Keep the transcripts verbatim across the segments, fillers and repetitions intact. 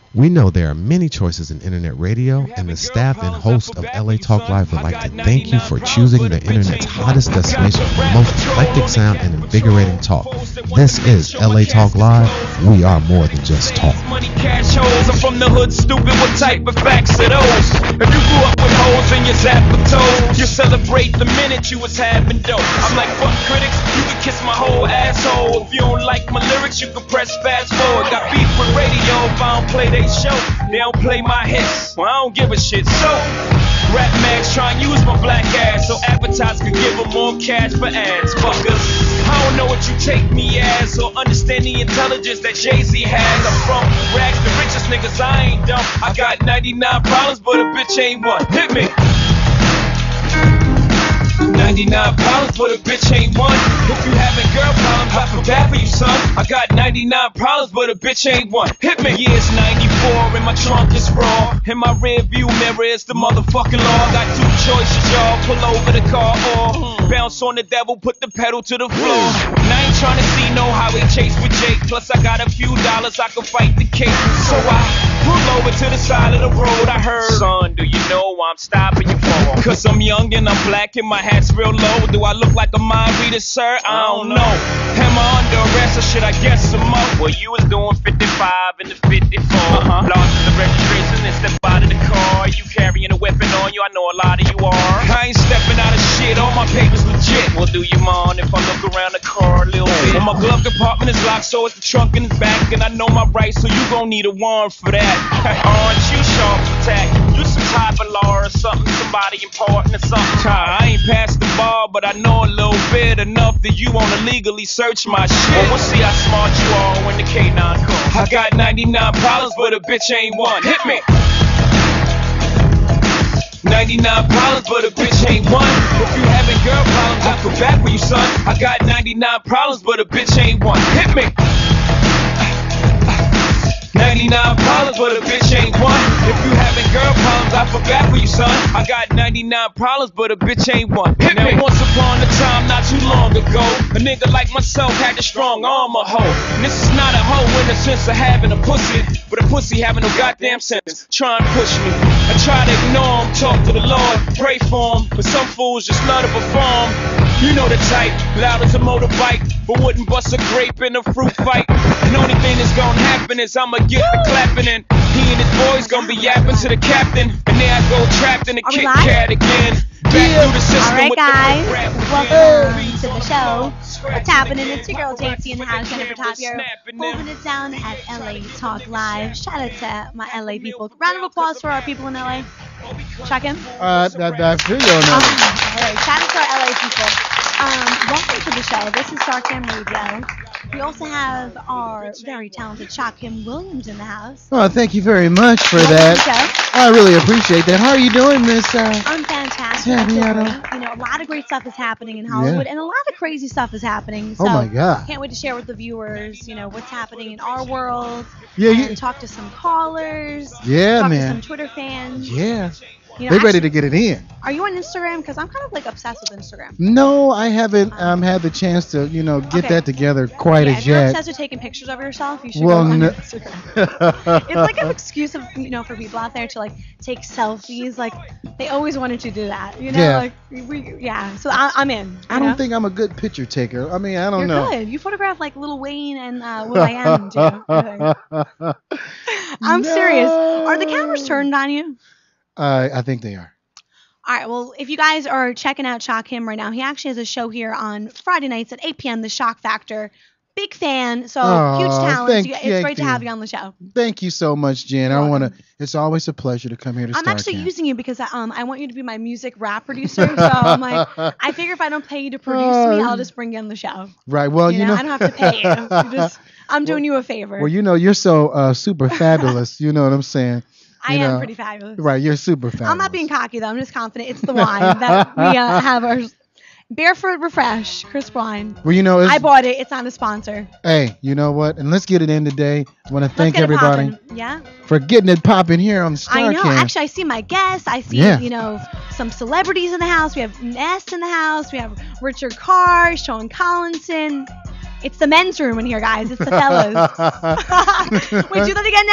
We know there are many choices in internet radio, and the staff and host of L A Talk Live would like to thank you for choosing the internet's hottest destination for the most eclectic sound and invigorating talk. This is L A Talk Live. We are more than just talk. Money, cash holes. I'm from the hood, stupid. What type of facts are those? If you grew up with hoes in your zap of toes, you celebrate the minute you was having dope. I'm like, fuck critics, you can kiss my whole asshole. If you don't like my lyrics, you can press fast forward. Got beef with radio if I don't play they show. They don't play my hits, well I don't give a shit. So, rap mags try and use my black ass so advertisers can give them more cash for ads. Fuckers, I don't know what you take me as or understand the intelligence that Jay-Z has. I'm from rags to riches, niggas, I ain't dumb. I got ninety-nine problems, but a bitch ain't one. Hit me. ninety-nine problems, but a bitch ain't one. If you having girl problems, I feel bad for you, son. I got ninety-nine problems, but a bitch ain't one. Hit me. Yeah, it's ninety-four, and my trunk is raw. In my rear view mirror is the motherfucking law. Got two choices, y'all. Pull over the car or bounce on the devil, put the pedal to the floor. And I ain't trying to see no highway chase with Jake. Plus, I got a few dollars, I can fight the case. So I pull over to the side of the road. I heard, son, do you know I'm stopping you for? Cause I'm young and I'm black and my hat's real low. Do I look like a mind reader, sir? I don't know. Am I under arrest or should I guess some more? Well, you was doing fifty-five in the fifty-four. Uh-huh. Lost the registration and step out of the car. You carrying a weapon on you? I know a lot of you are. I ain't stepping out of shit. All my papers legit. Well, do you mind if I look around the car a little bit? Well, my glove compartment is locked, so it's the trunk in the back. And I know my rights, so you gon' need a warrant for that. Aren't you sharp attack? You some type of law or something, somebody important or something. I ain't passed the bar, but I know a little bit enough that you wanna legally search my shit. Well, we'll see how smart you are when the K nine comes. I got ninety-nine problems, but a bitch ain't one. Hit me. ninety-nine problems, but a bitch ain't one. If you having girl problems, I feel bad for you, son. I got ninety-nine problems, but a bitch ain't one. Hit me. ninety-nine problems, but a bitch ain't one. If you having girl problems, I feel bad for you, son. I got ninety-nine problems, but a bitch ain't one. Hit now, me. Once upon a time, not too long ago, a nigga like myself had a strong arm, a hoe. And this is not a hoe in the sense of having a pussy, but a pussy having no goddamn sense. Try and push me. I try to ignore him, talk to the Lord, pray for him, but some fools just love to perform. You know the type, loud as a motorbike, but wouldn't bust a grape in a fruit fight. And the only thing that's gonna happen is I'ma get the clapping and he and his boys gonna be yapping to the captain. And there I go trapped in the Kit Kat again. Back through the system. Alright with guys, the welcome to the show. What's happening? It's your girl J T in the house, Jennifer Tapiero, holding it down at L A Talk Live. Shout out to my L A people. Round of applause for our people in L A. Check in. Uh, that, that's video now. Um, Alright, shout out to our L A people. Um, welcome to the show. This is StarCam Radio. We also have our very talented Shakim Williams in the house. Oh, thank you very much for Welcome that. to the show. I really appreciate that. How are you doing, Miss? Uh, I'm fantastic. Tapiero? You know, a lot of great stuff is happening in Hollywood, Yeah. and a lot of crazy stuff is happening. So Oh my God. Can't wait to share with the viewers, you know, what's happening in our world. Yeah, and you- talk to some callers. Yeah, talk man. to some Twitter fans. yeah. You know, They're ready actually, to get it in. Are you on Instagram? Because I'm kind of like obsessed with Instagram. No, I haven't um, had the chance to, you know, get Okay. that together quite yeah, as if you're yet. obsessed with taking pictures of yourself, you should Well, go on no- Instagram. It's like an excuse of, you know, for people out there to like take selfies. Like they always wanted to do that, you know. Yeah. Like we, yeah. So I, I'm in. I you don't know? think I'm a good picture taker. I mean, I don't You're know. good. You photograph like Lil Wayne and uh, Will I Am too. I think. I'm serious. Are the cameras turned on you? Uh, I think they are. All right. Well, if you guys are checking out Shock Him right now, he actually has a show here on Friday nights at eight p.m. The Shock Factor. Big fan. So Aw, huge talent. thank- You- it's thank great to you. have you on the show. Thank you so much, Jen. You're I want to. welcome. It's always a pleasure to come here to I'm actually StarCam. using you because I, um I want you to be my music rap producer. So I'm like, I figure if I don't pay you to produce me, I'll just bring you on the show. Right. Well, you, you know, know. I don't have to pay you. You just, I'm doing you a favor. Well, you know, you're so uh, super fabulous. You know what I'm saying? I You am know, pretty fabulous. Right. You're super fabulous. I'm not being cocky though. I'm just confident. It's the wine that we uh, have our Barefoot Refresh crisp wine. Well, you know, it's, I bought it. It's not a sponsor. hey, you know what? And let's get it in today. I want to Let's thank get it everybody poppin'. Yeah. for getting it popping here on StarCam. I know. Actually, I see my guests. I see, Yeah. you know, some celebrities in the house. We have Ness in the house. We have Richard Carr, Sean Collinson. It's the men's room in here, guys. It's the fellas. Wait, do that again, Ness?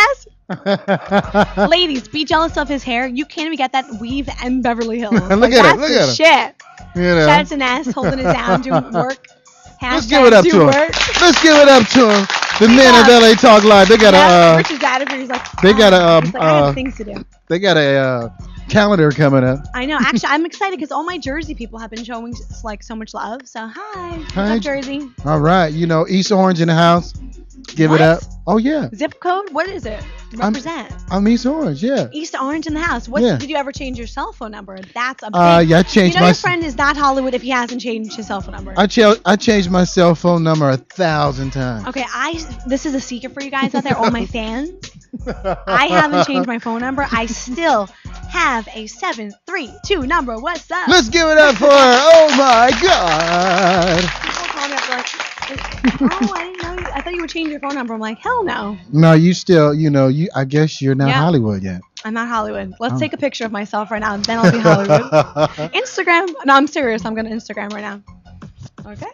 Ladies, be jealous of his hair. You can't even get that weave in Beverly Hills. Look Like, at that's him. Look the at him. shit. You know. Shout out to Ness holding it down, doing work. Let's Hashtag give it up do to him. work. Let's give it up to him. The men of Yeah. L A Talk Live. They got Yeah, a. Uh, Rich is out of here. He's like, they got a, oh. um, He's like, I uh, have things to do. they got a uh, calendar coming up. I know. Actually, I'm excited because all my Jersey people have been showing like so much love. So hi, what's Hi, up, Jersey? All right. You know, East Orange in the house. Give What? it up. Oh yeah. Zip code? What is it? Represent. I'm East Orange. Yeah. East Orange in the house. What Yeah. did you ever change your cell phone number? That's a big. Uh, yeah, I changed you know my. your friend is not Hollywood if he hasn't changed his cell phone number. I ch- I changed my cell phone number a thousand times. Okay, I this is a secret for you guys out there, all my fans. I haven't changed my phone number. I still have a seven three two number. What's up? Let's give it up for her. Oh my God. People call me up like, oh, I didn't know you. I thought you would change your phone number. I'm like, hell no. No, you still, you know, you. I guess you're not Yeah. Hollywood yet. I'm not Hollywood. Let's Oh. take a picture of myself right now. Then I'll be Hollywood. Instagram. No, I'm serious. I'm going to Instagram right now. Okay.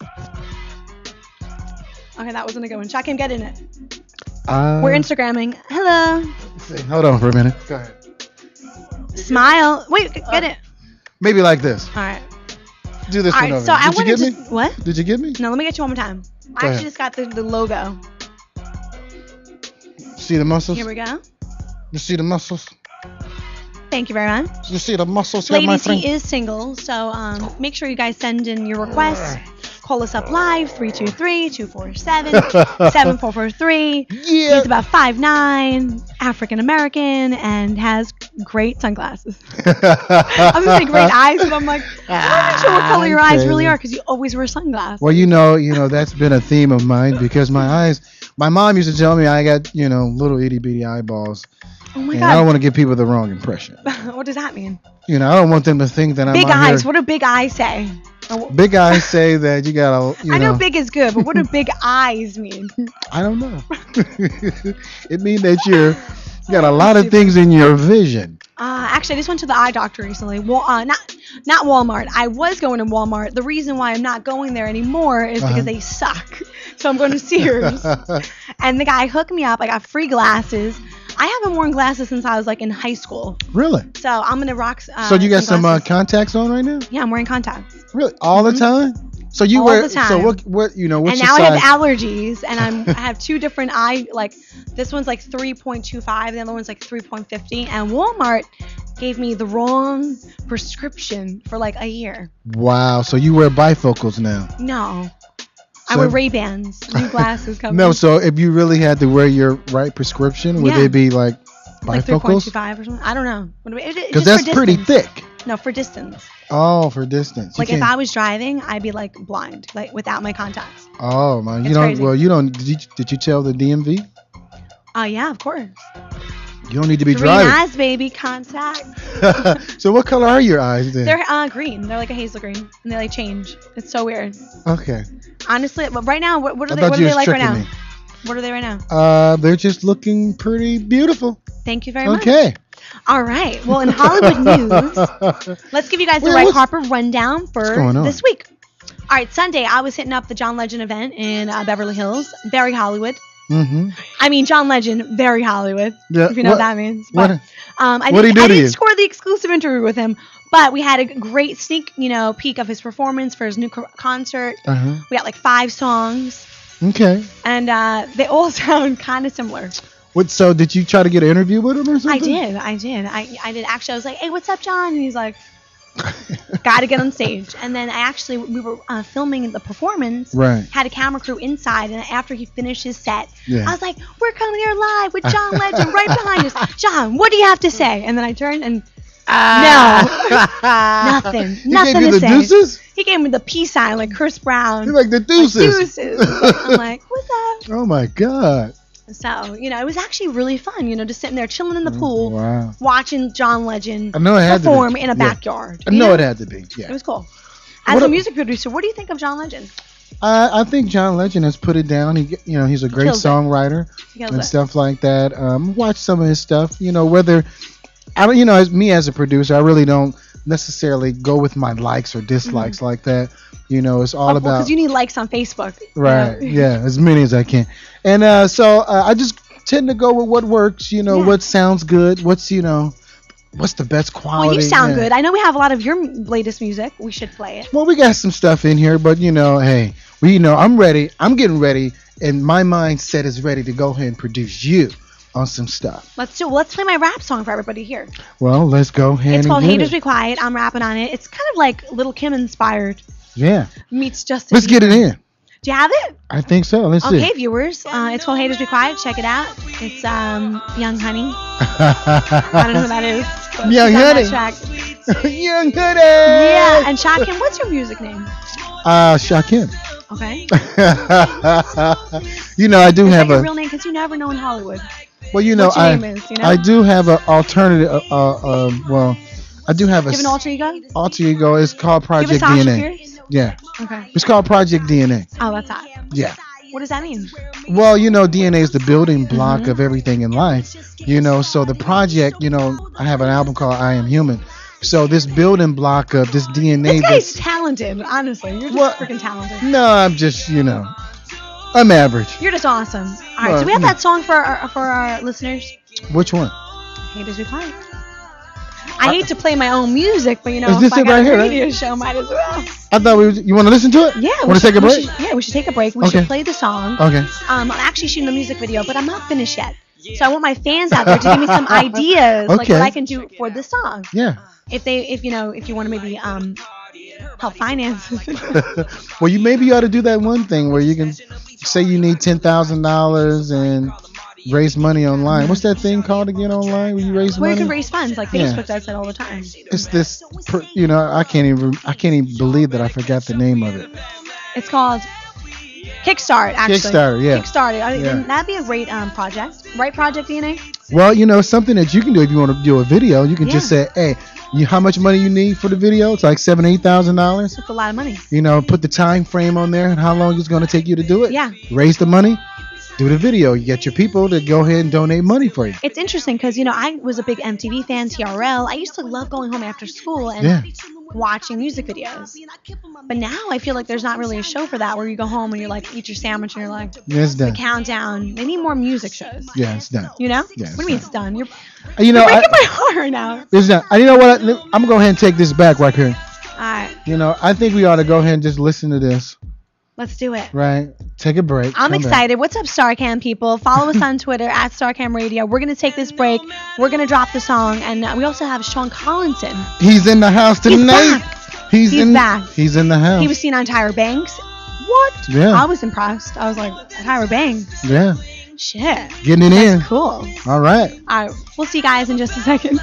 Okay, that wasn't a good one. Shakim, get in it. Uh, We're Instagramming. Hello. see, hold on for a minute. Go ahead. Smile. Wait, get it. Maybe like this. All right. Do this All one right. over. So I Did you want to get me? just what? Did you get me? No, let me get you one more time. I Go actually ahead. just got the, the logo. See the muscles? Here we go. You see the muscles? Thank you very much. You see the muscles here, my Ladies, friend? he is single, so um, make sure you guys send in your requests. Call us up live, three two three, two four seven, seven four four three. Yeah. He's about five nine, African American, and has great sunglasses. I'm going to say great eyes, but I'm like, I'm not sure what color your eyes really are because you always wear sunglasses. Well, you know, you know that's been a theme of mine because my eyes. My mom used to tell me I got, you know, little itty bitty eyeballs, Oh my and I don't God. want to give people the wrong impression. What does that mean? You know, I don't want them to think that I'm Big out eyes. here- What do big eyes say? Oh, Big eyes say that you got a, you I know know, big is good, but what do big eyes mean? I don't know. It means that you're you got a lot of things in your vision. Uh, actually, I just went to the eye doctor recently. Well, uh, not not Walmart. I was going to Walmart. The reason why I'm not going there anymore is Uh-huh. because they suck. So I'm going to Sears. And the guy hooked me up. I got free glasses. I haven't worn glasses since I was like in high school. Really? So I'm gonna rock. Uh, So you got some uh, glasses. contacts on right now? Yeah, I'm wearing contacts. Really? All the time? So you All wear the time. so what what you know, what's And your now I size? have allergies, and I'm I have two different eye like this one's like three point two five, the other one's like three point five zero, and Walmart gave me the wrong prescription for like a year. Wow, so you wear bifocals now. No, I So- wear Ray Bans, new glasses coming. No, so if you really had to wear your right prescription, would Yeah. they be like like three point bifocals? two five or something. I don't know. Because Because that's pretty thick. No, for distance. Oh, for distance. You Like if can't- I was driving, I'd be like blind, like without my contacts. Oh man, you It's don't. crazy. Well, you don't. Did you, did you tell the D M V? Oh yeah, of course. You don't need to be Green driving. eyes, baby, contact. So what color are your eyes then? They're uh, green. They're like a hazel green, and they like change. It's so weird. Okay. Honestly, but right now, what, what are I they? thought What are you they was like right now? tricking me. What are they right now? Uh, they're just looking pretty beautiful. Thank you very much. Okay. All right. Well, in Hollywood news, let's give you guys the Well, Ray what's- Harper rundown for what's going on? this week. All right, Sunday I was hitting up the John Legend event in uh, Beverly Hills, very Hollywood. Mm-hmm. I mean, John Legend, very Hollywood. Yeah, If you know what, what- that means. what- But um, I what'd he didn't, do I to didn't you? score the exclusive interview with him, but we had a great sneak, you know, peek of his performance for his new co- concert. Uh huh. We got like five songs, Okay. and uh, they all sound kind of similar. What? So did you try to get an interview with him or I something? did, I did, I, I did. Actually, I was like, "Hey, what's up, John?" And he's like, "Got to get on stage." And then I actually, we were uh, filming the performance. Right. Had a camera crew inside, and after he finished his set, Yeah. I was like, "We're coming here live with John Legend right behind us. John, what do you have to say?" And then I turned and no, nothing, He nothing gave you to the say. deuces? He gave me the peace sign like Chris Brown. You're like the Like, deuces. deuces. I'm like, what's up? Oh my God. So, you know, it was actually really fun, you know, just sitting there chilling in the pool, Wow. watching John Legend I know it had to be. perform in a Yeah. backyard. I you know it had to be. Yeah. It was cool. As What a a- music producer, what do you think of John Legend? I, I think John Legend has put it down. He, you know, he's a great Kills it. songwriter He kills and it. stuff like that. Um, watch some of his stuff. You know, whether I don't, you know, as me as a producer, I really don't necessarily go with my likes or dislikes like that. You know, it's all about Because you need likes on Facebook. you right. know. Yeah, as many as I can. And uh, so uh, I just tend to go with what works. You know, Yeah. what sounds good. What's you know, what's the best quality. Well, you sound yeah. good. I know we have a lot of your latest music. We should play it. Well, we got some stuff in here, but you know, hey, we you know, I'm ready. I'm getting ready, and my mindset is ready to go ahead and produce you on some stuff. Let's do. Let's play my rap song for everybody here. Well, let's go ahead It's and called get Haters it. Be Quiet. I'm rapping on it. It's kind of like Little Kim inspired Yeah, meets Justin. let's get it Bieber. in. Do you have it? I think so. Let's Okay, see. viewers. Uh, it's called Haters Be Quiet. Check it out. It's um Young Honey. I don't know who that is. but Young she's on that Honey. track. Young Hoodie. Yeah, and StarCam, what's your music name? Uh, Shakim. Okay. You know, I do Is have that your a. real name? Because you never know in Hollywood. Well, you know, what your I name is, you know? I do have an alternative. Uh, uh, um, well, I do have a Do you have an alter ego? alter ego. It's called Do you have a Project Sasha D N A. Fierce? Yeah, Okay. it's called Project D N A. Oh, that's hot. Yeah. What does that mean? Well, you know, D N A is the building block Mhm. of everything in life. You know, so the project, you know, I have an album called I Am Human. So this building block of this D N A. This guy's that's- talented, honestly. You're just What? freaking talented. No, I'm just, you know, I'm average. You're just awesome. All right, Well, so we have yeah. that song for our, for our listeners. Which one? Haters Be Quiet. I hate to play my own music, but you know, Is this if I it got right a here, right? radio show, might as well. I thought we. Was, you want to listen to it? Yeah. we Want to should- take a we break? should- yeah, we should take a break. We Okay. should play the song. Okay. Um, I'm actually shooting the music video, but I'm not finished yet. So I want my fans out there to give me some ideas, like Okay. what I can do for this song. Yeah. If they, if you know, if you want to maybe um help finance. Well, you maybe you ought to do that one thing where you can say you need ten thousand dollars and raise money online. What's that thing called again online where you raise Where you money? can raise funds, like Yeah. Facebook does that all the time. It's this, per, you know, I can't even, I can't even believe that I forgot the name of it. It's called Kickstart, actually. Kickstarter, yeah. Kickstarter. I Yeah. That'd be a great um project, right? Project D N A. Well, you know, something that you can do if you want to do a video, you can just say, hey, you, how much money you need for the video? It's like seven, eight thousand dollars. That's a lot of money. You know, put the time frame on there and how long it's going to take you to do it. Yeah. Raise the money, do the video. You get your people to go ahead and donate money for you. It's interesting because you know I was a big M T V fan, T R L. I used to love going home after school and Yeah. watching music videos. But now I feel like there's not really a show for that where you go home and you're like eat your sandwich and you're like Yeah, it's the done. countdown. They need more music shows. Yeah, it's done. You know? Yeah, what do you mean it's done? You're, You know, you're I, breaking my heart right now. it's done. And you know what? I, I'm going to go ahead and take this back right here. All right, You know, I think we ought to go ahead and just listen to this, let's do it. right? Take a break. I'm come back. excited. What's up, StarCam people? Follow us on Twitter at StarCam Radio. We're going to take this break. We're going to drop the song. And uh, we also have Sean Collinson. He's in the house He's tonight. back. He's, He's in, back. He's in the house. He was seen on Tyra Banks. What? Yeah. I was impressed. I was like, Tyra Banks. Yeah. Shit. Getting it in. That's cool. All right. All right. We'll see you guys in just a second.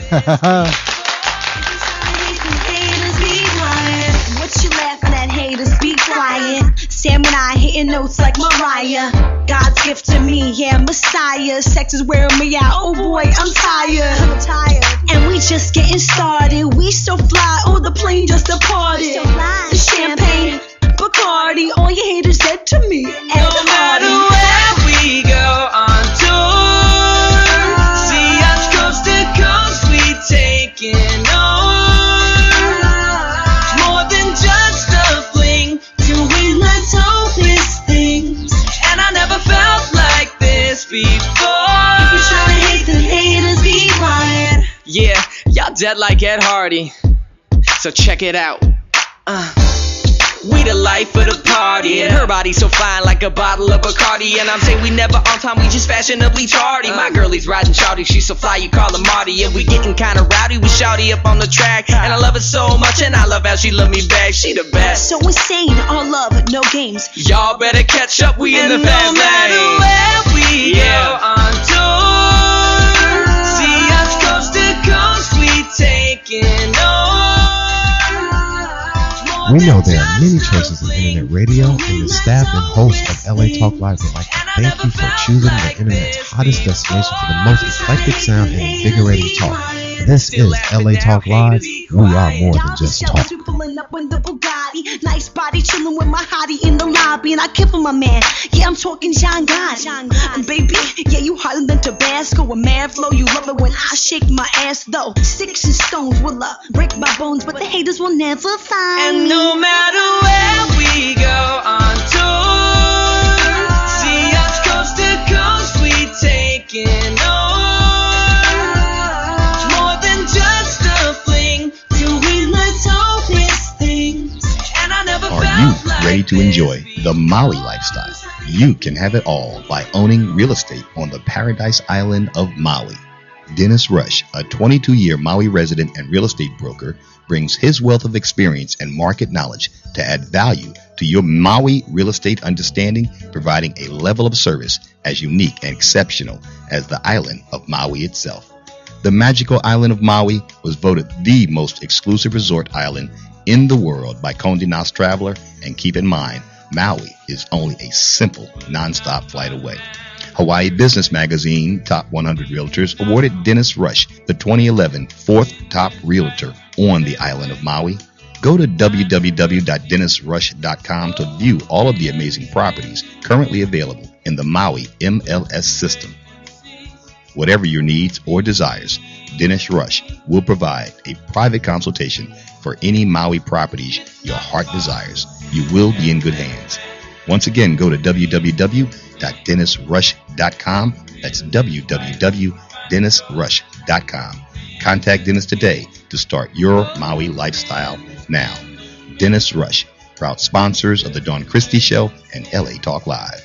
What you laughing at, haters? Be quiet. Sam and I hitting notes like Mariah. God's gift to me, yeah, Messiah. Sex is wearing me out. Oh boy, I'm tired. I'm tired. And we just getting started. We so fly. Oh, the plane just departed. So fly. The champagne, Bacardi. All your haters dead to me. And No matter where we go on tour, see us coast to coast, we taking over. More than just a fling, doing let's hopeless things. and I never felt like this If you try before. to hate the haters, be quiet. Yeah, y'all dead like Ed Hardy, so check it out. Uh. We the life of the party, and her body so fine like a bottle of Bacardi. And I'm saying we never on time, we just fashionably tardy. My girlie's riding shawty, she's so fly, you call her Marty. And we getting kinda rowdy with shawty up on the track. And I love her so much, and I love how she love me back. She the best. So insane, all love, no games. Y'all better catch up, we in the And fast no matter lane. where we go on tour, see us coast to coast, we taking over. We know there are many choices in internet radio, and the staff and hosts of L A Talk Live would like to thank you for choosing the internet's hottest destination for the most eclectic sound and invigorating talk. This is L A Talk Live. We are more than just talk. Pulling up in the Bugatti, nice body, chilling with my hottie in the lobby, and I kill for my man. Yeah, I'm talking John God. And baby, yeah, you hotter than Tabasco with mad flow. You love it when I shake my ass though. Sticks and stones will uh, break my bones, but the haters will never find And me. no matter where we go on tour, see us coast to coast, we take you ready to enjoy the Maui lifestyle? You can have it all by owning real estate on the Paradise Island of Maui. Dennis Rush, a twenty-two-year Maui resident and real estate broker, brings his wealth of experience and market knowledge to add value to your Maui real estate understanding, providing a level of service as unique and exceptional as the island of Maui itself. The magical island of Maui was voted the most exclusive resort island in the world by Condé Nast Traveler, and keep in mind, Maui is only a simple, non-stop flight away. Hawaii Business Magazine Top one hundred Realtors awarded Dennis Rush the twenty eleven fourth Top Realtor on the island of Maui. Go to w w w dot dennis rush dot com to view all of the amazing properties currently available in the Maui M L S system. Whatever your needs or desires, Dennis Rush will provide a private consultation for any Maui properties your heart desires. You will be in good hands. Once again, go to w w w dot dennis rush dot com. That's w w w dot dennis rush dot com. Contact Dennis today to start your Maui lifestyle now. Dennis Rush, proud sponsors of the Dawn Christie Show and L A Talk Live.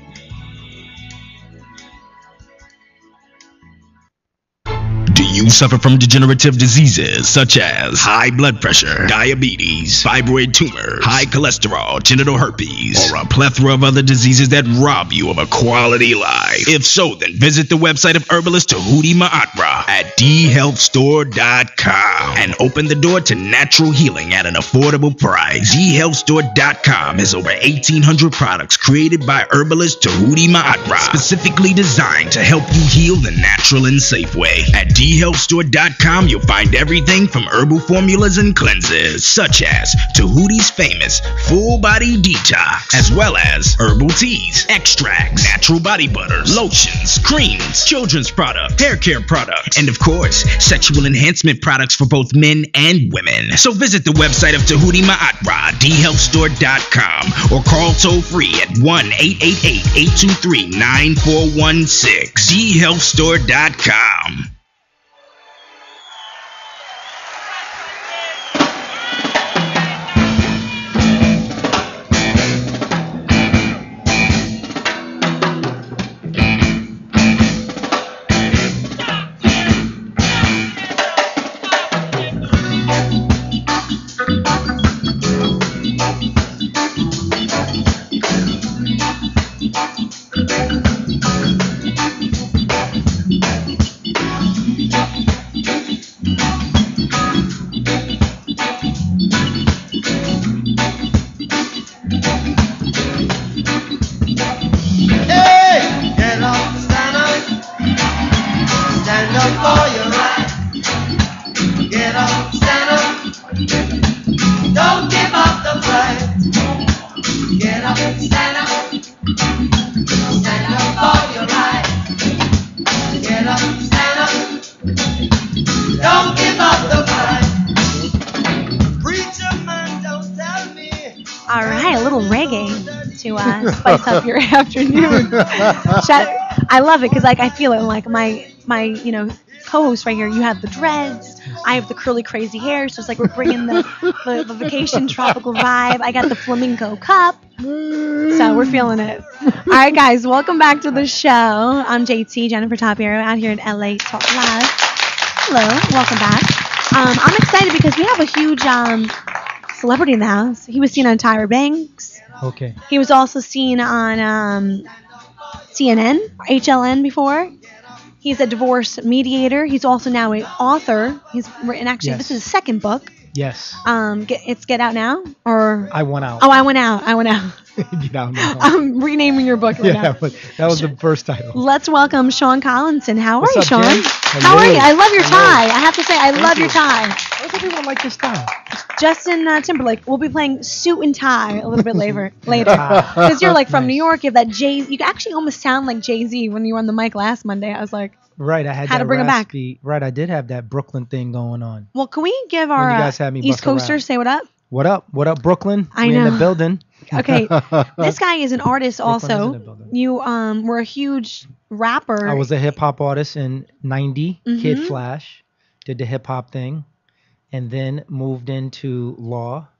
Do you suffer from degenerative diseases such as high blood pressure, diabetes, fibroid tumors, high cholesterol, genital herpes, or a plethora of other diseases that rob you of a quality life? If so, then visit the website of herbalist Tahuti Ma'atra at d health store dot com and open the door to natural healing at an affordable price. d health store dot com has over eighteen hundred products created by herbalist Tahuti Ma'atra, specifically designed to help you heal the natural and safe way. At d health store dot com, you'll find everything from herbal formulas and cleanses, such as Tahuti's famous full body detox, as well as herbal teas, extracts, natural body butters, lotions, creams, children's products, hair care products, and of course, sexual enhancement products for both men and women. So visit the website of Tahuti Ma'atra, d health store dot com, or call toll free at one eight eight eight, eight two three, nine four one six. d health store dot com. Spice up your afternoon. I love it because like I feel it. Like my my you know co-host right here. You have the dreads. I have the curly crazy hair. So it's like we're bringing the, the, the vacation tropical vibe. I got the flamingo cup. So we're feeling it. All right, guys, welcome back to the show. I'm J T, Jennifer Tapiero, out here at L A Talk Live. Hello, welcome back. Um, I'm excited because we have a huge um, celebrity in the house. He was seen on Tyra Banks. Okay. He was also seen on um, C N N, H L N before. He's a divorce mediator. He's also now an author. He's written, actually, yes. This is his second book. Yes. Um, get, it's Get Out Now? Or I Went Out. Oh, I Went Out. I Went Out. Get Out Now. I'm renaming your book right yeah, now. But that was the first title. Let's welcome Sean Collinson. How What's are you, up, Sean? Jen? How are you? I love your tie. I have to say, I Thank love you. your tie. Why does everyone like this tie? Justin uh, Timberlake. We'll be playing Suit and Tie a little bit later. Later, because you're like from Nice. New York. You have that Jay. You actually almost sound like Jay-Z when you were on the mic last Monday. I was like, right. I had How that to bring 'em back. raspy, Right. I did have that Brooklyn thing going on. well, can we give our you guys uh, had me East bust a rap. Coasters say what up? What up? What up, Brooklyn? I we know. in the building. Okay, this guy is an artist Brooklyn is in the also. building. You um were a huge rapper. I was a hip hop artist in ninety, Mhm. Kid Flash, did the hip hop thing, and then moved into law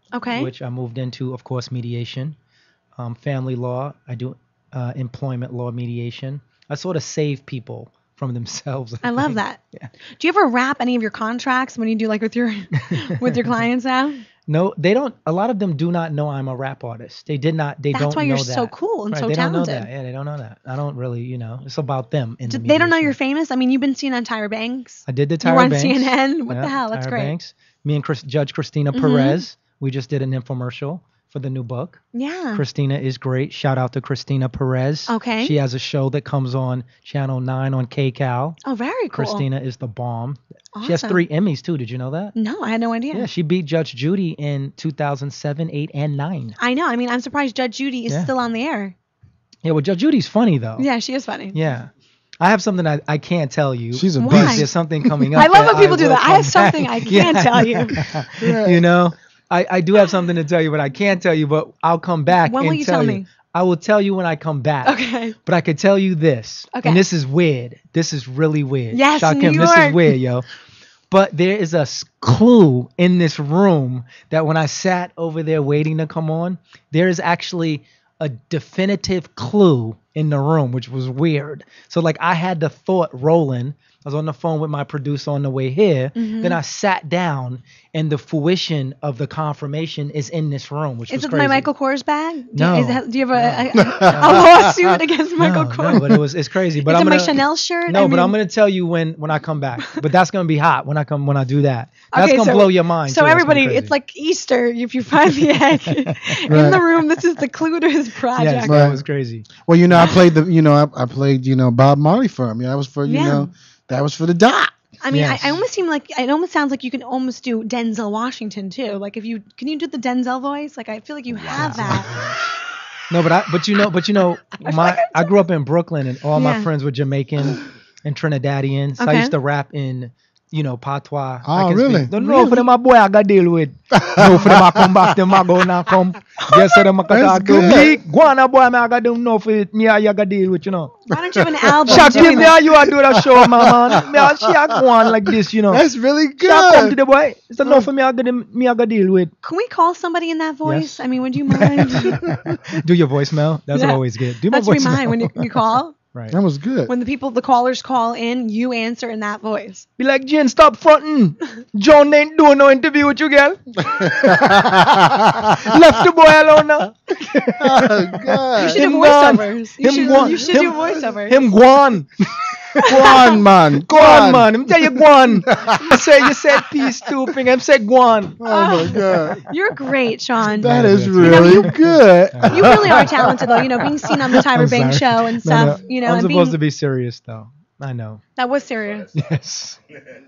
Okay. which I moved into, of course, mediation, um, family law. I do uh, employment law mediation. I sort of save people from themselves. I love think. that. Yeah. Do you ever wrap any of your contracts when you do like with your with your clients now? No, they don't. A lot of them do not know I'm a rap artist. They did not. They That's don't why you're know so that. cool and Right, so they talented. don't know that. Yeah, they don't know that. I don't really, you know, it's about them. In Do- the they don't know mediation. you're famous. I mean, you've been seen on Tyra Banks. I did the You Tyra were on Banks. C N N. What Yeah, the hell? That's Tyra great. Banks. Me and Chris, Judge Christina Mhm. Perez. We just did an infomercial for the new book. Yeah. Christina is great. Shout out to Christina Perez. Okay. She has a show that comes on Channel nine on K Cal. Oh, very cool. Christina is the bomb. She has Awesome. three Emmys too. Did you know that? No, I had no idea. Yeah, she beat Judge Judy in two thousand seven, eight, and nine. I know. I mean, I'm surprised Judge Judy is Yeah. still on the air. Yeah, well, Judge Judy's funny though. Yeah, she is funny. Yeah. I have something I, I can't tell you. She's a Why? beast. There's something coming up. I love that when people do will that. I have come something back. I can't Yeah. tell you. You know, I, I do have something to tell you, but I can't tell you, but I'll come back When and will you tell tell you. me? I will tell you when I come back. Okay. But I could tell you this. Okay. And this is weird. This is really weird. Yes, Shakim, New this York. is weird, yo. But there is a s- clue in this room that when I sat over there waiting to come on, there is actually a definitive clue in the room, which was weird. So like I had the thought rolling. I was on the phone with my producer on the way here. Mhm. Then I sat down, and the fruition of the confirmation is in this room, which Is was it crazy. my Michael Kors bag? Do, No. Is it, do you have a, a, a lawsuit against Michael no, Kors? no, but it was it's crazy. But is I'm it my gonna, Chanel shirt? No, I but mean- I'm gonna tell you when when I come back. But that's gonna be hot when I come when I do that. That's Okay, gonna so- blow your mind. So too. That's gonna be everybody, crazy. it's like Easter. If you find the egg in the room, this is the clue to his project. yes, Right. that was crazy. Well, you know, I played the, you know, I, I played, you know, Bob Marley for him. Yeah, that was for, you Yeah. know, that was for the doc. I mean, Yes. I, I almost seem like it almost sounds like you can almost do Denzel Washington too. Like if you can you do the Denzel voice? Like I feel like you have that. No, but I but you know but you know my I grew up in Brooklyn and all my Yeah. friends were Jamaican and Trinidadian. So I Okay. used to rap in you know patois. Oh, I can really? Speak. Don't know for them my boy I got deal with. No for them I come back them I go now come. Yes, so them I can That's talk to good. me. Guana boy me I got them know for it. Me I got deal with you know. Why don't you have an album? Shaq doing me that? how you are do that show, my man. Me a she a go on like this, you know. That's really Shaq come to good. the boy. It's enough for me. I got them, me. I got deal with. Can we call somebody in that voice? Yes. I mean, would you mind? Do your voicemail. That's Yeah. always good. Do my That should be voicemail. mine when you, you call. Right. That was good. When the people, the callers call in, you answer in that voice. Be like, Jen, stop fronting. John ain't doing no interview with you, girl. Left the boy alone now. Oh, You God. should do Him gone. voiceovers. You Him should, gone. you should Him- do voiceovers. Him guan. Go on, man. Go on, man. Him tell you guan. I say you said peace too. Finger. Him say guan. Oh, my God. You're great, Sean. That Yeah, is that's really good. You really are talented, though. You know, being seen on the Tyra I'm Banks sorry. show and No, no, stuff. You know, I'm and supposed being, to be serious, though. I know. that was serious. Yes.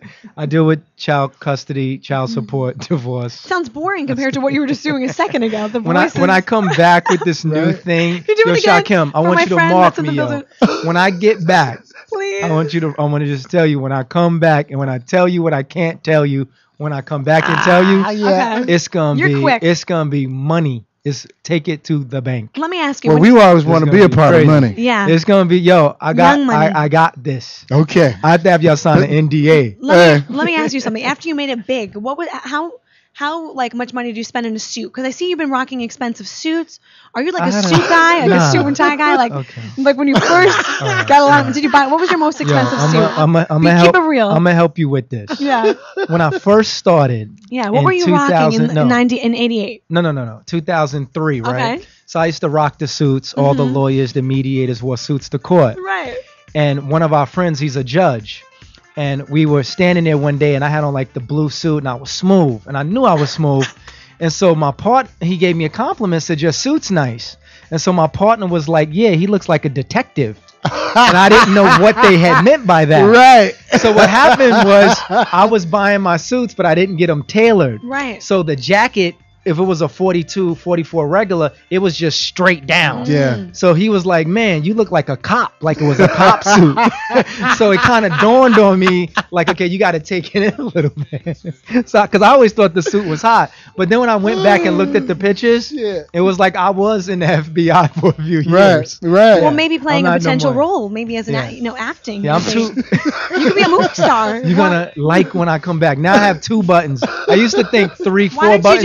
I deal with child custody, child support, divorce. Sounds boring compared to what you were just doing a second ago. The When I voices. when I come back with this new Right. thing, Could you do yo, it again Shakim, I for want my you to friend mark that's in me, the yo. When I get back, Please. I want you to. I want to just tell you when I come back, and when I tell you what I can't tell you, when I come back and tell you, Okay. it's gonna You're be quick. it's gonna be money. It's take it to the bank. Let me ask you. Well, when we you- always want to gonna be a be part crazy. of money. yeah. It's gonna be yo. I got Young money. I, I got this. Okay. I have to have y'all sign an N D A. let, Hey. me, let me ask you something. After you made it big, what was how how like much money do you spend in a suit? Because I see you've been rocking expensive suits. Are you like I a had a- suit guy, like Nah. a suit and tie guy? Like Okay. like when you first right, got a lot, all right. did you buy? What was your most Yo, expensive I'm suit? a, I'm a, I'm Be- a keep help, it real. I'm gonna help you with this. yeah, When I first started, yeah. What in were you rocking in, 2000 no. in ninety in eighty-eight? No, no, no, no. two thousand three, right? Okay. So I used to rock the suits. All the Mhm. lawyers, the mediators wore suits to court. Right. And one of our friends, he's a judge. And we were standing there one day, and I had on like the blue suit, and I was smooth. And I knew I was smooth. And so my part, he gave me a compliment, said, your suit's nice. And so my partner was like, yeah, he looks like a detective. And I didn't know what they had meant by that. Right. So what happened was I was buying my suits, but I didn't get them tailored. Right. So the jacket, if it was a forty-two, forty-four regular, it was just straight down. Yeah. So he was like, man, you look like a cop, like it was a cop suit. So it kind of dawned on me, like, okay, you got to take it in a little bit. So, because I always thought the suit was hot. But then when I went back and looked at the pictures, Yeah. it was like I was in the F B I for a few Right. years. Right. Well, maybe playing I'm a not no potential more. role, maybe as an Yeah. act, you know, acting. Yeah, I'm you too. think. You could be a movie star. You're gonna like when I come back. Now I have two buttons. I used to think three, Why four don't you buttons do was acting? the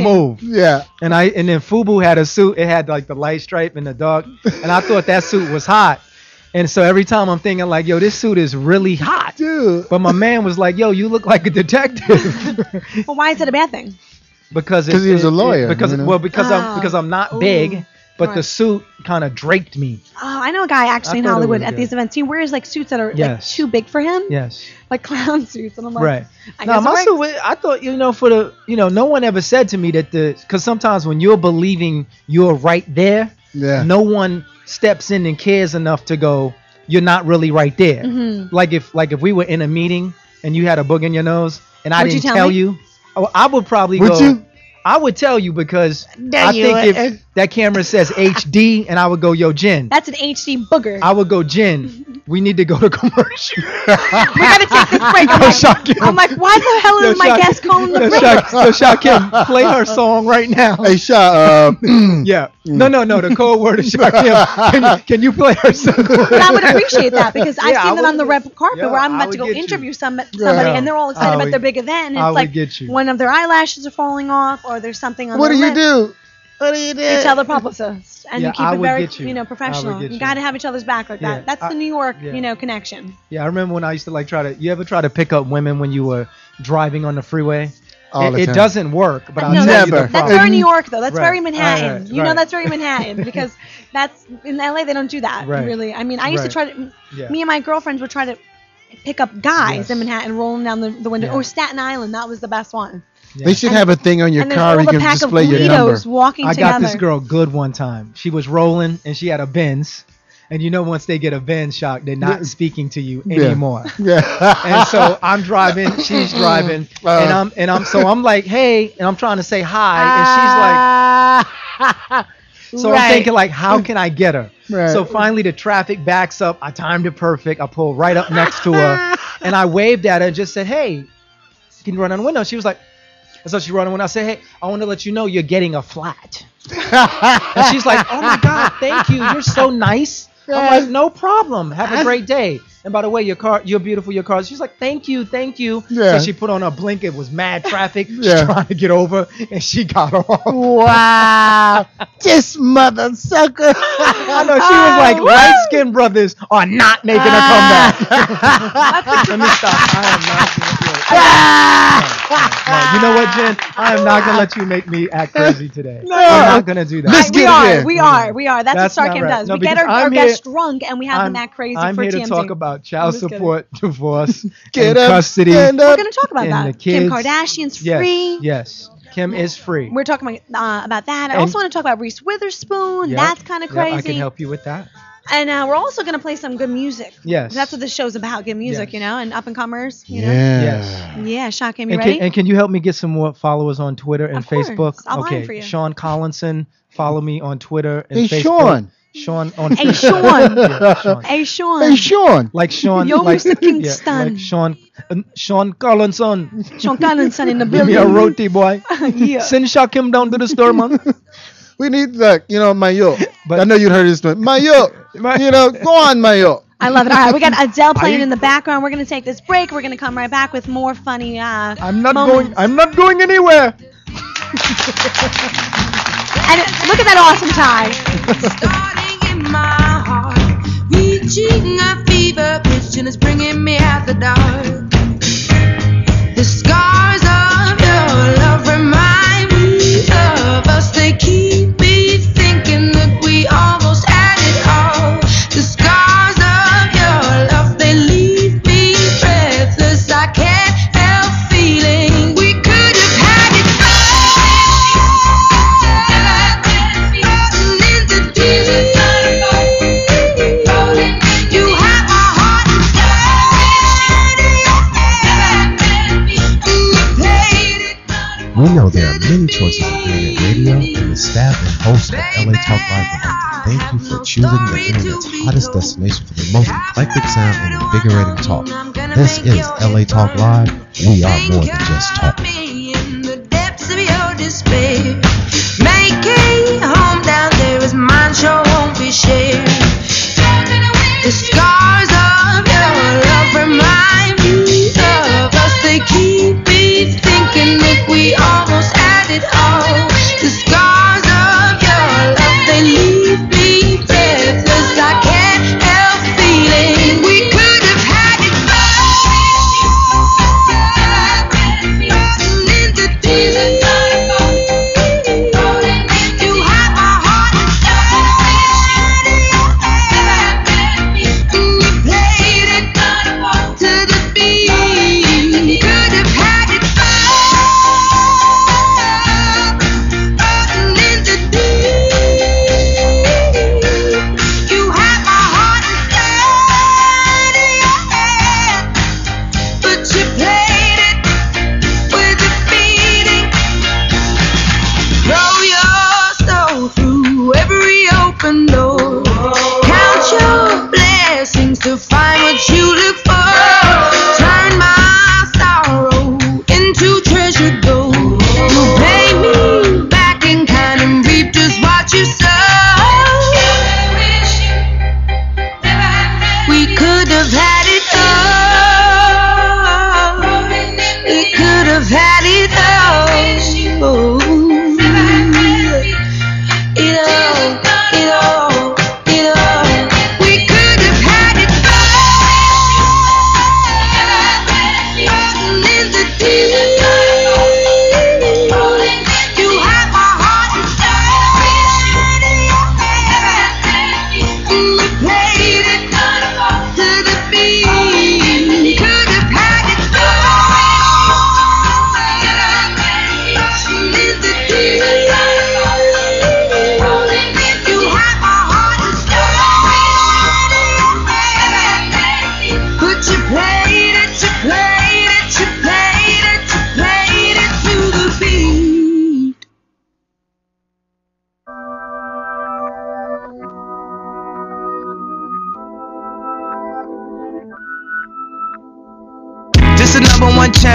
smooth. Yeah. And I and then Fubu had a suit. It had like the light stripe and the dark. And I thought that suit was hot. And so every time I'm thinking like, yo, this suit is really hot. Dude. But my man was like, yo, you look like a detective. Well, why is it a bad thing? Because Because he was a lawyer. It, because you know? well, because Oh. I'm because I'm not Ooh. big, but the Right. suit kind of draped me. Oh, I know a guy actually I in thought it Hollywood was at good. these events. He wears like suits that are like Yes. too big for him, Yes. like clown suits, and I'm like, Right. I Now guess my it suit, works. wa- I thought you know for the you know no one ever said to me that the because sometimes when you're believing you're right there, Yeah. no one steps in and cares enough to go, you're not really right there. Mhm. Like if like if we were in a meeting and you had a book in your nose and I Would you didn't tell me? you, oh, I would probably Would go. you? I would tell you because There I you think are. if that camera says H D and I would go, yo, Jen. That's an H D booger. I would go, Jen, we need to go to commercial. we gotta take this break. I'm Yo, like, Shakim. I'm like, why the hell Yo, is my Shak- guest calling the Yo, break? Shak- Yo, Shakim, play her song right now. Hey, Shaw. Uh, Yeah. No, no, no. The code word is Shakim. Can you, can you play her song? But I would appreciate that because I've Yeah, I seen it on would- the red carpet yeah, where I'm I about would to go get you. interview some, somebody Yeah. and they're all excited I about would- their big event and I it's would like get you. one of their eyelashes are falling off or there's something on what do their you lip. do? What do you do? You tell the publicist and Yeah, you keep I it would very, get you. know, I would professional. get You you. got to have each other's back like Yeah, that. That's I- the New York, yeah. you know, connection. Yeah, I remember when I used to like try to. You ever try to pick up women when you were driving on the freeway? All it, the it time. doesn't work, but I'll no, tell that's, you the Never. that's problem. very New York though. That's Right. very Manhattan. Right, right, You know, right. that's very Manhattan because that's in L A. They don't do that Right. really. I mean, I used Right. to try to. Yeah. Me and my girlfriends would try to pick up guys Yes. in Manhattan, rolling down the, the window, Yeah. or Staten Island. That was the best one. Yeah. They should have a thing on your and there's car all where you the can pack of display your number. Guidos walking I together. got this girl good one time. She was rolling and she had a Benz, and you know once they get a Benz shock, they're not Yeah. speaking to you Yeah. anymore. Yeah. And so I'm driving, she's driving, Uh. and I'm and I'm so I'm like, hey, and I'm trying to say hi, and she's like, so I'm Right. thinking like, how can I get her? Right. So finally the traffic backs up. I timed it perfect. I pulled right up next to her, and I waved at her and just said, hey, can you run on the window? She was like, and so she run on the window. I said, hey, I want to let you know you're getting a flat. And she's like, oh my God, thank you. You're so nice. I'm like, no problem. Have a great day. And by the way, your car, you're beautiful. Your car. She's like, thank you, thank you. Yeah. So she put on her blink. It was mad traffic. Yeah. She's trying to get over, and she got off. Wow. This mother sucker. I know she was like, light skinned brothers are not making a comeback. Let me stop. I am not going to do it. No, you know what, Jen? I am not gonna let you make me act crazy today. No. I'm not gonna do that. Let's we get are, it in. we are, we are. That's, That's what not StarCam right. does. No, we get because our, our I'm here- guests drunk and we have I'm, them act crazy I'm for here T M Z. to talk about child I'm just kidding. support, divorce, Get and up, custody. stand We're up. going to talk about And that. the Kim kids. Kardashian's Yes, free. yes. Kim is free. We're talking about, uh, about that. I And- also want to talk about Reese Witherspoon. Yep, That's kind of yep, crazy. I can help you with that. And uh, we're also going to play some good music. Yes. That's what this show's about, good music, Yes. you know, and up and comers, you know. Yeah. Yes. Yeah, Shakim, you And ready? can, and can you help me get some more followers on Twitter and Of course. Facebook? I'll line okay. for you. Sean Collinson, follow me on Twitter and Hey, Facebook. Sean. Sean on Hey, Facebook. Sean. Yeah, Sean. Hey, Sean. Hey, Sean. Like Sean. Yo, like, Mister Kingston. like Sean. Uh, Sean Collinson. Sean Collinson in the Give building. me a roti, boy. Yeah. Send Shakim down to the store, man. We need like, you know, Mayo. But- I know you'd heard this one. Mayo. My- You know, go on, Mayo. I love it. All right, we got Adele playing I- in the background. We're going to take this break. We're going to come right back with more funny uh, I'm not moments. going. I'm not going anywhere. And look at that awesome tie. Starting in my heart, reaching a fever pitch, and it's bringing me out the dark. The scars of your love remind me of us. They keep me thinking that we almost had it all. The scars of your love, they leave me breathless. I can't help feeling we could have had it We know there are many choices of internet radio, and the staff and hosts of L A Talk Live would like to thank you for choosing the internet's hottest destination for the most eclectic sound and invigorating talk. This is L A Talk Live. We are more than just talk. In the depths of your despair, making home down there is mine, sure won't be shared. The scars of your love remind me of us. They keep me thinking that we almost had it all.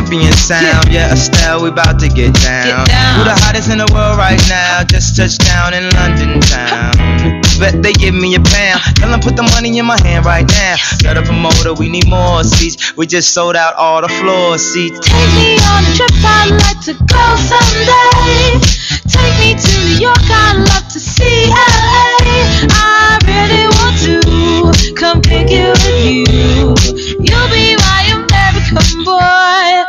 champion sound. Yeah, Estelle, we about to get down. Who the hottest in the world right now? Just touched down in London town. Bet they give me a pound. Tell them put the money in my hand right now. Set up a motor, we need more seats. We just sold out all the floor seats. Take me on a trip, I'd like to go someday. Take me to New York, I'd love to see L A. I really want to come pick it with you. You'll be my American boy.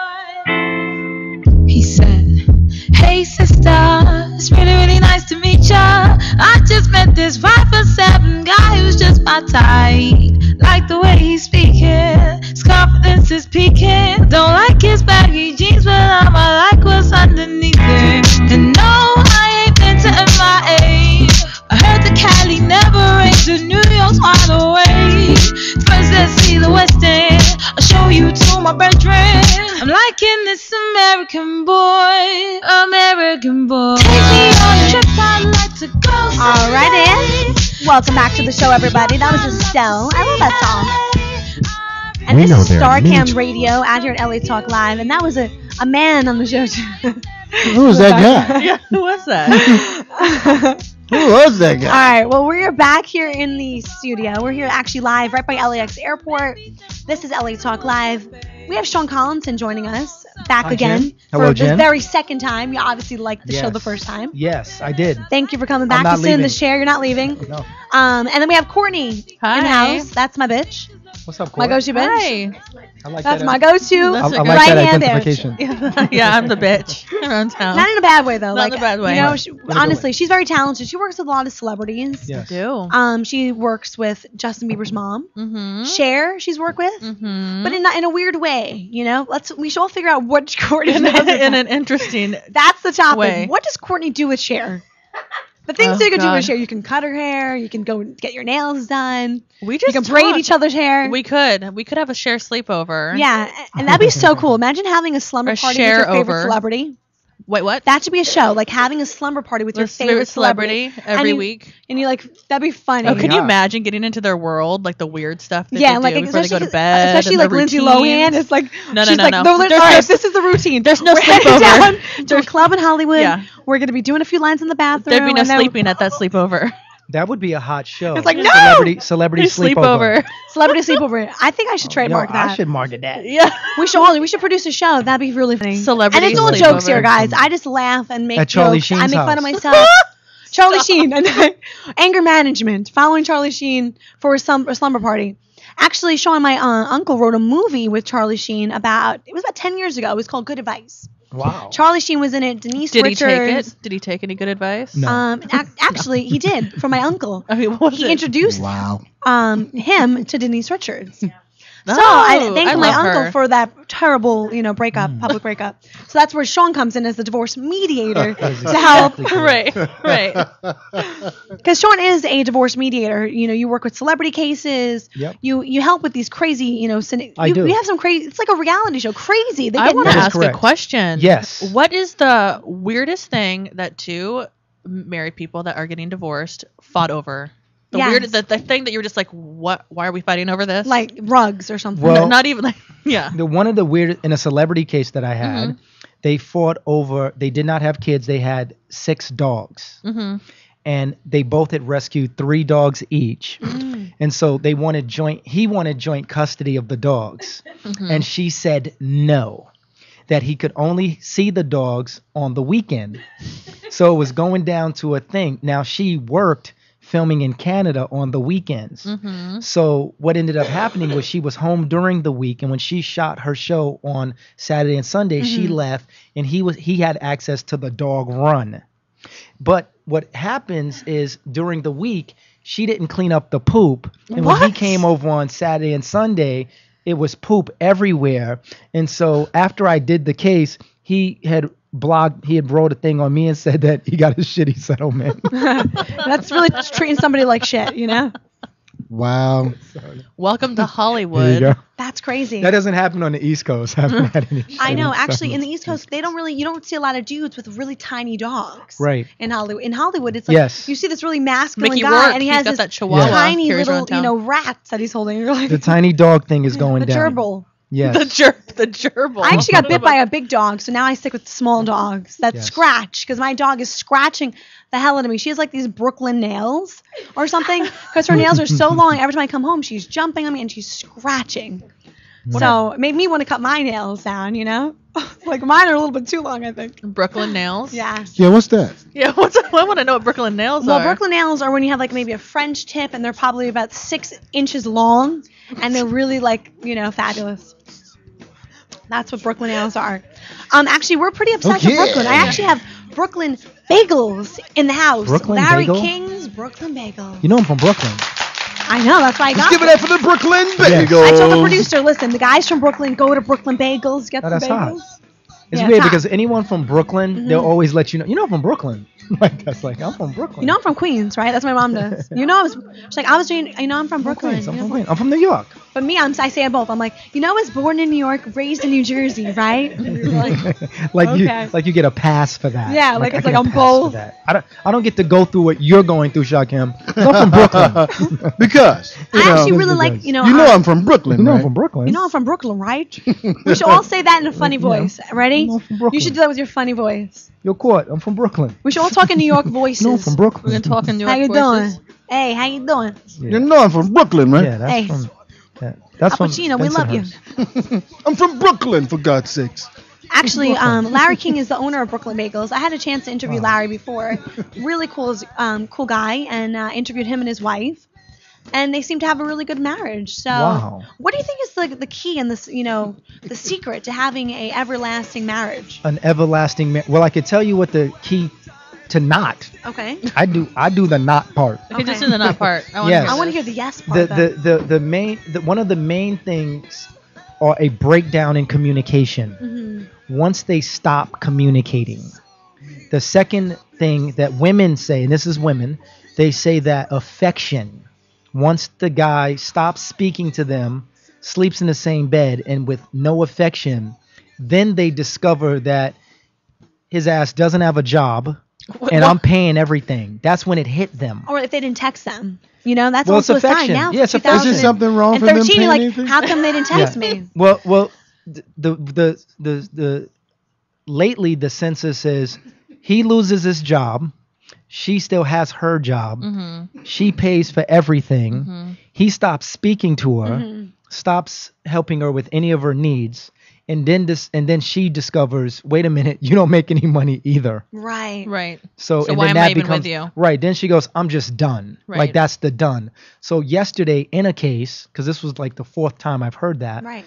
He said, hey sister, it's really, really nice to meet ya. I just met this five foot seven guy who's just my type. Like the way he's speaking, his confidence is peaking. Don't like his baggy jeans, but I'ma like what's underneath it. And no, I ain't been to M I A. I heard the Cali never rains, and New York's wide awake. First let's see the West End, I'll show you to my bedroom. I'm liking this American boy, American boy. Take me on a trip, I'd like to go someday. Alrighty. Welcome back to the show, everybody. That was Estelle. I love that song. And We this know is there are many StarCam ch- Radio out here at L A Talk Live, and that was a, a man on the show. Too. Who was that guy? Yeah, who was that? Who was that All guy? right, well, we're back here in the studio. We're here actually live right by L A X Airport. This is L A Talk Live. We have Sean Collinson joining us back Hi, again Jen. Hello, for Jen. the very second time. You obviously liked the show Yes. the first time. Yes, I did. Thank you for coming I'm back. not You sit in the leaving. chair. You're not leaving. No. Um, and then we have Courtney Hi. in the house. That's my bitch. What's up, My Corey? go-to bitch. Hi. I like That's that. my go-to I, I That's a like good- that right-hand identification. bitch. Yeah, I'm the bitch around town. Not in a bad way, though. Not like, in a bad way. You know, Right. she, In a good honestly, way. she's very talented. She works with a lot of celebrities. Yes. do. Um, she works with Justin Bieber's mom. Mm-hmm. Cher, she's worked with, Mm-hmm. but in a, in a weird way. You know, let's we should all figure out what Courtney in, does. in an interesting. That's the topic. way. What does Courtney do with Cher? The things Oh, you can do with God. Cher, you can cut her hair, you can go get your nails done, We you just can braid talked. each other's hair. We could. We could have a share sleepover. Yeah, and that'd be so cool. Imagine having a slumber Or party with share your favorite over. celebrity. Wait, what? That should be a show, like having a slumber party with your With favorite, favorite celebrity every And you- week. And you like that'd be funny. Oh, can you Yeah. imagine getting into their world, like the weird stuff that yeah, they like do before they go to especially- bed, especially and like their Lindsay routines? Lohan. It's like No, no, she's no, like, no. "No, There's all no- right, this is the routine. there's no We're heading sleepover. down to a There's- club in Hollywood. Yeah. We're gonna be doing a few lines in the bathroom. There'd be no and then sleeping at that sleepover. That would be a hot show. It's like, no! Celebrity, celebrity sleepover. sleepover. Celebrity sleepover. I think I should trademark Yo, that. I should market that. Yeah. We should all. We should produce a show. That'd be really funny. Celebrity And it's all sleepover. jokes here, guys. I just laugh and make At Charlie jokes. I Sheen's make fun house. of myself. Charlie Sheen. And anger management. Following Charlie Sheen for a, slum- a slumber party. Actually, Sean, my uh, uncle wrote a movie with Charlie Sheen about. It was about ten years ago. It was called Good Advice. Wow. Charlie Sheen was in it. Denise Did he Richards. take it? Did he take any good advice? No. Um, ac- actually, he did from my uncle. I mean, what was He it? introduced Wow. um him to Denise Richards. So Oh, I thank I my love uncle her. for that terrible, you know, breakup, public breakup. So that's where Sean comes in as the divorce mediator That is to help, exactly correct. Right, right. because Sean is a divorce mediator. You know, you work with celebrity cases. Yep. You you help with these crazy, you know, cine- I you, do. We have some crazy. It's like a reality show. Crazy. They I get want to That is nuts. ask correct. a question. Yes. What is the weirdest thing that two married people that are getting divorced fought over? The Yes. weird, the, the thing that you're just like, what? Why are we fighting over this? like rugs or something. Well- No, not even like, yeah. The one of the weird in a celebrity case that I had, Mm-hmm. they fought over. They did not have kids. They had six dogs, Mm-hmm. and they both had rescued three dogs each, Mm. and so they wanted joint. He wanted joint custody of the dogs, Mm-hmm. and she said no, that he could only see the dogs on the weekend. So it was going down to a thing. Now she worked filming in Canada on the weekends. Mm-hmm. So what ended up happening was she was home during the week, and when she shot her show on Saturday and Sunday, she Mm-hmm. left, and he was he had access to the dog run. But what happens is during the week, she didn't clean up the poop, and when he What? came over on Saturday and Sunday, it was poop everywhere. And so after I did the case, he had blogged, he had wrote a thing on me and said that he got a shitty settlement. That's really treating somebody like shit. You know. Wow. Welcome to There you Hollywood. go. That's crazy. That doesn't happen on the East Coast. I haven't had any. I know. shitty Actually, in the settlements. East Coast, they don't really. You don't see a lot of dudes with really tiny dogs. Right. In Hollywood, in Hollywood, it's like Yes. you see this really masculine Mickey guy, Rourke, and he he's has got this that Chihuahua tiny carries little, around town. you know, rats that he's holding. You're like The tiny dog thing is going the down. gerbil. Yes. The ger the gerbil. I actually got bit by a big dog, so now I stick with small dogs that Yes. scratch because my dog is scratching the hell out of me. She has like these Brooklyn nails or something because her nails are so long. Every time I come home, she's jumping on me and she's scratching. So it made me want to cut my nails down, you know? Like mine are a little bit too long, I think. Brooklyn nails. Yeah. Yeah, what's that? Yeah. What's I want to know what Brooklyn nails Well, are. Brooklyn nails are when you have like maybe a French tip and they're probably about six inches long and they're really like, you know, fabulous. That's what Brooklyn nails are. Um, actually, we're pretty obsessed Oh, with yeah. Brooklyn. I actually have Brooklyn bagels in the house. Brooklyn Larry bagel? King's Brooklyn bagel. You know I'm from Brooklyn. I know, that's why I got Let's give it them. up for the Brooklyn Yeah. Bagels. I told the producer, listen, the guys from Brooklyn go to Brooklyn Bagels, get Oh, the that's bagels. hot. It's Yeah, weird it's hot. because anyone from Brooklyn, they'll always let you know. You know I'm from Brooklyn. Like that's like I'm from Brooklyn. You know I'm from Queens, right? That's what my mom does. You know I was, she's like, I was doing, you know I'm from I'm from Brooklyn. Queens. I'm You from know, Queens. I'm from New York. But me, I'm, I say it both. I'm like, you know, I was born in New York, raised in New Jersey, right? And you're like, like Okay. you, like you get a pass for that. Yeah, like I it's get like a I'm pass both. for that. I don't, I don't get to go through what you're going through, Shakim. I'm from Brooklyn. Because you I know, actually really because- like, you know, you know uh, I'm from Brooklyn, You know right? I'm from Brooklyn. you know I'm from Brooklyn, right? We should all say that in a funny voice. Ready? You know I'm from Brooklyn. You should do that with your funny voice. You're caught. I'm from Brooklyn. We should all talk in New York voices. No, I'm from We're Brooklyn. gonna talk in New York How you voices. doing? Hey, how you doing? You know I'm from Brooklyn, right? Yeah, that's Hey. from. That, that's from Cappuccino, we love you. Bensonhurst. I'm from Brooklyn, for God's sakes. Actually, um, Larry King is the owner of Brooklyn Bagels. I had a chance to interview Larry before. Really cool, um, cool guy, and uh, interviewed him and his wife, and they seem to have a really good marriage. So, Wow. what do you think is the the key and this, you know, the secret to having a everlasting marriage? An everlasting. Ma- well, I could tell you what the key to not. Okay. I do. I do the not part. Okay, just in the not part. I want Yes. I want to hear hear the yes The part. the, though. the the main the, one of the main things are a breakdown in communication. Mhm. Once they stop communicating, the second thing that women say, and this is women, they say that affection. Once the guy stops speaking to them, sleeps in the same bed, and with no affection, then they discover that his ass doesn't have a job, and I'm paying everything. That's when it hit them. Or if they didn't text them. You know, that's Well, it's also a sign affection. now. Yeah, it's two affection. thousand Is there something wrong for them thirteen, paying you're like, anything? how come they didn't text Yeah. me? Well, well, th- the the the the lately the census says he loses his job, she still has her job, Mm-hmm. she pays for everything. Mm-hmm. He stops speaking to her, Mhm. stops helping her with any of her needs, and then this and then she discovers, wait a minute, you don't make any money either. Right. Right. So, So and why then am I that even becomes with you? right. Then she goes, I'm just done. Like Right. that's the done. So yesterday in a case, because this was like the fourth time I've heard that. Right.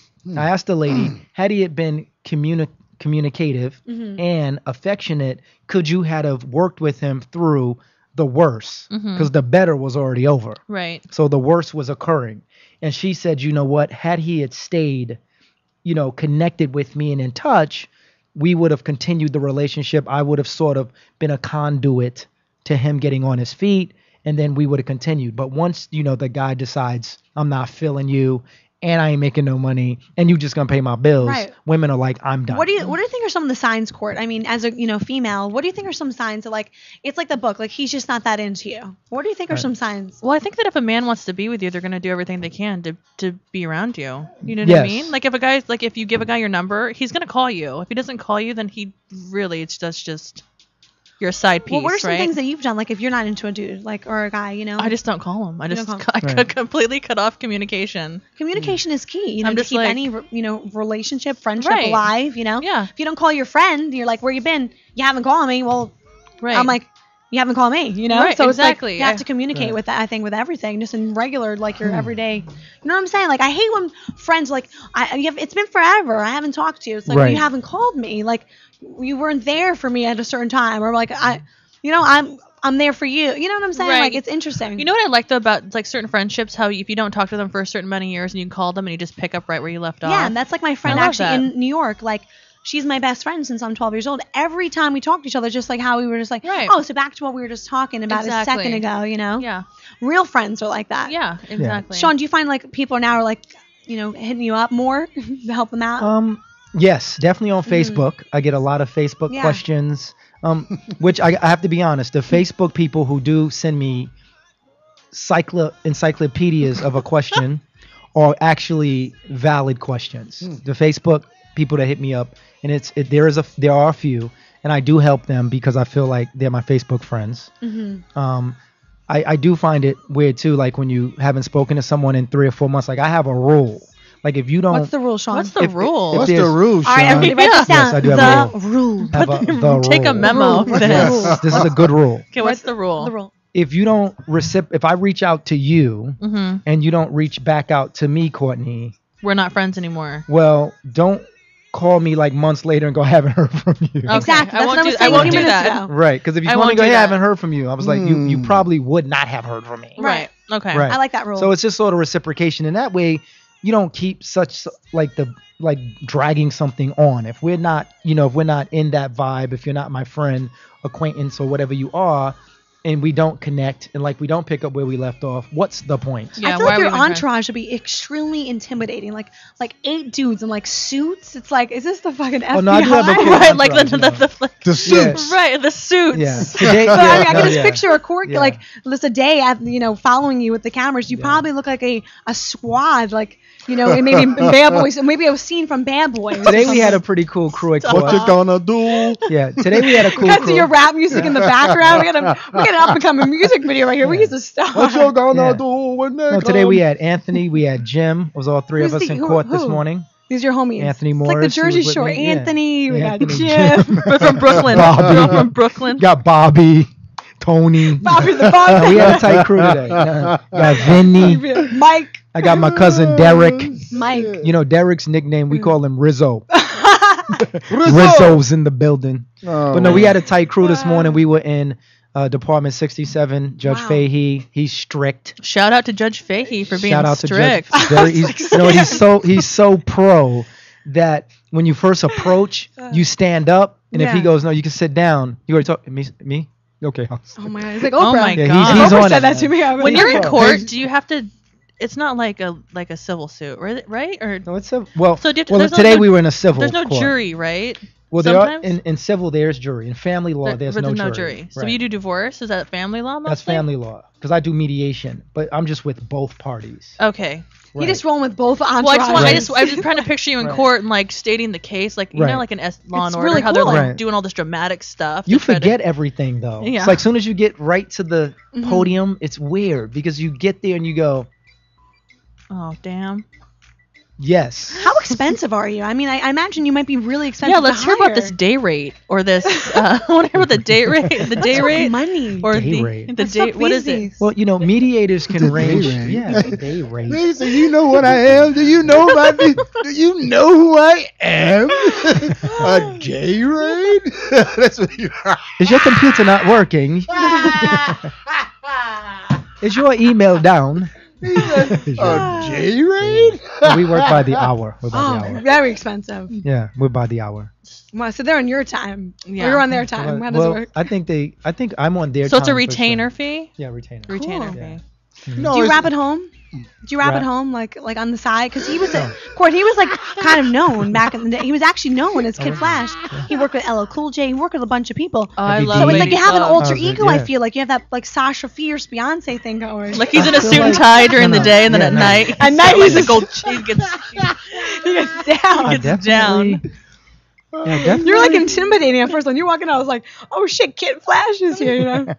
I asked the lady, had he had been communi- communicative Mhm. and affectionate, could you had have worked with him through the worst? Mhm. Because the better was already over. Right. So the worst was occurring. And she said, you know what? Had he had stayed, you know, connected with me and in touch, we would have continued the relationship. I would have sort of been a conduit to him getting on his feet, and then we would have continued. But once, you know, the guy decides, I'm not feeling you, and I ain't making no money, and you just gonna pay my bills, Right. women are like, I'm done. What do you What do you think are some of the signs, Court? I mean, as a you know female, what do you think are some signs that like it's like the book, like he's just not that into you? What do you think are Right. some signs? Well, I think that if a man wants to be with you, they're gonna do everything they can to to be around you. You know what I Yes. mean? Like if a guy's like if you give a guy your number, he's gonna call you. If he doesn't call you, then he really it's just just your side piece, Well, what are some right? things that you've done, like if you're not into a dude, like or a guy, you know? I just don't call him. I You just don't call I him. could completely cut off communication. Communication is key. You know, I'm to just keep like- any you know relationship, friendship Right. alive. You know, Yeah. if you don't call your friend, you're like, where you been? You haven't called me. Well, Right. I'm like, you haven't called me. You know, Right, so it's exactly. like you have I- to communicate Right. with that. I think with everything, just in regular, like Hmm. your everyday. You know what I'm saying? Like I hate when friends like I you have, it's been forever. I haven't talked to you. It's like Right. you haven't called me. Like you weren't there for me at a certain time, or like I, you know, I'm I'm there for you. You know what I'm saying? Right. Like it's interesting. You know what I like though about like certain friendships, how if you don't talk to them for a certain amount of years and you call them and you just pick up right where you left off. Yeah, and that's like my friend I love actually that. in New York. Like, she's my best friend since I'm twelve years old. Every time we talk to each other, just like how we were just like, Right. oh, so back to what we were just talking about a Exactly. second ago, you know? Yeah. Real friends are like that. Yeah, exactly. Sean, do you find like people are now are like, you know, hitting you up more to help them out? Um, yes, definitely on Facebook. I get a lot of Facebook Yeah. questions, um, which I, I have to be honest, the Facebook people who do send me cyclo- encyclopedias of a question are actually valid questions. Hmm. The Facebook people that hit me up, and it's it, there is a there are a few, and I do help them because I feel like they're my Facebook friends. Mm-hmm. Um, I, I do find it weird too, like when you haven't spoken to someone in three or four months. Like I have a rule. Like if you don't, What's the rule, Sean? What's the if- rule? if What's the there's- rule, All Sean? right, everybody write this down. Yes, I do have a the rule. have a, the Take a rule. memo of Rule. this. Yes, this is a good rule. Okay, what's the rule? The rule. If you don't recip, if I reach out to you Mm-hmm. and you don't reach back out to me, Courtney, We're not friends anymore. well, don't call me like months later and go, I haven't heard from you. Okay, Exactly. I That's won't what I do- was I saying a won't few do minutes that. ago. Right, because if you I told me, won't go, do hey, I that. haven't heard from you, I was like, you, you Hmm. probably would not have heard from me. Right. Okay. Right. I like that rule. So it's just sort of reciprocation, and that way you don't keep such like the like dragging something on. If we're not, you know, if we're not in that vibe, if you're not my friend, acquaintance, or whatever you are, and we don't connect, and like we don't pick up where we left off, what's the point? Yeah, I feel why like are we your even friends? entourage would be extremely intimidating. Like like eight dudes in like suits. It's like, is this the fucking F B I? Oh, no, I do have a cool Right, like the, entourage, the, you know. the, like, The suits. right, the suits. Yeah. Today, But I, yeah, mean, I no, can just yeah. picture a court Yeah. like just a day at you know following you with the cameras. You Yeah. probably look like a, a squad, like you know maybe in Bad Boys, maybe a scene from Bad Boys. or Today we had a something. pretty cool crew at What you Court. gonna do? Yeah, today we had a cool You guys crew. see your rap music in the background. We got a we got an up and coming music video right here. We Yeah. used to stop. What you gonna Yeah. do when they No, today come? we had Anthony, we had Jim. It was all three Who's of us the- in who- court this who? morning. These are your homies. Anthony It's Morris. like the he Jersey was with Shore. me, yeah. Anthony. We got Anthony, Jim. We're from Brooklyn. Bobby. We're from Brooklyn. Got Bobby, Tony. Bobby the Uh, Bobby. we had a tight crew today. Uh, got Vinny. Mike. I got my cousin Derek. Mike. You know Derek's nickname. We call him Rizzo. Rizzo. Rizzo's in the building. Oh, But no, we had a tight crew this morning. We were in uh, Department sixty-seven. Judge Wow. Fahey. He's strict. Shout out to Judge Fahey for being Shout out strict. to Judge. Very, he's, you know, he's so he's so pro that when you first approach, you stand up, and if he Yeah. goes, no, you can sit down. You already talk me, me. Okay. I'll sit Oh my god. It's like Oprah. Oh my Yeah, God. he's, he's Oprah on said it. that to me. I was When like, you're in oh. court, do you have to? It's not like a like a civil suit, right? Right? Or No, it's a well. So do you have to- well, there's no- today no- we were in a civil. there's no court. jury, right? Well, there are Sometimes? in, in civil there's jury. In family law, There- there's, but no, there's jury. So Right. you do divorce? Is that family law? Mostly? That's family law because I do mediation, but I'm just with both parties. Okay. He Right. just rolling with both entourages. Well, I just want. I Right. just. I'm just trying to picture you in Right. court and like stating the case, like you Right. know, like in S- Law It's and Order, really how they're cool. like Right. doing all this dramatic stuff. You to try to- forget everything though. Yeah. It's like soon as you get right to the Mhm. podium, it's weird because you get there and you go, Oh damn. yes. How expensive are you? I mean, I, I imagine you might be really expensive. Yeah, let's to hear about hire. this day rate or this. Uh, I want to hear about the day rate. The day That's rate money. or Day the rate. the What's day. up, What is it? Beezy's? Well, you know, mediators can Day range. rate. Yeah, day rate. They say, you know what I am? Do you know my? Do you know who I am? A gay raid? That's what you. Is your computer not working? Is your email down? A gay raid? We work by the hour. We're by the Oh, hour. very expensive. Yeah, we're by the hour. Well, so they're on your time. Yeah. Or you're on their time. How does well, it work? I think they. I think I'm on their. So it's a time for retainer sure. fee. Yeah, retainer. Retainer Cool. fee. No, Do you it's- rap at home? Do you rap Rap. at home, like like on the side? Because he was a Court. He was like kind of known back in the day. He was actually known as Kid Flash. He worked with L L Cool J. He worked with a bunch of people. Oh, I Have you love. So it's Baby like you have an Club. alter Oh, is it? ego. I Yeah. feel like you have that like Sasha Fierce Beyonce thing going. Like he's in I a feel suit and like- tie during no, the no. day, and then Yeah, at no. night, At he's night got, like he's the just- gold. He gets. he gets down. I Gets down. definitely- Yeah, definitely. You're like intimidating at first. When you're walking out, I was like, oh shit, Kid Flash is here. You know.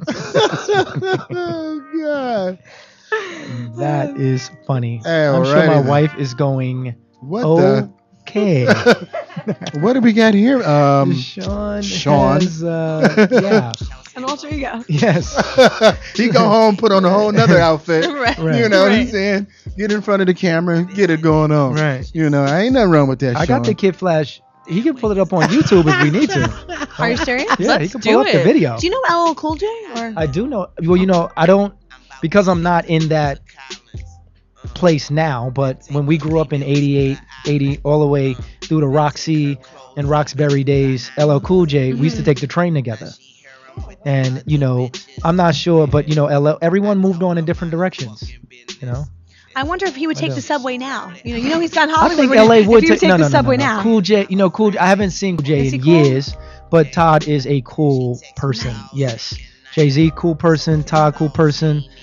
Oh God. That is funny. Hey, I'm sure alrighty my then. wife is going. What Okay. the? What do we got here? Um, Sean. Sean. Has, uh, yeah. An alter ego. Yes. he go home, put on a whole nother outfit. Right. Right. You know what I'm Right. saying? Get in front of the camera and get it going on. Right. You know, I ain't nothing wrong with that. I got the Sean. Kid Flash. He can pull it up on YouTube if we need to. Are you serious? Yeah, he Let's can do pull up the it. video. Do you know L L Cool J? Or I do know. Well, you know, I don't because I'm not in that place now. But when we grew up in eighty-eight, eighty, all the way through the Roxy and Roxbury days, L L Cool J, we used to take the train together. And you know, I'm not sure, but you know, L L, everyone moved on in different directions. You know, I wonder if he would I take know. the subway now. You know, you know he's gone I Hollywood. think but L A if would he would take take no, the no, no, subway no, no. now. Cool J, you know, Cool. J, I haven't seen Cool J Is he in cool? years, but Todd is a cool person. Yes, Jay Z, cool person. Todd, cool person.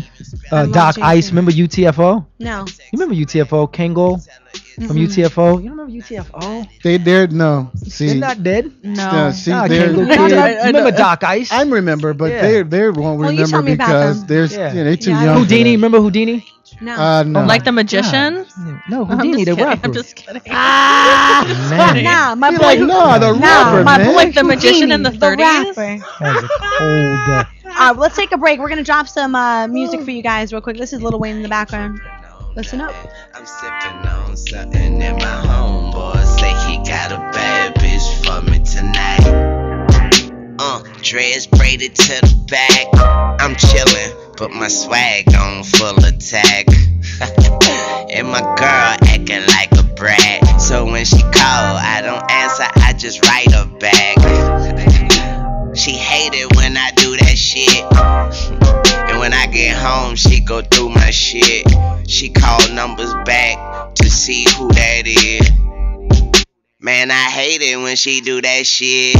Uh, love Doc J C. Ice, remember U T F O? No. You remember U T F O? Kango from Mhm. U T F O? You don't remember U T F O? They they're no. See, They're not dead. No. yeah, see, Nah, they're, Kango they're- Kid. I- I- You remember Doc Ice? I remember, but Yeah. they they won't Well, you remember tell me about because them. there's Yeah. yeah, they too Yeah, I young. for Houdini, that. remember Houdini? No. Uh, no. Like the magician? No, I'm Houdini, just the kidding. rapper. I'm just kidding. Ah, Man. nah, my Be boy. like, no, the nah, rapper, my man. boy Like the magician in the Houdini, thirties? rapper. That was a cold. Uh, All right, let's take a break. We're gonna drop some uh, music for you guys real quick. This is Lil Wayne in the background. Listen up. I'm sipping on something and my homeboy say he got a bad bitch for me tonight. Uh, dreads braided to the back. I'm chillin', but my swag on full attack. And my girl acting like a brat. So when she call, I don't answer, I just write her back. She hate it when I do that shit. And when I get home, she go through my shit. She call numbers back to see who that is. Man, I hate it when she do that shit.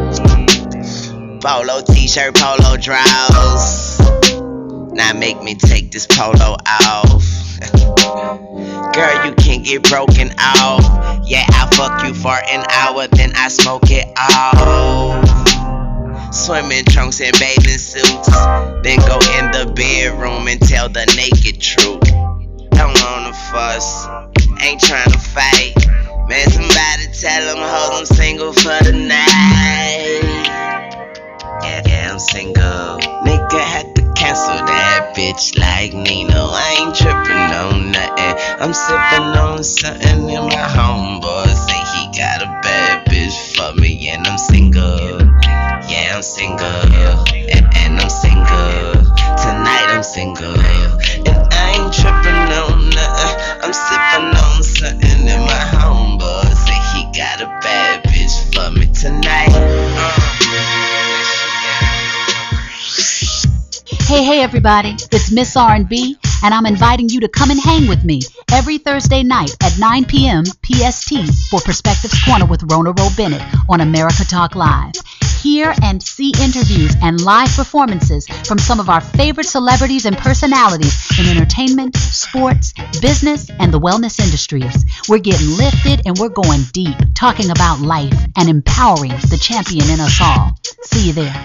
Polo t-shirt, polo drawers. Now make me take this polo off. Girl, you can get broken off. Yeah, I fuck you for an hour, then I smoke it off. Swimming trunks and bathing suits. Then go in the bedroom and tell the naked truth. Don't wanna fuss, ain't tryna fight. Man, somebody tell them hoes I'm single for the night. Yeah, yeah, I'm single. Nigga had to cancel that bitch like Nino. I ain't trippin' on nothing. I'm sippin' on something and my homeboy say he got a bad bitch for me and I'm single. Yeah, I'm single. And, and I'm single. Tonight I'm single. And I ain't trippin' on nothing. I'm sippin' on something and my homeboy say he got a bad bitch for me tonight. Hey, hey, everybody, it's Miss R and B, and I'm inviting you to come and hang with me every Thursday night at nine p.m. P S T for Perspectives Corner with Rona Rowe Bennett on America Talk Live. Hear and see interviews and live performances from some of our favorite celebrities and personalities in entertainment, sports, business, and the wellness industries. We're getting lifted and we're going deep, talking about life and empowering the champion in us all. See you there.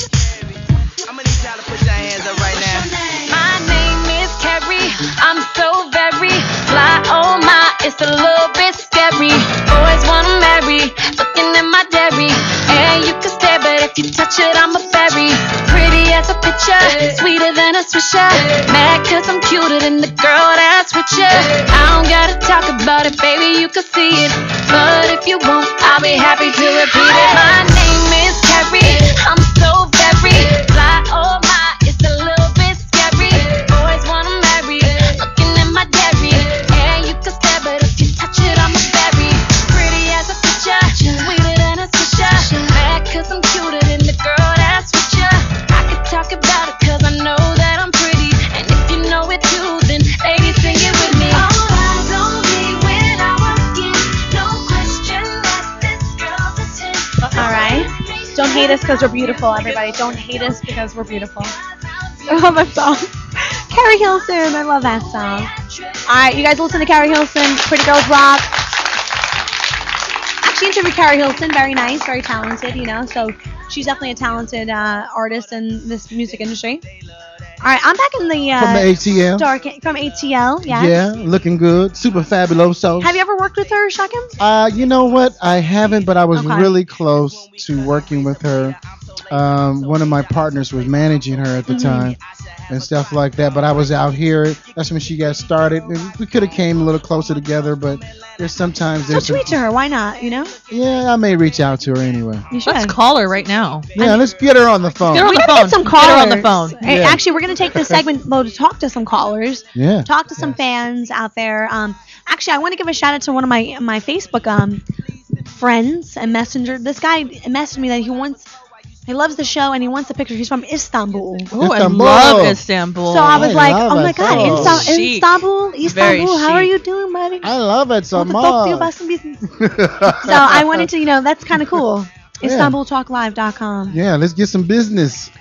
My name is Carrie. I'm so very fly. Oh my, it's a little bit scary. Boys wanna marry, looking at my dairy. And you can stare, but if you touch it, I'm a berry. Pretty as a picture, sweeter than a swisher. Mad cause I'm cuter than the girl that's with you. I don't gotta talk about it, baby, you can see it. But if you want, I'll be happy to repeat it. My name is Carrie. I'm so very fly. Oh my, it's a little bit scary. Boys wanna marry, looking at my dairy. And you can stare, but if you touch it, I'm a berry. Pretty as a picture, sweeter than a swisher. Mad cause I'm cuter than the girl that's with you. I could talk about it cause I know that I'm pretty. And if you know it too, then ladies sing it with me. All eyes on me when I walk in. No question that this girl's a ten. All right. Don't hate us because we're beautiful, everybody. Don't hate us because we're beautiful. I love that song. Carrie Hilson. I love that song. All right, you guys listen to Carrie Hilson. Pretty Girls Rock. Actually interviewed Carrie Hilson. Very nice, very talented, you know. So she's definitely a talented uh, artist in this music industry. All right, I'm back in the uh, From the A T L. Dark, from A T L. Yes. Yeah, looking good, super fabuloso. Have you ever worked with her, Shakim? Uh, you know what? I haven't, but I was Okay. really close to working with her. Um, one of my partners was managing her at the Mhm. time and stuff like that. But I was out here. That's when she got started. And we could have came a little closer together, but there's sometimes So there's. tweet to her. Why not? You know. Yeah, I may reach out to her anyway. You should. Let's call her right now. Yeah, let's get her on the phone. Get her on we the gotta phone. get some Get callers. her on the phone. Hey, Yeah. Actually, we're gonna take this segment though to talk to some callers. Yeah. Talk to some fans out there. Um, actually, I want to give a shout out to one of my my Facebook um friends and messenger. This guy messaged me that he wants. He loves the show and he wants a picture. He's from Istanbul. Oh, I Istanbul. love Istanbul. So I was I like, love oh my it. god, Oh. Insta- Chic. Istanbul, Very Istanbul. How are chic. you doing, buddy? I love it so Want to talk to you about much. some business. So I wanted to, you know, that's kind of cool. Yeah. Istanbul Talk Live dot com. Yeah, let's get some business.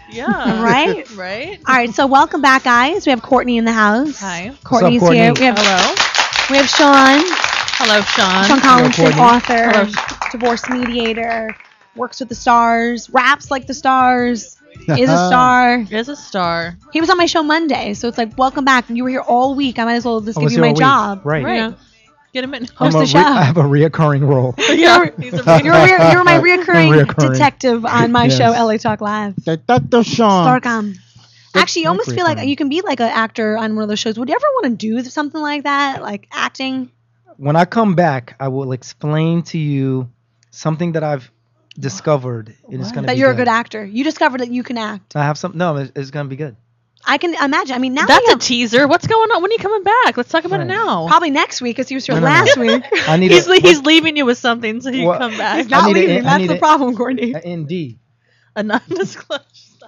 Yeah. Right? Right? All right, so welcome back, guys. We have Courtney in the house. Hi. Courtney's What's up, here. Courtney? We have, Hello. we have Sean. Hello, Sean. Sean Collinson, Courtney. author, Hello. divorce mediator, works with the stars, raps like the stars, is a star. Is a star. He was on my show Monday, so it's like, welcome back. You were here all week. I might as well just I give was you here my all week. job. Right. You Right. know? Get him in. I'm Host a the re- show. I have a reoccurring role. Yeah. He's a You're, re- you're my reoccurring, Reoccurring. detective on my Yes. show, L A Talk Live. Doctor Sean. StarCam. Actually, you not almost feel like reoccurring. you can be like an actor on one of those shows. Would you ever want to do something like that, like acting? When I come back, I will explain to you something that I've discovered. And it's gonna That be you're good. a good actor. You discovered that you can act. I have some. No, it's, it's gonna be good. I can imagine. I mean, now That's we a have teaser. What's going on? When are you coming back? Let's talk about Right. it now. probably next week, because he was here No, no, no. last week. I need He's, a, le- he's leaving you with something so you What- can come back. He's not need a- leaving. I That's need the a- problem, Courtney. a N D. A non-disclosure.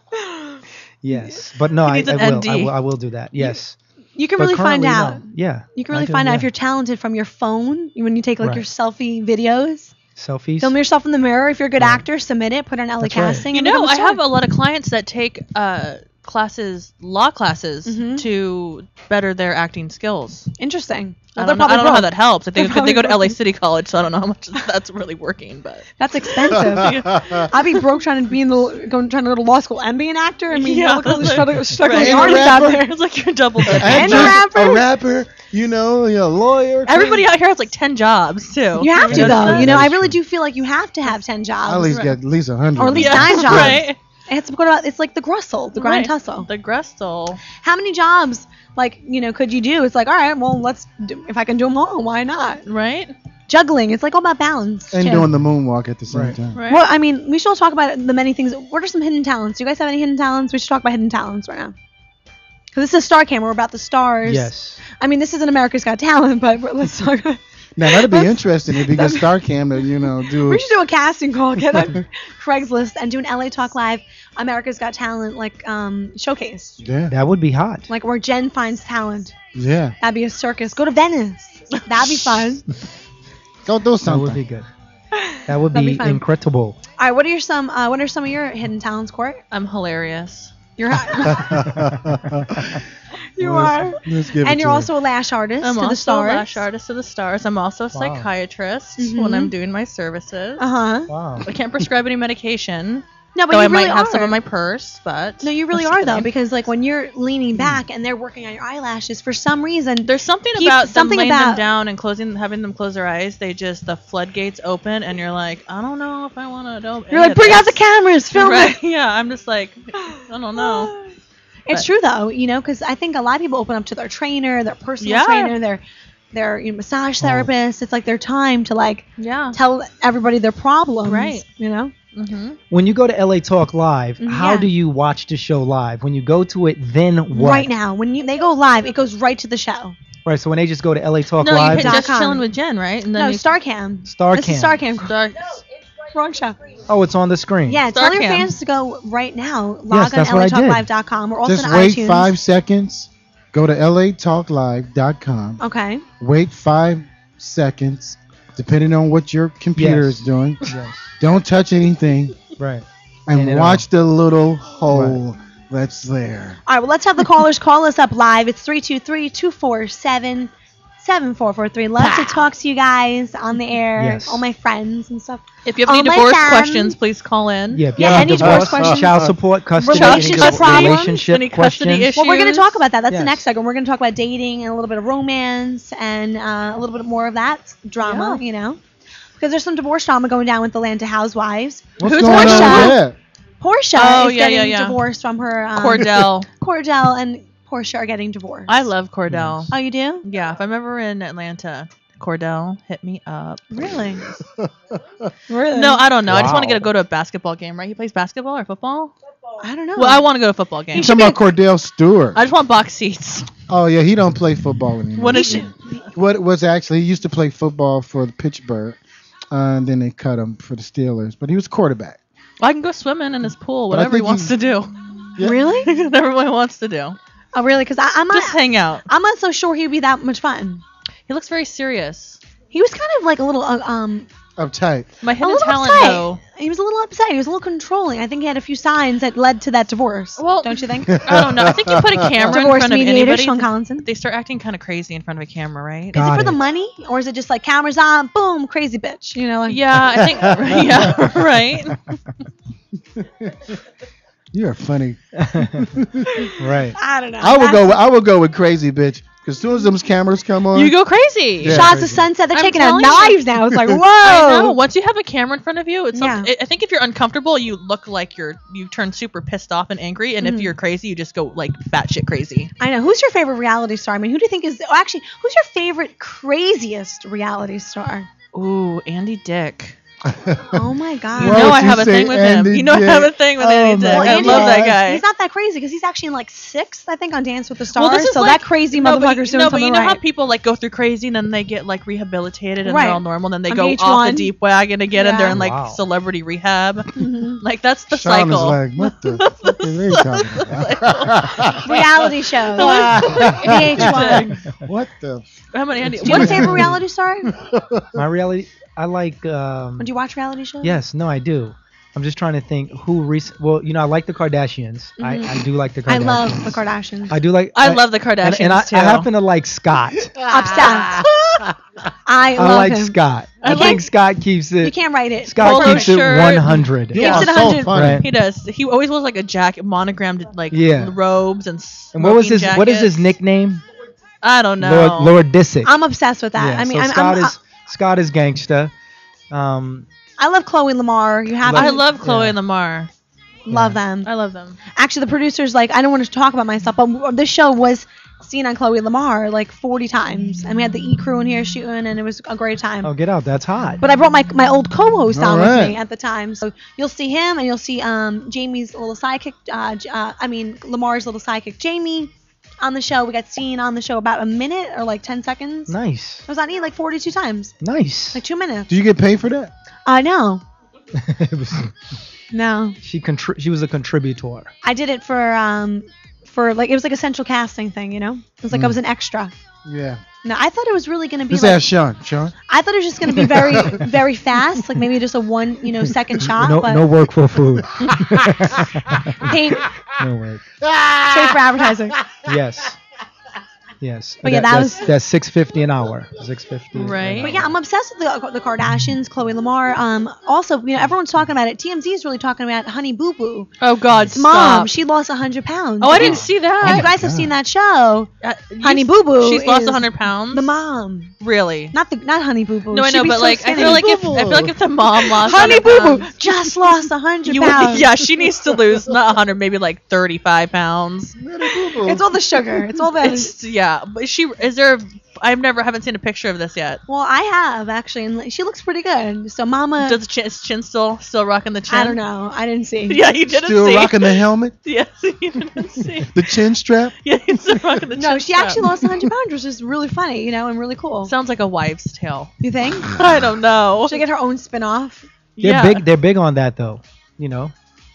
Yes, but no, He I, needs I an will. N D. I will. I will do that. Yes. You can But really find currently, out. no. Yeah. You can I really find out if yeah. you're talented from your phone when you take like Right. your selfie videos. Selfies. Film yourself in the mirror. If you're a good Right. actor, submit it. Put it on L A That's right. Casting. You and know, become a I star. have a lot of clients that take uh, classes, law classes, Mhm. to better their acting skills. Interesting. I Well, don't, they're know, I don't know how broke. that helps. I think They're they go to probably L A broke. City College, so I don't know how much that's really working. But That's expensive. I'd be broke trying to be in the going trying to go to law school and be an actor. I mean, Yeah, look at all the that's struggling, right. struggling Right. artists out rapper. there. it's like you're double dipping. And a just rapper. a rapper, you know, a lawyer. too. Everybody out here has like ten jobs too. You have to Yeah, though. that's You know, true. I really do feel like you have to have ten jobs. I at least get at least a hundred. Or at least Yeah, nine jobs. right. It's about it's like the Grussel, the grind Right. tussle. The Grestel. How many jobs, like you know, could you do? It's like, all right, well, let's do, if I can do them all, why not? Right. Juggling, it's like all about balance. and too. doing the moonwalk at the same Right. time. Right. Well, I mean, we should all talk about the many things. What are some hidden talents? Do you guys have any hidden talents? We should talk about hidden talents right now. Because this is StarCam. We're about the stars. Yes. I mean, this isn't America's Got Talent, but we're- let's talk about. Now that'd be interesting if you get StarCam to, you know, do. We should do a casting call, get on Craigslist, and do an L A Talk Live America's Got Talent like um showcase. Yeah, That would be hot. Like where Jen finds talent. yeah. That'd be a circus. Go to Venice. That'd be fun. Go do That something. would be good. That would That'd be, be fun. incredible. All right, what are your some uh, what are some of your hidden talents, Court? I'm hilarious. You're you are. Let's give it And you're to also a lash artist I'm to also the stars. a lash artist to the stars. I'm also a Wow. psychiatrist Mhm. when I'm doing my services. Uh-huh. Wow. I can't prescribe any medication. No, but though you I really might have are. some in my purse, but No, you really that's are though, okay. because like when you're leaning back and they're working on your eyelashes, for some reason There's something Keep- about something them laying about- them down and closing, having them close their eyes. They just the floodgates open, and you're like, I don't know if I want to. Don't. you're like, bring out the cameras, film right? it. Yeah, I'm just like, I don't know. It's But- true though, you know, because I think a lot of people open up to their trainer, their personal Yeah. trainer, their their you know, massage therapist. It's like their time to like Yeah. tell everybody their problems, Right. You know. Mm-hmm. When you go to L A Talk Live, Mhm. how Yeah. do you watch the show live? When you go to it, then what? Right now, when you they go live, it goes right to the show. Right. So when they just go to L A Talk No, you Live, hit dot just com. chilling with Jen, right? And No, you StarCam. StarCam. This is StarCam. Star- Wrong show. oh, it's on the screen. Yeah, tell your StarCam. fans to go right now. Log Yes, on that's what I L A Talk did. Live dot com. We're also Just on wait iTunes. five seconds. Go to L A Talk Live dot com. Okay. Wait five seconds, depending on what your computer Yes. is doing. Yes. Don't touch anything, Right. and And it watch the little hole that's there. All right, well, let's have the callers call us up live. It's three two three, two four seven, seven four four three. Love to talk to you guys on the air, Yes. all my friends and stuff. If you have any Oh, my divorce fam. questions, please call in. Yeah. If you Yeah, have any divorce, divorce questions. child support, custody, Relationship any problems, relationship any custody questions. issues. Well, we're going to talk about that. That's Yes. the next segment. We're going to talk about dating and a little bit of romance and uh, a little bit more of that drama, Yeah. you know. Because there's some divorce drama going down with the Atlanta Housewives. What's Who's going on with Portia? that? Portia Oh, is yeah, getting yeah, yeah. divorced from her. Um, Cordell. Cordell and Portia are getting divorced. I love Cordell. Oh, you do? Yeah, if I'm ever in Atlanta, Cordell, hit me up. Really? really? No, I don't know. I just want to Wow. get to go to a basketball game, right? He plays basketball or football? I don't know. Well, I want to go to a football game. You talking about Cordell Stewart? I just want box seats. Oh yeah, he don't play football anymore. What is He it? What was actually he used to play football for the Pittsburgh, uh, and then they cut him for the Steelers. But he was quarterback. I can go swimming in his pool, But I whatever he think wants he- to do. Yeah. Really? Whatever he wants to do. Oh, really? Because I'm not. Just hang out. I'm not so sure he'd be that much fun. He looks very serious. He was kind of like a little uh, um Uptight. My A hidden little talent, uptight. though. He was a little upset. He was a little controlling. I think he had a few signs that led to that divorce. Well, don't you think? I don't know. I think you put a camera in Divorce front of mediator, anybody. Sean Collinson. They start acting kind of crazy in front of a camera, right? Is it Got for the it. money, or is it just like cameras on, boom, crazy bitch? You know, like Yeah, I think. Yeah, right. You're funny. Right. I don't know. I would That's- go. With, I would go with crazy bitch. Because as soon as those cameras come on, You go crazy. Yeah. Shots crazy. of sunset. They're I'm taking out telling you. knives now. It's like, whoa. I know. Once you have a camera in front of you, it's Yeah. something, I think if you're uncomfortable, you look like you're you turn super pissed off and angry, and Mhm. if you're crazy, you just go like batshit crazy. I know. Who's your favorite reality star? I mean, who do you think is? Oh, actually, who's your favorite craziest reality star? Ooh, Andy Dick. Oh my God. You Why know would I you have a say thing with him. Andy You know I have a Dick? thing with Oh Andy Dick. my I Andy love that Dick, guy. He's not that crazy because he's actually in like sixth, I think, on Dance with the Stars. Well, this is so like, that crazy no, but, motherfucker's doing no, but something you know right. how people like go through crazy and then they get like rehabilitated and Right. they're all normal, and then they On go V H off one. the deep wagon again and they're Yeah. in like Wow. celebrity rehab. Mhm. Like that's the Sean is cycle. like, what the fuck are they talking about? Reality shows. V H one. What the? How many Andy? Do you have a What, favorite reality star? My reality, I like. Um, Do you watch reality shows? yes, no, I do. I'm just trying to think who recent. Well, you know, I like the Kardashians. I, I do like the Kardashians. I love the Kardashians. I do like. I love the and, Kardashians and I, too. I happen to like Scott. Obsessed. I I love like him. Scott. I You think can't- Scott keeps it. You can't write it. Scott Polo keeps shirt. it one hundred. He Yeah. keeps it so one hundred. funny. Right. He does. He always wears like a jacket, monogrammed like Yeah. robes and. And what was smoking his? What is his jackets. nickname? I don't know. Lord Lord Disick. I'm obsessed with that. Yeah, I mean, so I'm, Scott I'm, is Scott is gangsta. Um, I love Chloe Lamar. You have Love- I to love Chloe Yeah. and Lamar. love yeah. them. I love them. Actually, the producers like I don't want to talk about myself, but this show was seen on Chloe Lamar like forty times, and we had the E crew in here shooting, and it was a great time. oh, get out! That's hot. But I brought my my old co-host All on right. with me at the time, so you'll see him, and you'll see um Jamie's little sidekick. Uh, J- uh, I mean Lamar's little sidekick, Jamie, on the show. We got seen on the show about a minute or like ten seconds. Nice, It was on E like forty-two times, nice. like two minutes. Do you get paid for that? I know. It was- No, she contri- She was a contributor. I did it for um for like it was like a central casting thing, you know. It was like I was an extra. Yeah. No, I thought it was really gonna be Just like ask Sean. Sean. I thought it was just gonna be very very fast, like maybe just a one you know second shot, No, but no work for food. paid No work. straight for advertising. Yes. Yes. But yeah, that that's, was- that's six fifty an hour. Six fifty. Right. But yeah, I'm obsessed with the, the Kardashians, Chloe Lamar. Um, also, you know, everyone's talking about it. T M Z is really talking about Honey Boo Boo. Oh God, His mom, stop. she lost one hundred pounds. Oh, I didn't see If that. you guys have seen that show, Uh, you- Honey Boo Boo. She's lost is one hundred pounds. The mom, Really? not the not Honey Boo Boo. No, I She'd know, be but so like, I skinny. feel like if I feel like if the mom lost Honey one Boo hundred Boo pounds, just lost one hundred you pounds. yeah, she needs to lose not one hundred, maybe like thirty-five pounds. It's all the sugar. It's all the. It's, yeah, but she is there. I've never haven't seen a picture of this yet. Well, I have actually, and she looks pretty good. So, Mama, Does the chin, is chin still still rocking the chin? I don't know. I didn't see. Yeah, you didn't Still see. rocking the helmet, Yes, you didn't see. the chin strap. Yeah, he's still rocking the chin. No, she strap. actually lost one hundred pounds, which is really funny, you know, and really cool. Sounds like a wives' tale. You think? I don't know. She'll get her own spin-off. They're yeah. big. They're big on that though. You know.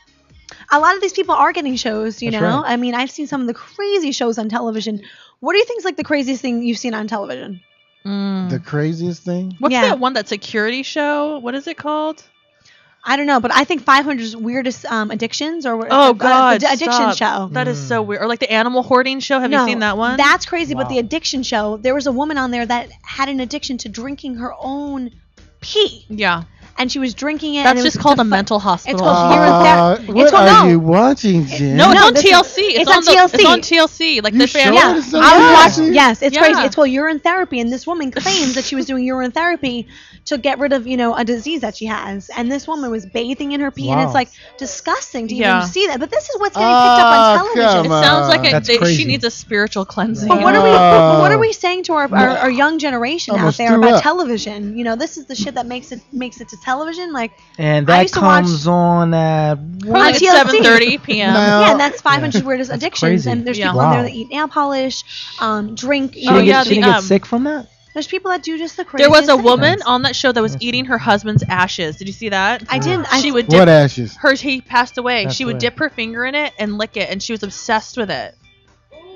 A lot of these people are getting shows, you That's know. right. I mean, I've seen some of the crazy shows on television. What do you think is like the craziest thing you've seen on television? Mm. The craziest thing. What's Yeah. that one, that security show? What is it called? I don't know, but I think five hundred's weirdest um, addictions or Oh uh, God, the addiction stop. show. That is so weird. Or like the animal hoarding show. Have No, you seen that one? That's crazy, but Wow. the addiction show, there was a woman on there that had an addiction to drinking her own pee, yeah. and she was drinking it. That's and it just was called a defi- mental hospital. It's called Uh, urine therapy. what It's called are no. you watching, Jen? no, it's No, on this T L is- C. it's on on the, T L C. It's on T L C. Like You the sure? family. Yeah, It's on I was T L C? watching. Yes, it's Yeah. crazy. It's called urine therapy, and this woman claims that she was doing urine therapy to get rid of, you know, a disease that she has. And this woman was bathing in her pee, and Wow. it's like disgusting to Yeah. even see that. But this is what's getting picked up on Oh, television. It come sounds like on. it, That's they, she crazy. needs a spiritual cleansing. But what are we? Oh. But what are we saying to our, our, our young generation I out almost there threw about up. television? You know, this is the shit that makes it makes it to television. Like, And I that used to watch- comes on at Probably on like T L C. seven thirty p.m. No. yeah, and that's five hundred weirdest That's addictions. crazy. And there's Yeah. people on there Wow. that eat nail polish, um, drink. She You Oh, know, didn't yeah, get, she the, didn't get um, sick from that. there's people that do just the There craziest was a things. woman on that show that was eating her husband's ashes. Did you see that? I didn't. I She would dip What ashes? hers. He passed away. Passed she would away. dip her finger in it and lick it, and she was obsessed with it.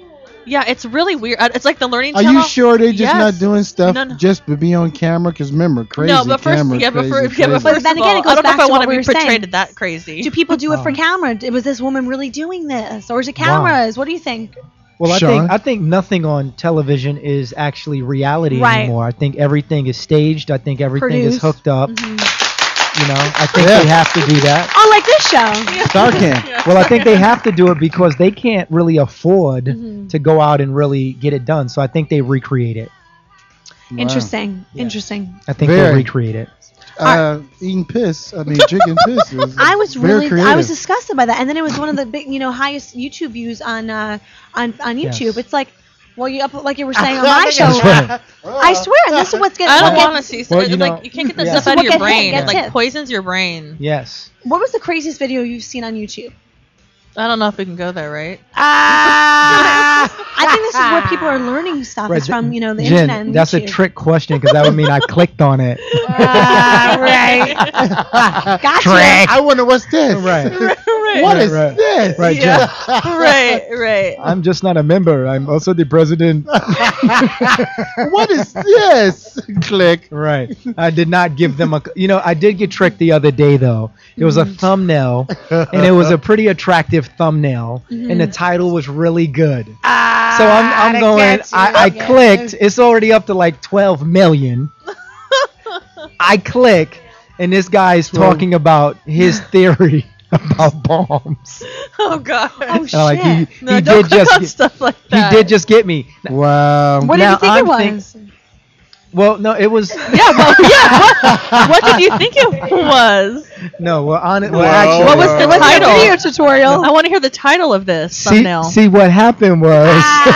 Yeah, it's really weird. Uh, It's like the learning Are channel. you sure they just Yes. not doing stuff No, no. just to be on camera? Because remember, crazy No, but first, camera, yeah, but crazy, for, yeah, crazy. but first then of again, all, it goes I don't know back if I to want what to we be were saying. portrayed that crazy. Do people do it for Oh. camera? Was this woman really doing this, or is it cameras? What do you think? Well, I Sean? think I think nothing on television is actually reality Right. anymore. I think everything is staged. I think everything is Produced. hooked up. Mhm. You know, I think Yeah. they have to do that. Oh, like this show. StarCam. Well, I think they have to do it because they can't really afford Mhm. to go out and really get it done. So I think they recreate it. Wow. Interesting. Yeah. Interesting. I think Very. they'll recreate it. Uh, eating piss. I mean, drinking piss. Is I was very really, creative. I was disgusted by that, and then it was one of the big, you know, highest YouTube views on, uh, on, on YouTube. Yes. It's like, well, you up like you were saying on my show. That's right. I swear, this is what's getting. I don't what want to gets- see. Well, you like know- you can't get this Yeah. stuff So out what of your gets hit brain. gets It like hit. poisons your brain. Yes. What was the craziest video you've seen on YouTube? I don't know if we can go there, right? Ah! I think this is where people are learning stuff. Right, Is from you know the Jen, internet. And that's a YouTube. trick question because that would mean I clicked on it. Ah, right. Gotcha. Trick. I wonder what's this. Right. right. What Right, is right. this? Right, Yeah. Jen. right. Right. I'm just not a member. I'm also the president. What is this? Click. Right. I did not give them a. You know, I did get tricked the other day though. It was a thumbnail, and it was a pretty attractive thumbnail, and the title was really good. so I'm, I'm I going. get you. I, I Yeah. clicked. It's already up to like twelve million. I click, and this guy's talking about his theory about bombs. Oh God. Oh And shit. I'm like, he, No, he don't did click just on get, stuff like he that. did just get me. Wow. what did now you think I'm it think- was? Well, no, it was Yeah. Well, yeah. What, what did you think it was? no. Well, on it. Well, Whoa. actually, What was the What's the title? video tutorial? I want to hear the title of this see, thumbnail. see what happened was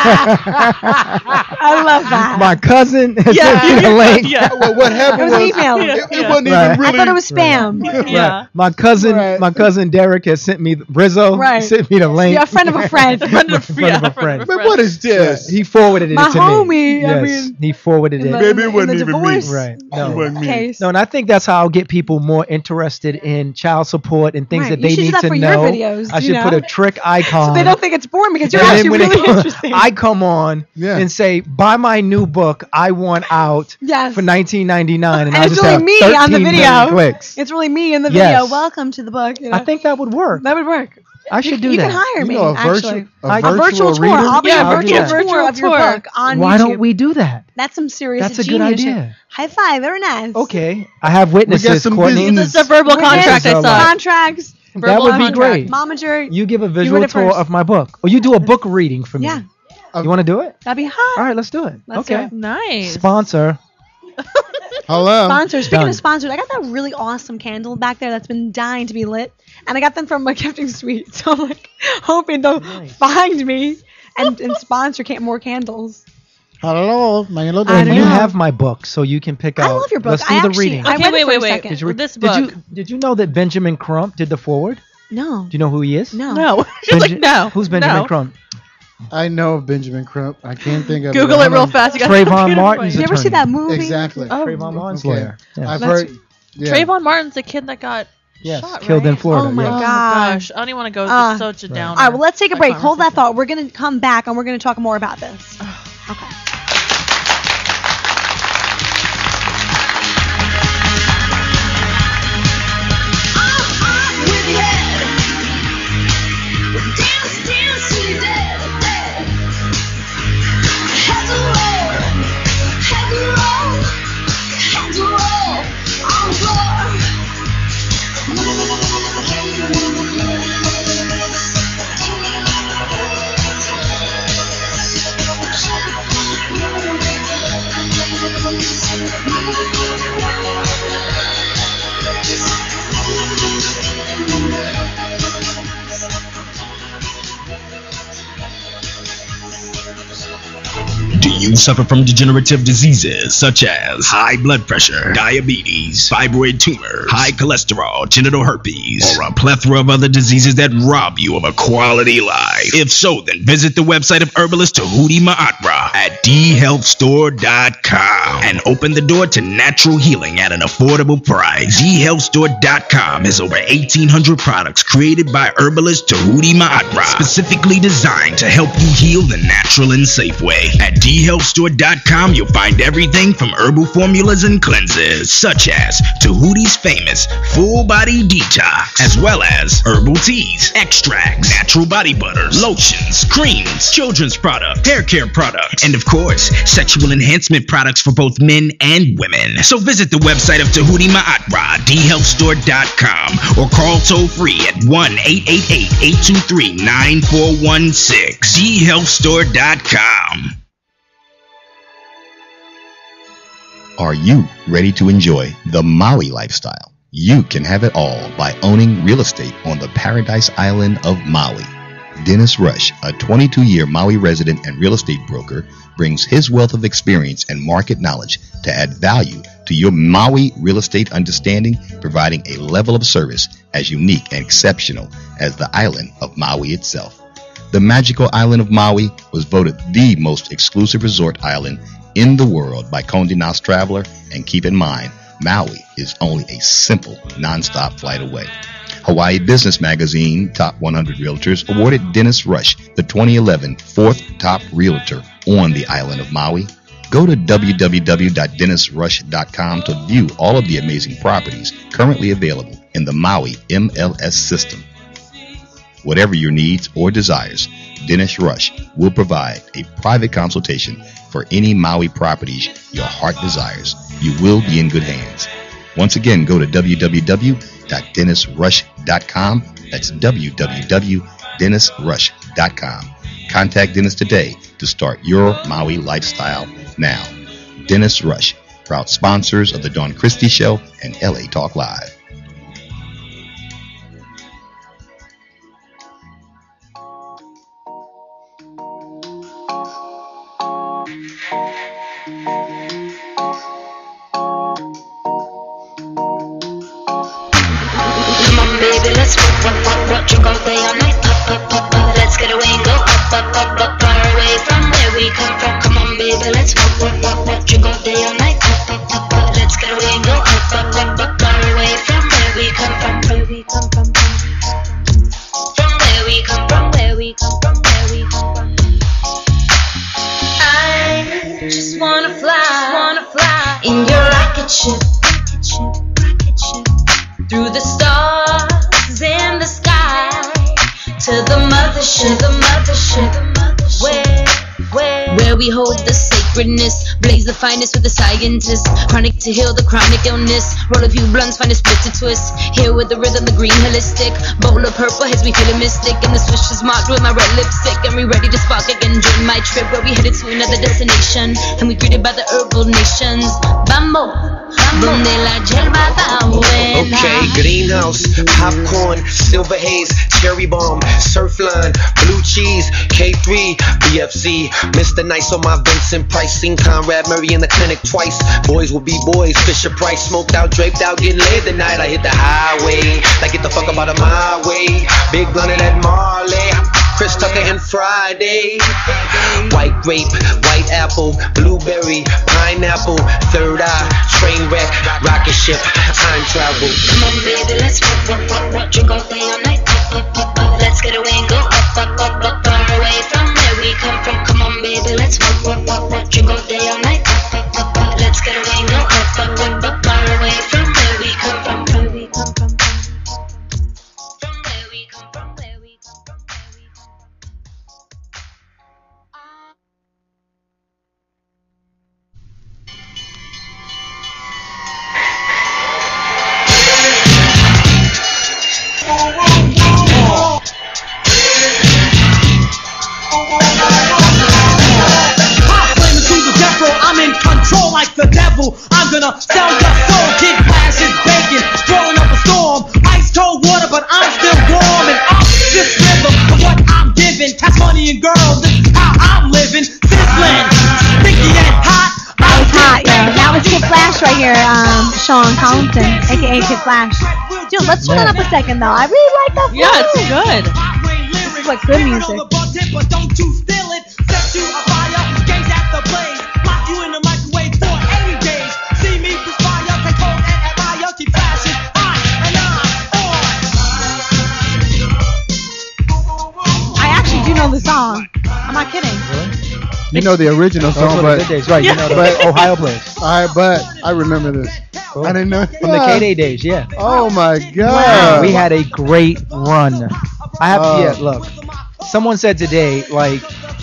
I love that. my cousin sent yeah. me the link. yeah. Well, what happened It was an was email. it, it Yeah. wasn't Right. even really. I thought it was spam. Right. Yeah. My cousin, Right. my cousin Derek has sent me Rizzo Right. sent me the link. Yeah, a friend of a friend. Friend of, Friend yeah, of a friend of a friend. But what is this? He forwarded it My to homie, me. I Yes, mean, he forwarded In it. the- Maybe it in wasn't the even me. divorce Right. No. It wasn't me. case. No, and I think that's how I'll get people more interested in child support and things Right. that You they should do need that to for your know. videos, I you should put know? a trick icon. So they don't think it's boring because you're And then actually when it really comes- interesting. I come on Yeah. and say, buy my new book, I Want Out, Yes. for nineteen ninety-nine, and, And I it's just really have me on the thirteen video. million clicks. It's really me in the video. Yes. Welcome to the book. You know? I think that would work. that would work. I should do you that. can hire You me. know, a actually, virtual, a I- a virtual, virtual tour. reader? I'll be Yeah, a I'll do virtual that. tour Virtual of your tour. book on Why YouTube. don't we do that? That's some serious. That's a good genius shit. idea. High five. Very nice. Okay, I have witnesses, some Courtney. business. It's a verbal Witness, contract. I Witness. saw. Contracts. That Verbal would be contract. great. Momager. You give a heard visual it tour first. of my book, or you do a book reading for me. Yeah. You want to do it? That'd be hot. All right, let's do it. Let's do okay. it. Nice. Sponsor. Hello. Sponsors. Speaking Done. of sponsors, I got that really awesome candle back there that's been dying to be lit, and I got them from my gifting suite. So I'm like hoping they'll Nice. find me and, and sponsor can- more candles. Hello. My hello. I And don't you know. have my book, so you can pick I out. love your book. Let's do I the actually- reading. I Okay, read wait, it for wait, a wait. second. Did you, re- This did book. you did you know that Benjamin Crump did the forward? No. Do you know who he is? No. No. She's like, Benja- no. Who's Benjamin no. Crump? I know Benjamin Crump. I can't think of Google it. it real fast. You got Trayvon Martin's Did you ever see attorney. that movie? Exactly. Oh. Trayvon Martin's Okay. lawyer. Yeah. I've That's- heard. Yeah. Trayvon Martin's the kid that got Yes, shot, killed right? in Florida. Oh my Oh yes. my God. gosh. I don't even want to go. Uh, It's such a right. downer. All right, well, let's take a That break. Hold that conversation. thought. We're going to come back and we're going to talk more about this. Okay. Do you suffer from degenerative diseases such as high blood pressure, diabetes, fibroid tumors, high cholesterol, genital herpes, or a plethora of other diseases that rob you of a quality life? If so, then visit the website of herbalist Tahuti Ma'atra at d health store dot com and open the door to natural healing at an affordable price. d health store dot com has over eighteen hundred products created by herbalist Tahuti Ma'atra, specifically designed to help you heal the natural and safe way. At d health store dot com, you'll find everything from herbal formulas and cleanses, such as Tahuti's famous full body detox, as well as herbal teas, extracts, natural body butters, lotions, creams, children's products, hair care products, and of course, sexual enhancement products for both men and women. So visit the website of Tahuti Ma'atra, d health store dot com, or call toll free at one eight eight eight, eight two three, nine four one six. d health store dot com. Are you ready to enjoy the Maui lifestyle? You can have it all by owning real estate on the Paradise Island of Maui. Dennis Rush, a twenty-two year Maui resident and real estate broker, brings his wealth of experience and market knowledge to add value to your Maui real estate understanding, providing a level of service as unique and exceptional as the island of Maui itself. The magical island of Maui was voted the most exclusive resort island in the world by Condé Nast Traveler, and keep in mind, Maui is only a simple, non-stop flight away. Hawaii Business Magazine Top one hundred Realtors awarded Dennis Rush the twenty eleven fourth Top Realtor on the island of Maui. Go to w w w dot dennis rush dot com to view all of the amazing properties currently available in the Maui M L S system. Whatever your needs or desires, Dennis Rush will provide a private consultation for any Maui properties your heart desires. You will be in good hands. Once again, go to w w w dot dennis rush dot com. That's w w w dot dennis rush dot com. Contact Dennis today to start your Maui lifestyle now. Dennis Rush, proud sponsors of the Dawn Christie Show and L A Talk Live. Let's walk, walk, walk, walk, drink all day, all night, pop, pop, pop, pop. Let's get away and go up, up, up, up, far away from where we come from. Come on, baby, let's walk, walk, walk, walk, drink all day, all night, pop, pop, pop, pop. Let's get away and go up, up, up, up, far away from where we come from. Where we come from, from where we come from, where we come from, where we come from. I just wanna fly, wanna fly in your rocket ship, rocket ship, rocket ship, through the stars in the sky, to the mothership, the mothership, where, where, where we hold the sacredness, blaze the finest with the scientists, chronic to heal the chronic illness, roll a few blunts, find a split to twist, here with the rhythm, the green holistic, bowl of purple heads, we feeling mystic, and the switch is marked with my red lipstick, and we ready to spark again, join my trip, where we headed to another destination, and we greeted by the herbal nations, bambo. Donde la hierba está buena. Okay, greenhouse, popcorn, silver haze, cherry bomb, surfline, blue cheese, K three, B F C, Mister Nice on my Vincent Price, seen Conrad Murray in the clinic twice. Boys will be boys, Fisher Price, smoked out, draped out, getting laid the night. I hit the highway, like get the fuck up out of my way. Big blunted at Marley, Chris Tucker and Friday. White grape, white apple, blueberry, pineapple, third eye, train wreck, rocket ship, time travel. Come on, baby, let's walk, walk, walk, walk, drink all day, all night, pop, pop, pop, pop. Let's get away and go up, up, up, up, far away from where we come from. Come on, baby, let's walk, walk, walk, walk, drink all day, all night, pop, pop, pop, pop. Let's get away and go up, up, up, up, far away from where we come from, where we come from, from where we come from, where we come from, where we come from. I'm in control like the devil. I'm gonna sell your soul. Kid Flash is baking, rolling up a storm. Ice cold water, but I'm still warm. And off this rhythm of what I'm giving. Cash money and girls, this is how I'm living. Sizzling, think hear um, Sean Compton, aka Kid Flash. Dude, let's turn it up a second though. I really like that. Yeah, it's good. This is like good music. I actually do know the song. I'm not kidding. You know the original Those song, were the but good days, right? You know the but Ohio Place. I but I remember this. Cool. I didn't know From the K-Day days, yeah. Oh my Wow. God. We had a great run. I have Oh. yeah, look. Someone said today, like,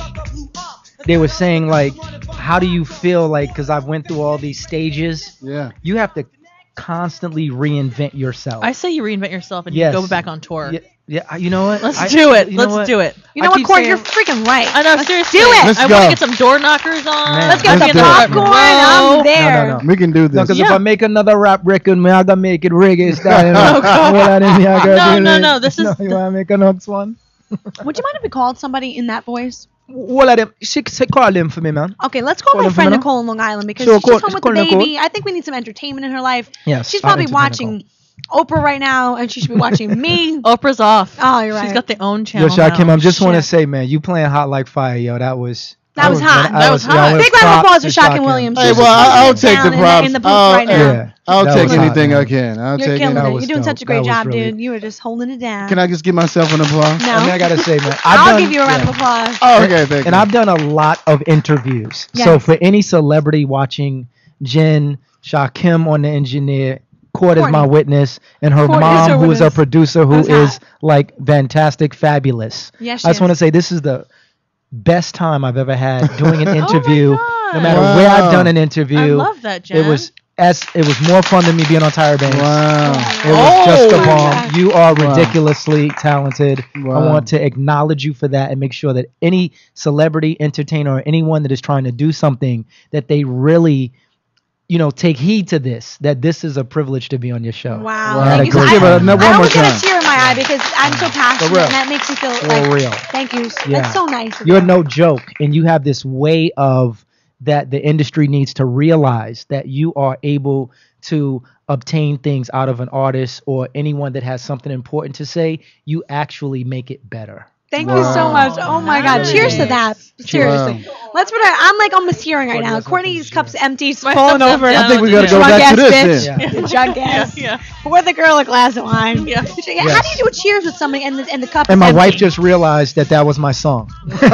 they were saying, like, how do you feel like, because I've went through all these stages. Yeah. You have to constantly reinvent yourself. I say you reinvent yourself and Yes. you go back on tour. Yeah, yeah, you know what? Let's I- do it. you know Let's what? do it. You know I what, keep Cord? saying- You're freaking right. I know, Let's seriously. do it. Let's I go. want to get some door knockers on. Man, Let's get let's some do it. popcorn. I'm No, there. no, no. We can do this. No, because if Yeah. I make another rap record, man, I gotta make it reggae style. You know? Oh, God. Well, I didn't- I gotta No, do no, it. no, this is No, you the- want to make a next one? Would you mind if we called somebody in that voice? Well, of them, she, she call them for me, man. Okay, let's call Call my them for friend me now? Nicole in Long Island because Sure, she's call- home with call the Nicole. baby. I think we need some entertainment in her life. Yes, She's I'll probably entertain watching Oprah right now, and she should be watching me. Oprah's off. Oh, you're right. She's got their own Yo, channel. Shakim, now. I just want to Shit. say, man, you playing hot like fire, yo. That was That was hot. I That was yo, I hot. Big round of props applause to for Shakim Shakim. Williams. Hey, She's well, just I, I'll holding it take down the in props. in the booth I'll, right now. Yeah. I'll That take was hot, anything man. I can. I'll You're take killing That it. was You're doing dope. such a great That was job, really- dude. You were just holding it down. Can I just give myself an applause? No. I mean, I gotta say, man, I've I'll done, give you a round yeah. of applause. Oh, okay, thank And you. I've done a lot of interviews. Yes. So for any celebrity watching Jen, Shakim on the engineer, Court is my Courtney. witness, and her Court is mom, her who is a witness. producer, who That's is hot. like fantastic, fabulous. Yes, I just she want to is. say this is the best time I've ever had doing an Oh my interview. God. No matter Wow. where I've done an interview, I love that, Jen. it was as it was more fun than me being on Tire Banks. Wow. It was just Oh a my bomb. God. You are Wow. ridiculously talented. I Wow. want to acknowledge you for that and make sure that any celebrity, entertainer, or anyone that is trying to do something that they really, you know, take heed to this. That this is a privilege to be on your show. Wow. Wow. Thank you so Just much. give I, it another- I one more always get time. a tear in my eye because I'm so passionate, real. and that makes me feel For like. real. Thank you. Yeah. That's so nice. of You're you. no joke, and you have this way of that the industry needs to realize that you are able to obtain things out of an artist or anyone that has something important to say. You actually make it better. Thank you so Wow. much. Oh my God. Nice. Cheers to that. Seriously. Let's put our, I'm like almost tearing right now. Courtney's cup's empty, she's My falling cup's over. empty. I think we gotta go Drunk back to ass this. bitch. Then. Yeah. Drunk ass. Yeah, Pour the girl a glass of wine. yeah. Yeah, How do you do a cheers with somebody and the, and the cup And is my empty? wife just realized that that was my song. But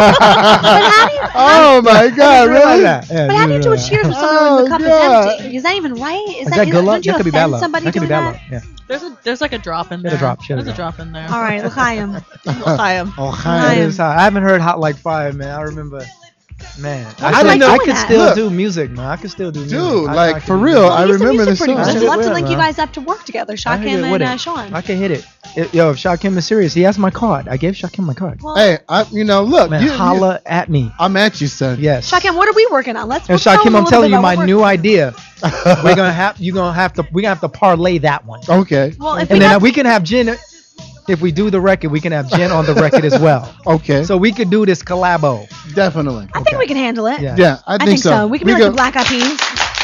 how do you, Oh my God! Really? That. Yeah, but how do you do a realize that. cheers with somebody when the Oh, cup God. is empty? Is that even right? Is Is that, that is good that, luck? don't you That could be bad offend luck. somebody That could be doing bad that? luck. Yeah. There's a there's like a drop in Get a there. drop, get a There's a drop. drop in there. All right, L'chaim. L'chaim. Oh, Hi. that is hot. I haven't heard Hot Like Fire, man. I remember, man. I I, like could, I doing could that. still Look. do music, man. I could still do music. Dude, I- like, I could for do real, music. I He's a remember music this song. producer. I Love to will, link you man. guys up to work together, I can Shakim get with and uh, it. Sean. I can hit it. It- Yo, if Shakim is serious, he has my card. I gave Shakim my card. Well, Hey, I, you know, look, Man, you, you- holla at me. I'm at you, son. Yes. Shakim, what are we working on? Let's. And let's tell them Shakim, a I'm little telling bit you about my what we're- new idea. We're gonna have you gonna have to we're gonna have to parlay that one. Okay. Well, if we And then have, we can have Jen. If we do the record, we can have Jen on the record as well. Okay. So we could do this collabo. Definitely. I think we can handle it. Yeah. Yeah, I I think, think so. We can be like go- the Black Eyed Peas. um,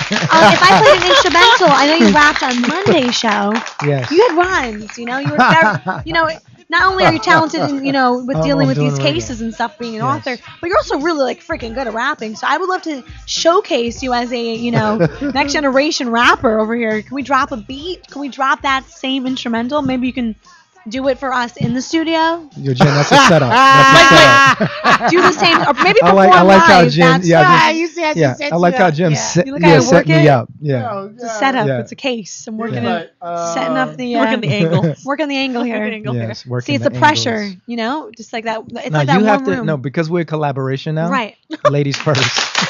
if I played an instrumental, I know you rapped on Monday's show. Yes. You had rhymes, you know. You were, very, you know. Not only are you talented in, you know, with Oh, dealing I'm with these doing really cases and stuff, being an Yes. author, but you're also really like freaking good at rapping. So I would love to showcase you as a, you know, next generation rapper over here. Can we drop a beat? Can we drop that same instrumental? Maybe you can do it for us in the studio. Yo, Jen, that's a setup. That's a setup. Do the same, or maybe I perform like I like how live. Jim. That's Yeah, right. Jim- You said yeah. I like how Jim Yeah. set, You look how yeah, I set work me it? up. Yeah. It's a setup. Yeah. It's a case. I'm working Yeah. it, setting up the uh, Working the angle. working the angle here. Working the angle Yes. Working See, it's the the pressure, angles. you know, just like that. It's Now like that you have one to room. no because we're a collaboration now. Right. Ladies first.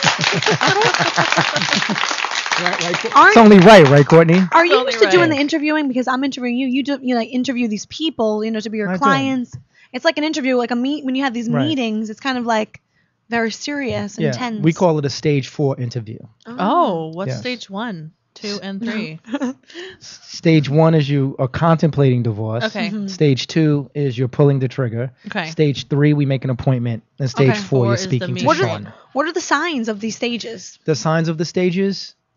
Aren't, It's only right, right, Courtney? are you Totally used to doing right. the interviewing? Because I'm interviewing you. You do you like interview these people, you know, to be your I do. clients. It's like an interview, like a meet when you have these Right. meetings. It's kind of like very serious and Yeah. tense. We call it a stage four interview. Oh, what's Yes. stage one, two, and three? Stage one is you are contemplating divorce. Okay. Mhm. Stage two is you're pulling the trigger. Okay. Stage three, we make an appointment. And stage Okay. four, Four you're is the speaking to meeting. What are Sean. what are the signs of these stages? The signs of the stages,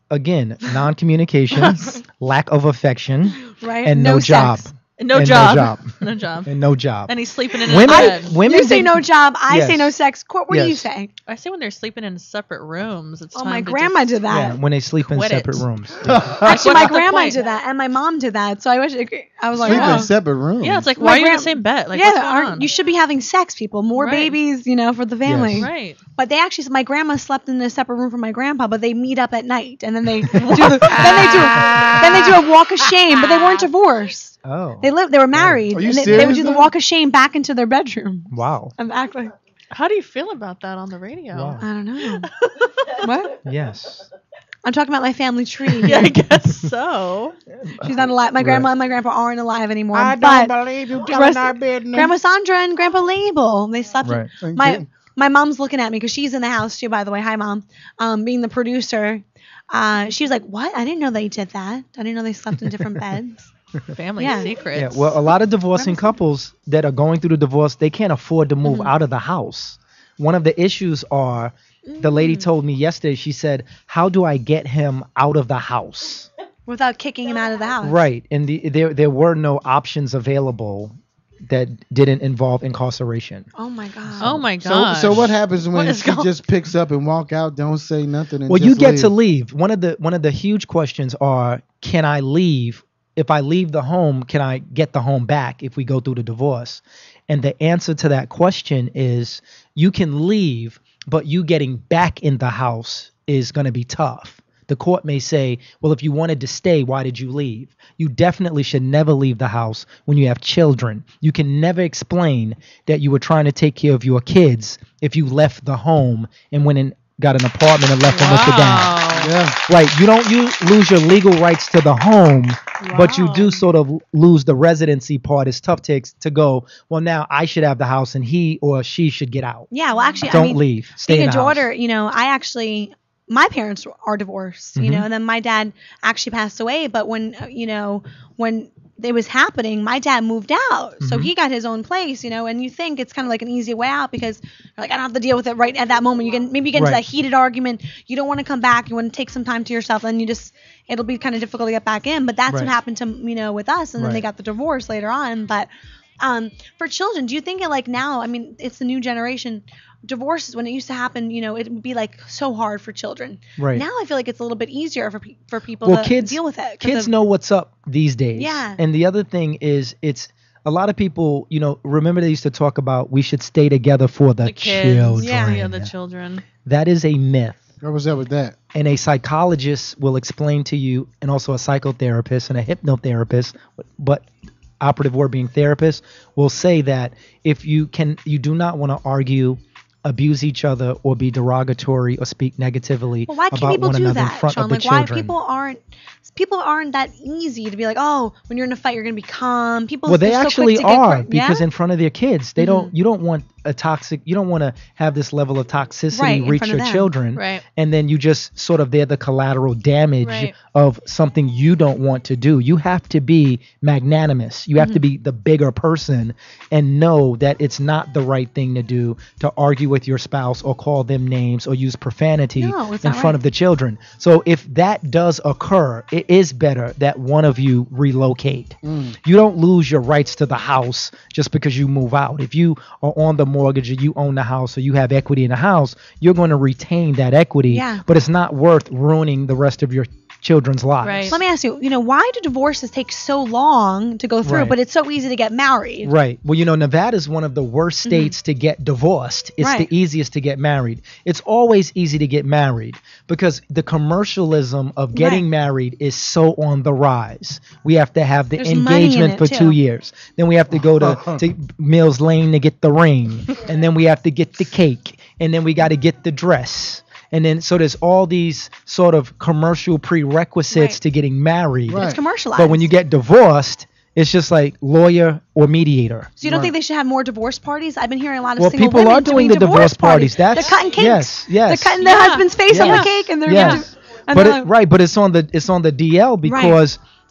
again, non-communication, lack of affection, Right. and no, No job. sex. No And job. No job. No job. And no job. And he's sleeping in his Women, bed. women You say think- no job. I say Yes. no sex. Court, what do you Yes. say? I say when they're sleeping in separate rooms. It's Oh, time my to grandma just- did that. Yeah, when they sleep in Quit separate it. rooms. Actually, What's my the grandma point? did that, and my mom did that. So I wish I was like, Sleep oh. in separate rooms. Yeah, it's like, My why are you in gran- the same bed? Like, yeah, what's going aren't- on? you should be having sex, people. More Right. babies, you know, for the family. Right. But they actually, my grandma slept in a separate room from my grandpa, but they meet up at night, and then they do, the, then they do, then they do a walk of shame. But they weren't divorced. Oh. They lived, they were married, Are you and they, they would serious do the now? walk of shame back into their bedroom. Wow. And act like, How do you feel about that on the radio? Wow. I don't know. What? Yes. I'm talking about my family tree. Yeah, I guess so. She's not alive. My grandma Right. and my grandpa aren't alive anymore. I but don't believe you the telling rest- our business. Grandma Sandra and Grandpa Label, they slept. Right. In, my my mom's looking at me because she's in the house too. By the way, hi mom. Um, being the producer, uh, she was like, "What? I didn't know they did that. I didn't know they slept in different beds." Family Yeah. secrets. Yeah, well, a lot of divorcing couples that are going through the divorce, they can't afford to move Mhm. out of the house. One of the issues are, the lady told me yesterday, she said, how do I get him out of the house? Without kicking him out of the house. Right. And the, there, there were no options available that didn't involve incarceration. Oh my god. Oh my So, god. so what happens when What is she going- just picks up and walk out, don't say nothing, and Well, just you get leave? to leave. One of the one of the huge questions are, can I leave? If I leave the home, can I get the home back if we go through the divorce? And the answer to that question is you can leave, but you getting back in the house is going to be tough. The court may say, well, if you wanted to stay, why did you leave? You definitely should never leave the house when you have children. You can never explain that you were trying to take care of your kids if you left the home and went and got an apartment and left them with the dad. Yeah. Right. You don't you lose your legal rights to the home, but you Wow. do sort of lose the residency part. It's tough to, to go, well, now I should have the house and he or she should get out. Yeah. Well, actually, Don't I mean, leave. Stay being in a the house. daughter, you know, I actually, my parents are divorced, you Mhm. know, and then my dad actually passed away. But when, uh, you know, when it was happening, my dad moved out. So Mhm. he got his own place, you know, and you think it's kind of like an easy way out because you're like, I don't have to deal with it right at that moment. You can maybe you get into Right. that heated argument. You don't want to come back. You want to take some time to yourself and you just, it'll be kind of difficult to get back in. But that's Right. what happened to, you know, with us. And then they Right. got the divorce later on. But um, for children, do you think it like now, I mean, it's the new generation. Divorces, when it used to happen, you know, it would be like so hard for children. Right. Now I feel like it's a little bit easier for pe- for people Well, to kids deal with it. 'cause Kids of- know what's up these days. Yeah. And the other thing is, it's a lot of people, you know, remember they used to talk about we should stay together for the, The kids. children. Yeah, yeah, the children. That is a myth. What was that with that? And a psychologist will explain to you, and also a psychotherapist and a hypnotherapist, but operative word being therapist, will say that if you can, you do not want to argue, abuse each other, or be derogatory or speak negatively Well, why can't about people one do another in that, front Sean? of the Like, why children. people aren't people aren't that easy to be like, oh, when you're in a fight, you're gonna be calm. People, Well, they they're so actually quick to get are cr- because yeah? in front of their kids, they don't. You don't want a toxic. You don't want to have this level of toxicity Right, in reach front of your them. children, Right. and then you just sort of they're the collateral damage Right. of something you don't want to do. You have to be magnanimous. You have to Mm-hmm. be the bigger person and know that it's not the right thing to do to argue with your spouse or call them names or use profanity No, it's in not front right. of the children. So if that does occur, it is better that one of you relocate. You don't lose your rights to the house just because you move out. If you are on the mortgage or you own the house or you have equity in the house, you're going to retain that equity. Yeah. But it's not worth ruining the rest of your children's lives. Right. So let me ask you, you know, why do divorces take so long to go through, Right. but it's so easy to get married? Right. Well, you know, Nevada is one of the worst states to get divorced. It's Right. the easiest to get married. It's always easy to get married because the commercialism of getting Right. married is so on the rise. We have to have the There's money in engagement it, for too. two years. Then we have to go to, to Mills Lane to get the ring. And then we have to get the cake. And then we got to get the dress. And then so there's all these sort of commercial prerequisites Right. to getting married. Right. It's commercialized. But when you get divorced, it's just like lawyer or mediator. So you don't Right. think they should have more divorce parties? I've been hearing a lot of Well, single people women are doing doing the divorce parties. They're That's cutting cakes. yes, yes. They're cutting their Yeah. husband's face on Yes. the cake, and they're Yes. gonna do, and But they're it, right, but it's on the it's on the D L because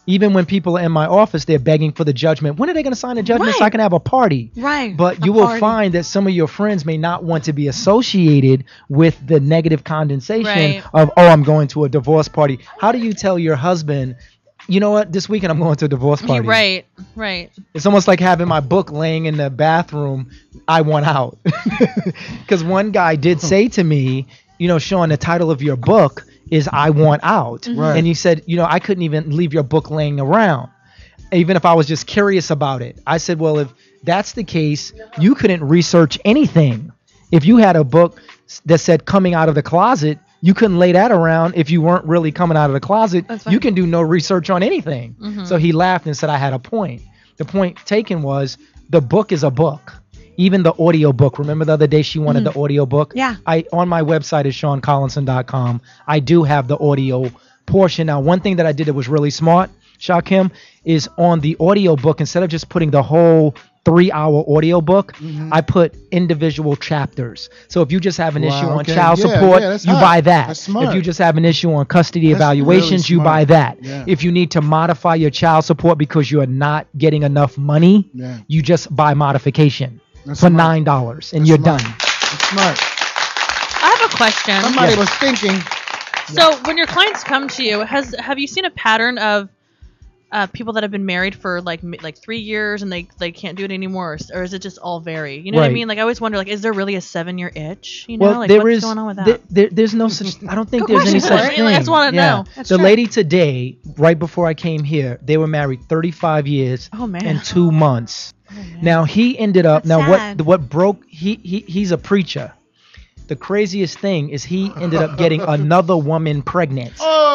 Even when people are in my office, they're begging for the judgment. When are they going to sign the judgment Right. so I can have a party? Right. But A you will party. find that some of your friends may not want to be associated with the negative condensation Right. of, oh, I'm going to a divorce party. How do you tell your husband, you know what, this weekend I'm going to a divorce You- party? right, right. It's almost like having my book laying in the bathroom. I want out. Because one guy did say to me, you know, Sean, the title of your book is I Want Out. Mm-hmm. Right. And you said, you know, I couldn't even leave your book laying around, even if I was just curious about it. I said, well, if that's the case, you couldn't research anything. If you had a book s- that said coming out of the closet, you couldn't lay that around if you weren't really coming out of the closet. That's fine. You can do no research on anything. Mhm. So he laughed and said I had a point. The point taken was the book is a book. Even the audio book. Remember the other day she wanted Mhm. the audio book? Yeah. I on my website is sean collinson dot com. I do have the audio portion. Now, one thing that I did that was really smart, Shakim, is on the audio book, instead of just putting the whole three hour audio book, Mhm. I put individual chapters. So if you just have an Wow, issue on okay. child Yeah, support, yeah, that's you hot. buy that. That's smart. If you just have an issue on custody That's evaluations, really you buy smart. that. Yeah. If you need to modify your child support because you're not getting enough money, Yeah. you just buy modification That's for smart. nine dollars and That's you're smart. done. That's smart. I have a question. Somebody Yeah. was thinking. So when your clients come to you, has have you seen a pattern of uh, people that have been married for like m- like three years and they they can't do it anymore, or, s- or is it just all vary? You know what I Right. mean? Like I always wonder, like, is there really a seven year itch? You know, Well, like there what's is. going on with that? there- there- there's no such. I don't think Good there's any question. such Right? thing. I just wanna Yeah. know. That's The true. lady today, right before I came here, they were married thirty-five years Oh, man. and two months. Oh, man. Now he ended up. That's now what? sad. What broke? He he he's a preacher. The craziest thing is he ended up getting another woman pregnant.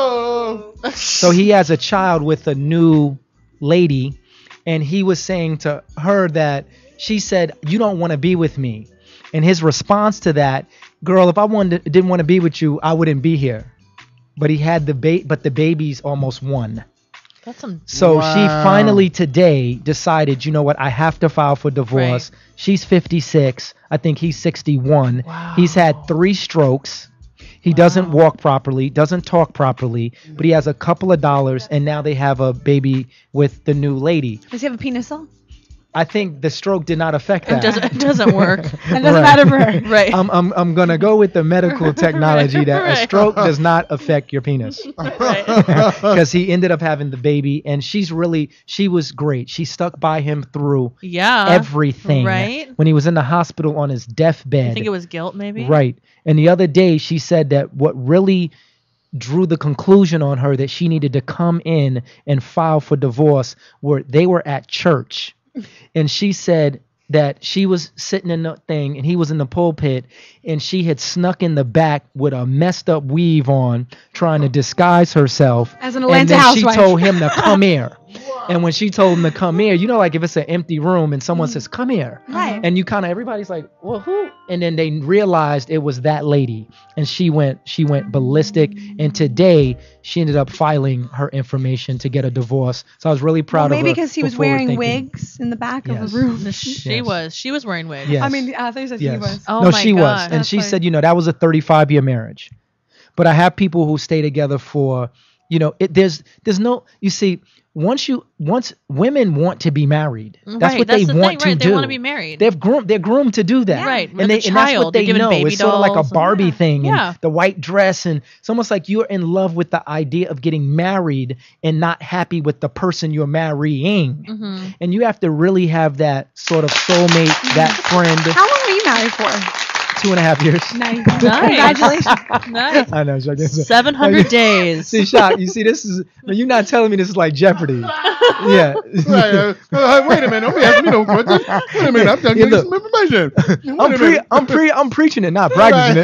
Oh. So he has a child with a new lady, and he was saying to her that she said, "You don't want to be with me," and his response to that, "Girl, if I wanted to, didn't want to be with you, I wouldn't be here." But he had the ba- but the baby's almost one. That's some. So Wow. she finally today decided, you know what, I have to file for divorce. Right. She's fifty-six. I think he's sixty-one. Wow. He's had three strokes. He doesn't walk properly, doesn't talk properly, but he has a couple of dollars, and now they have a baby with the new lady. Does he have a penis though? I think the stroke did not affect It that. doesn't it doesn't work. It doesn't Right. matter for her. Right. I'm, I'm, I'm going to go with the medical technology that a Right. stroke does not affect your penis. Right. Because he ended up having the baby, and she's really, she was great. She stuck by him through Yeah. everything. Right. When he was in the hospital on his deathbed. I think it was guilt, maybe. Right. And the other day, she said that what really drew the conclusion on her that she needed to come in and file for divorce were they were at church. And she said that she was sitting in the thing and he was in the pulpit, and she had snuck in the back with a messed up weave on, trying to disguise herself. As an and Atlanta then housewife. she told him to come here. And when she told him to come here, you know, like if it's an empty room and someone says, "Come here." Right. And you kind of, everybody's like, "Well, who?" And then they realized it was that lady, and she went, she went ballistic. And today she ended up filing her information to get a divorce. So I was really proud Well, maybe of her. because he was for forward wearing thinking. wigs in the back Yes. of the room. She Yes. was. She was wearing wigs. Yes. I mean, I thought you said Yes. he was. Oh no, my she was, gosh. and That's she funny. said, you know, that was a thirty-five year marriage. But I have people who stay together for, you know, it, there's there's no, you see, once you once women want to be married, that's Right, what that's they the want thing, right, to they do. wanna be married. They're groomed. They're groomed to do that. Yeah. Right, And, with they, the and that's child, what they're they given know. baby It's sort of like a dolls and- Barbie yeah. thing, and Yeah. the white dress, and it's almost like you're in love with the idea of getting married and not happy with the person you're marrying. Mm-hmm. And you have to really have that sort of soulmate, that friend. How long were you married for? Two and a half years. Nice. Nice. Congratulations. Nice. I know. Shock. Seven hundred days. See, Shock, you see, this is, you're not telling me this is like Jeopardy. Yeah. Right, uh, uh, wait a minute. Don't be asking me no questions. Wait a minute. I'm trying to Yeah, get look. some information. Wait I'm a pre, minute. I'm pre, I'm preaching it, not practicing it.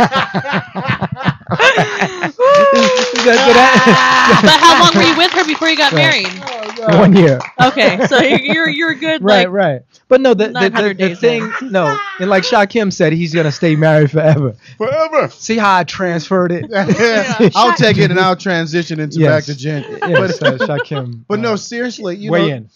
Is that- But how long were you with her before you got Right. married? One year. Okay, so you're you're, you're good. Right, like, right. But no, the, the, nine the, hundred the days thing, no, and like Shakim said, he's going to stay married forever. Forever. See how I transferred it? I'll take it and I'll transition into Yes. back to Jen. Yes, uh, Shakim. But uh, no, seriously, you weigh know. in.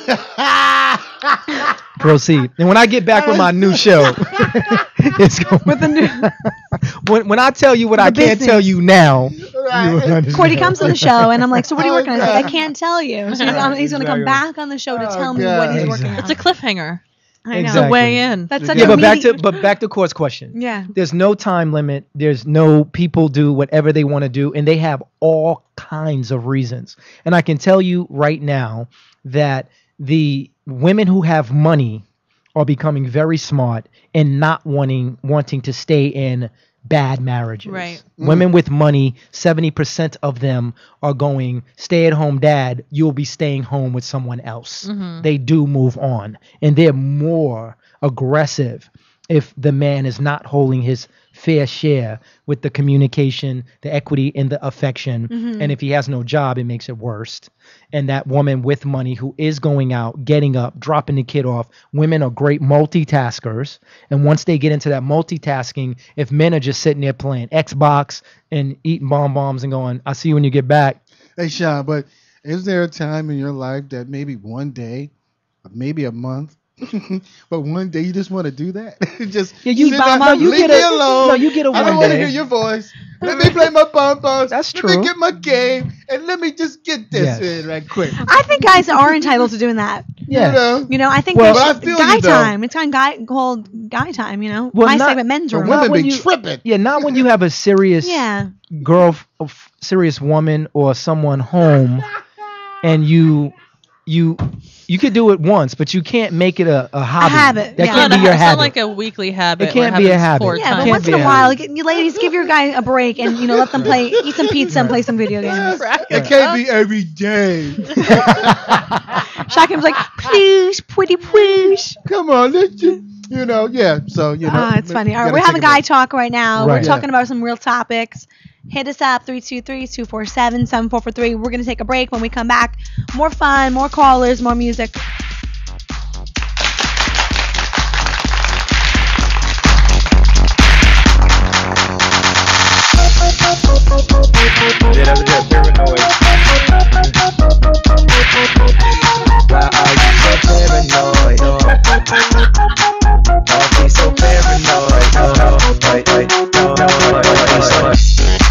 Proceed. And when I get back with my new show, it's going With the new. when when I tell you what I can't business. tell you now, Right. Cordy comes on the show, and I'm like, so what are you Oh, working on? He's like, I God. can't tell you. So he's, um, he's going to come Exactly. back on the show to Oh, tell me God. what he's working Exactly. on. It's a cliffhanger. I know. It's a way in. That's such Yeah, a but back meaty- to but back to Court's question. Yeah. There's no time limit. There's no people do whatever they want to do, and they have all kinds of reasons. And I can tell you right now that the women who have money are becoming very smart and not wanting wanting to stay in bad marriages. Right. Women with money, seventy percent of them are going, stay at home dad, you'll be staying home with someone else. Mhm. They do move on. And they're more aggressive if the man is not holding his fair share with the communication, the equity, and the affection. Mhm. And if he has no job, it makes it worse. And that woman with money who is going out, getting up, dropping the kid off. Women are great multitaskers. And once they get into that multitasking, if men are just sitting there playing Xbox and eating bonbons and going, I'll see you when you get back. Hey, Sean, but is there a time in your life that maybe one day, or maybe a month, but one day you just want to do that? Just Yeah, you- sit Mama, down, you leave get me a- alone. no, you get a I one don't want to day. hear your voice. Let me play my bonbons. That's let true. me get my game, and let me just get this Yes. in right quick. I think guys are entitled to doing that. Yeah. You know? You know, I think Well, they but I should- feel guy you, though. time. It's on guy called guy time. You know, Well, my not- segment, men's But room. women when be you- tripping. Yeah, not when you have a serious Yeah. girl, a f- serious woman or someone home, and you, you, you could do it once, but you can't make it a, a hobby. habit, That yeah. can't Not be a- your it's habit. not like a weekly habit. It can't or be a having habit. four Yeah, times. but Can't once be in a a while, habit. like, you ladies, give your guy a break and you know let them play, eat some pizza and play some video games. It can't be every day. Shakim's like, please, pretty please. Come on, let's just, you know, yeah. So you know, Ah, it's funny. All right, gotta we're take having a guy break. talk right now. Right. We're talking about some real topics. Hit us up three two three, two four seven, seven four four three. We're going to take a break. When we come back, more fun, more callers, more music. Yeah, that was that paranoid. Why are you so paranoid? Don't be so paranoid. No, no, wait, wait, no, no, wait, wait, wait.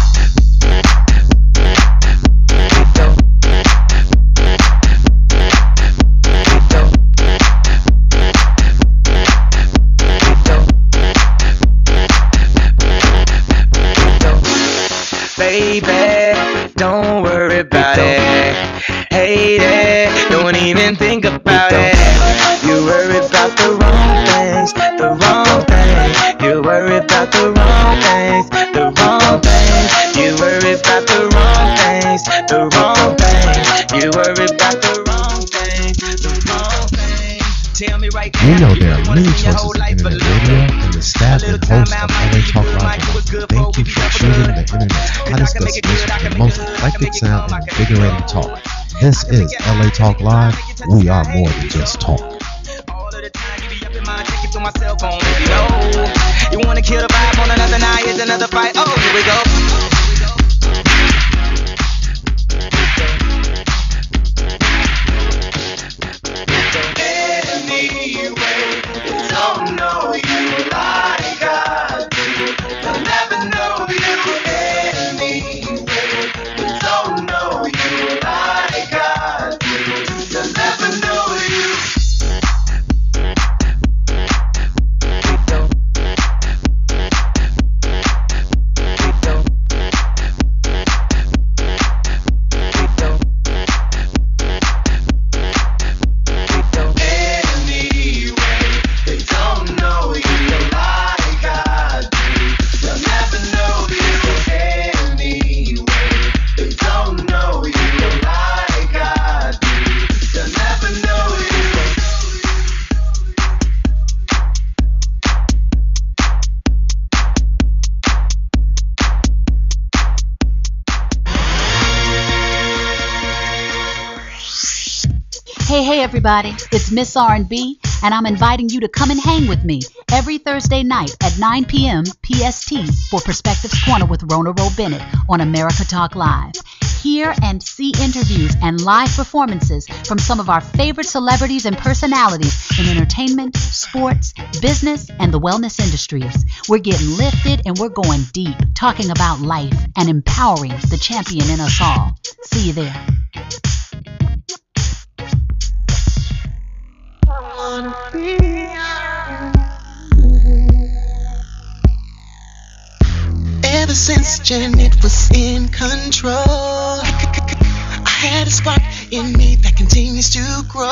Baby, don't worry about it. Hate it, don't even think about it. You worry about the wrong things, the wrong things. You worry about the wrong things, the wrong things. You worry about the wrong things, the wrong things. You worry about the wrong things, the wrong things. Tell me right We now, know you there are don't wanna many spend your choices whole in life internet alone. radio, and the staff and hosts of L A Talk Live would like to thank you for choosing the internet's hottest destination for the most eclectic sound and invigorating talk. This is L A Talk Live. We are more than just talk. All of the time you be up in my check it to my cell phone, baby. No, you wanna kill the vibe on another night? Here's another fight. Oh, here we go. Don't know you like I do. They'll never know you anyway. Don't know you like I do. They'll never know you. Anyway, they don't know you like I do. They'll never know you anyway. They don't know you like I do. They'll never know you. Hey, hey, everybody. It's Miss R and B, and I'm inviting you to come and hang with me every Thursday night at nine p.m. P S T for Perspectives Corner with Rona Rowe Bennett on America Talk Live. Hear and see interviews and live performances from some of our favorite celebrities and personalities in entertainment, sports, business, and the wellness industries. We're getting lifted and we're going deep, talking about life and empowering the champion in us all. See you there. Ever since Janet was in control, I had a spark in me that continues to grow.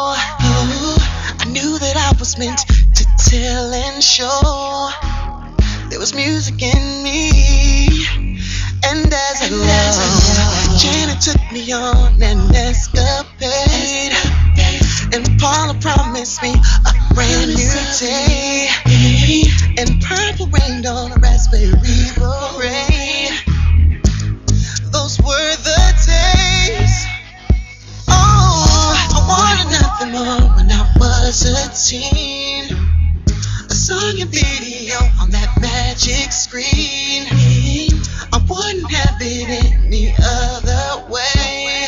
Oh, I knew that I was meant to tell and show. There was music in me, and as I loved, Janet took me on an escapade. And Paula promised me a brand new day. And purple rained on a raspberry parade. Those were the days. Oh, I wanted nothing more when I was a teen. A song and video on that magic screen. I wouldn't have it any other way.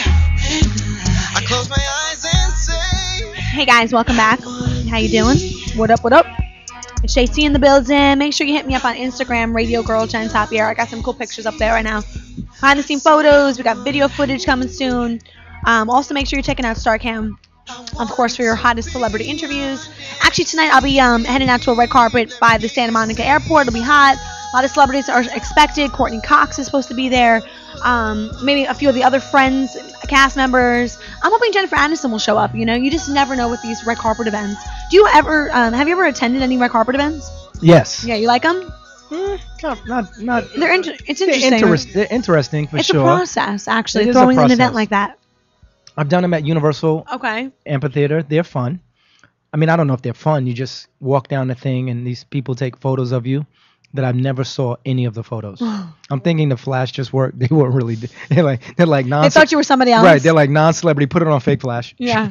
I close my eyes and say, Hey guys, welcome back. How you doing? What up, what up? It's J T in the building. Make sure you hit me up on Instagram, Radio Girl Jen Tapiero. I got some cool pictures up there right now. Behind the scene photos. We got video footage coming soon. Um, also, make sure you're checking out StarCam, of course, for your hottest celebrity interviews. Actually, tonight I'll be um, heading out to a red carpet by the Santa Monica airport. It'll be hot. A lot of celebrities are expected. Courtney Cox is supposed to be there. Um, maybe a few of the other friends, cast members. I'm hoping Jennifer Aniston will show up. You know, you just never know with these red carpet events. Do you ever, um, have you ever attended any red carpet events? Yes. Yeah, you like them? Mm, not, not, not. They're inter- it's they're interesting. interest- they're interesting for it's sure. It's a process, actually, It is throwing a an process. event like that. I've done them at Universal Okay. Amphitheater. They're fun. I mean, I don't know if they're fun. You just walk down the thing and these people take photos of you that I've never saw any of the photos. I'm thinking the flash just worked. They weren't really. They're like they're like non. They thought you were somebody else. Right. They're like non-celebrity. Put it on fake flash. Yeah.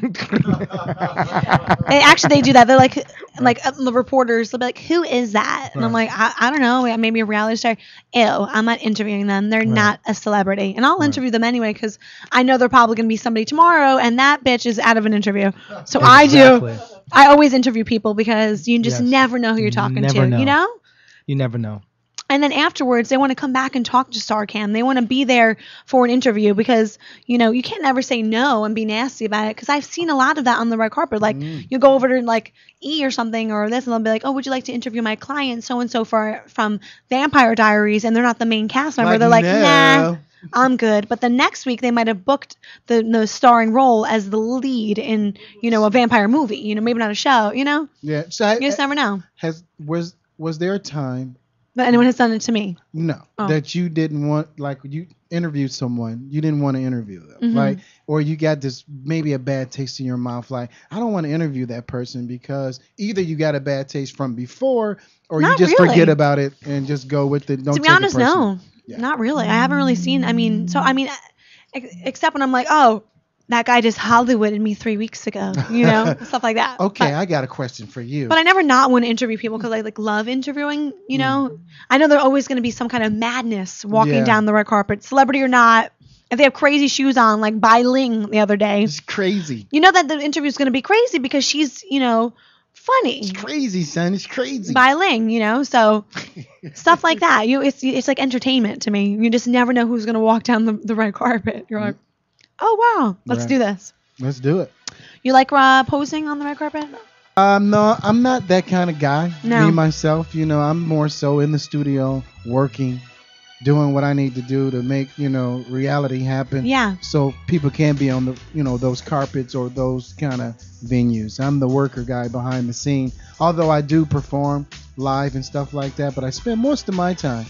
They actually they do that. They're like like uh, the reporters. They'll be like, "Who is that?" And I'm like, I, I don't know. Maybe a reality star. Ew. I'm not interviewing them. They're Right. not a celebrity, and I'll interview them anyway because I know they're probably gonna be somebody tomorrow, and that bitch is out of an interview. So I do. Exactly. I always interview people because you just Yes. never know who you're talking Never to. know. You know. You never know. And then afterwards, they want to come back and talk to StarCam. They want to be there for an interview because, you know, you can't ever say no and be nasty about it. Because I've seen a lot of that on the red carpet. Like, you go over to, like, E! or something or this, and they'll be like, oh, would you like to interview my client so-and-so for from Vampire Diaries? And they're not the main cast member. Like, they're like, no. nah, I'm good. But the next week, they might have booked the, the starring role as the lead in, you know, a vampire movie. You know, maybe not a show, you know? Yeah. So I, You just never know. has was was there a time? That anyone has done it to me. No, Oh. that you didn't want, like you interviewed someone, you didn't want to interview them, Mhm. like, or you got this maybe a bad taste in your mouth, like I don't want to interview that person because either you got a bad taste from before, or Not you just really. forget about it and just go with it. Don't to be take it honest, personal. no, not really. I haven't really seen. I mean, so I mean, ex- except when I'm like, oh, that guy just Hollywooded me three weeks ago, you know, stuff like that. Okay, But, I got a question for you. but I never not want to interview people because I like love interviewing. You know, I know there's always going to be some kind of madness walking Yeah. down the red carpet, celebrity or not. If they have crazy shoes on, like Bai Ling the other day, It's crazy. you know that the interview is going to be crazy because she's, you know, funny. It's crazy, son. It's crazy. Bai Ling, you know, so stuff like that. You, it's it's like entertainment to me. You just never know who's gonna walk down the, the red carpet. You're like, oh wow, let's Right. do this. Let's do it. You like uh, posing on the red carpet? Um, no, I'm not that kind of guy. No. Me myself, you know, I'm more so in the studio working, doing what I need to do to make, you know, reality happen. Yeah. So people can be on the, you know, those carpets or those kind of venues. I'm the worker guy behind the scene. Although I do perform live and stuff like that, but I spend most of my time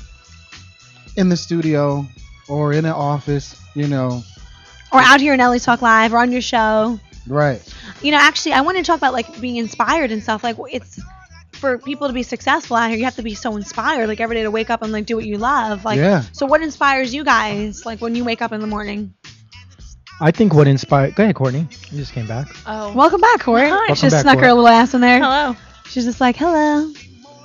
in the studio or in an office, you know. Or out here in L A Talk Live or on your show. Right. You know, actually, I want to talk about like being inspired and stuff. Like it's for people to be successful out here, you have to be so inspired. Like every day to wake up and like do what you love. Like, Yeah. So what inspires you guys? Like when you wake up in the morning. I think what inspired. Go ahead, Courtney. You just came back. Oh. Welcome back, Court. Hi. She Welcome just back, snuck her Court. little ass in there. Hello. She's just like, hello.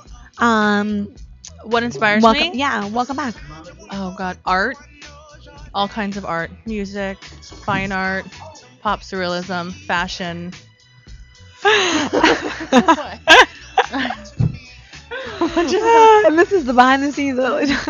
Um, What inspires welcome, me? Yeah, welcome back. Oh God, art. all kinds of art, music, fine art, pop surrealism, fashion. And this is the behind the scenes.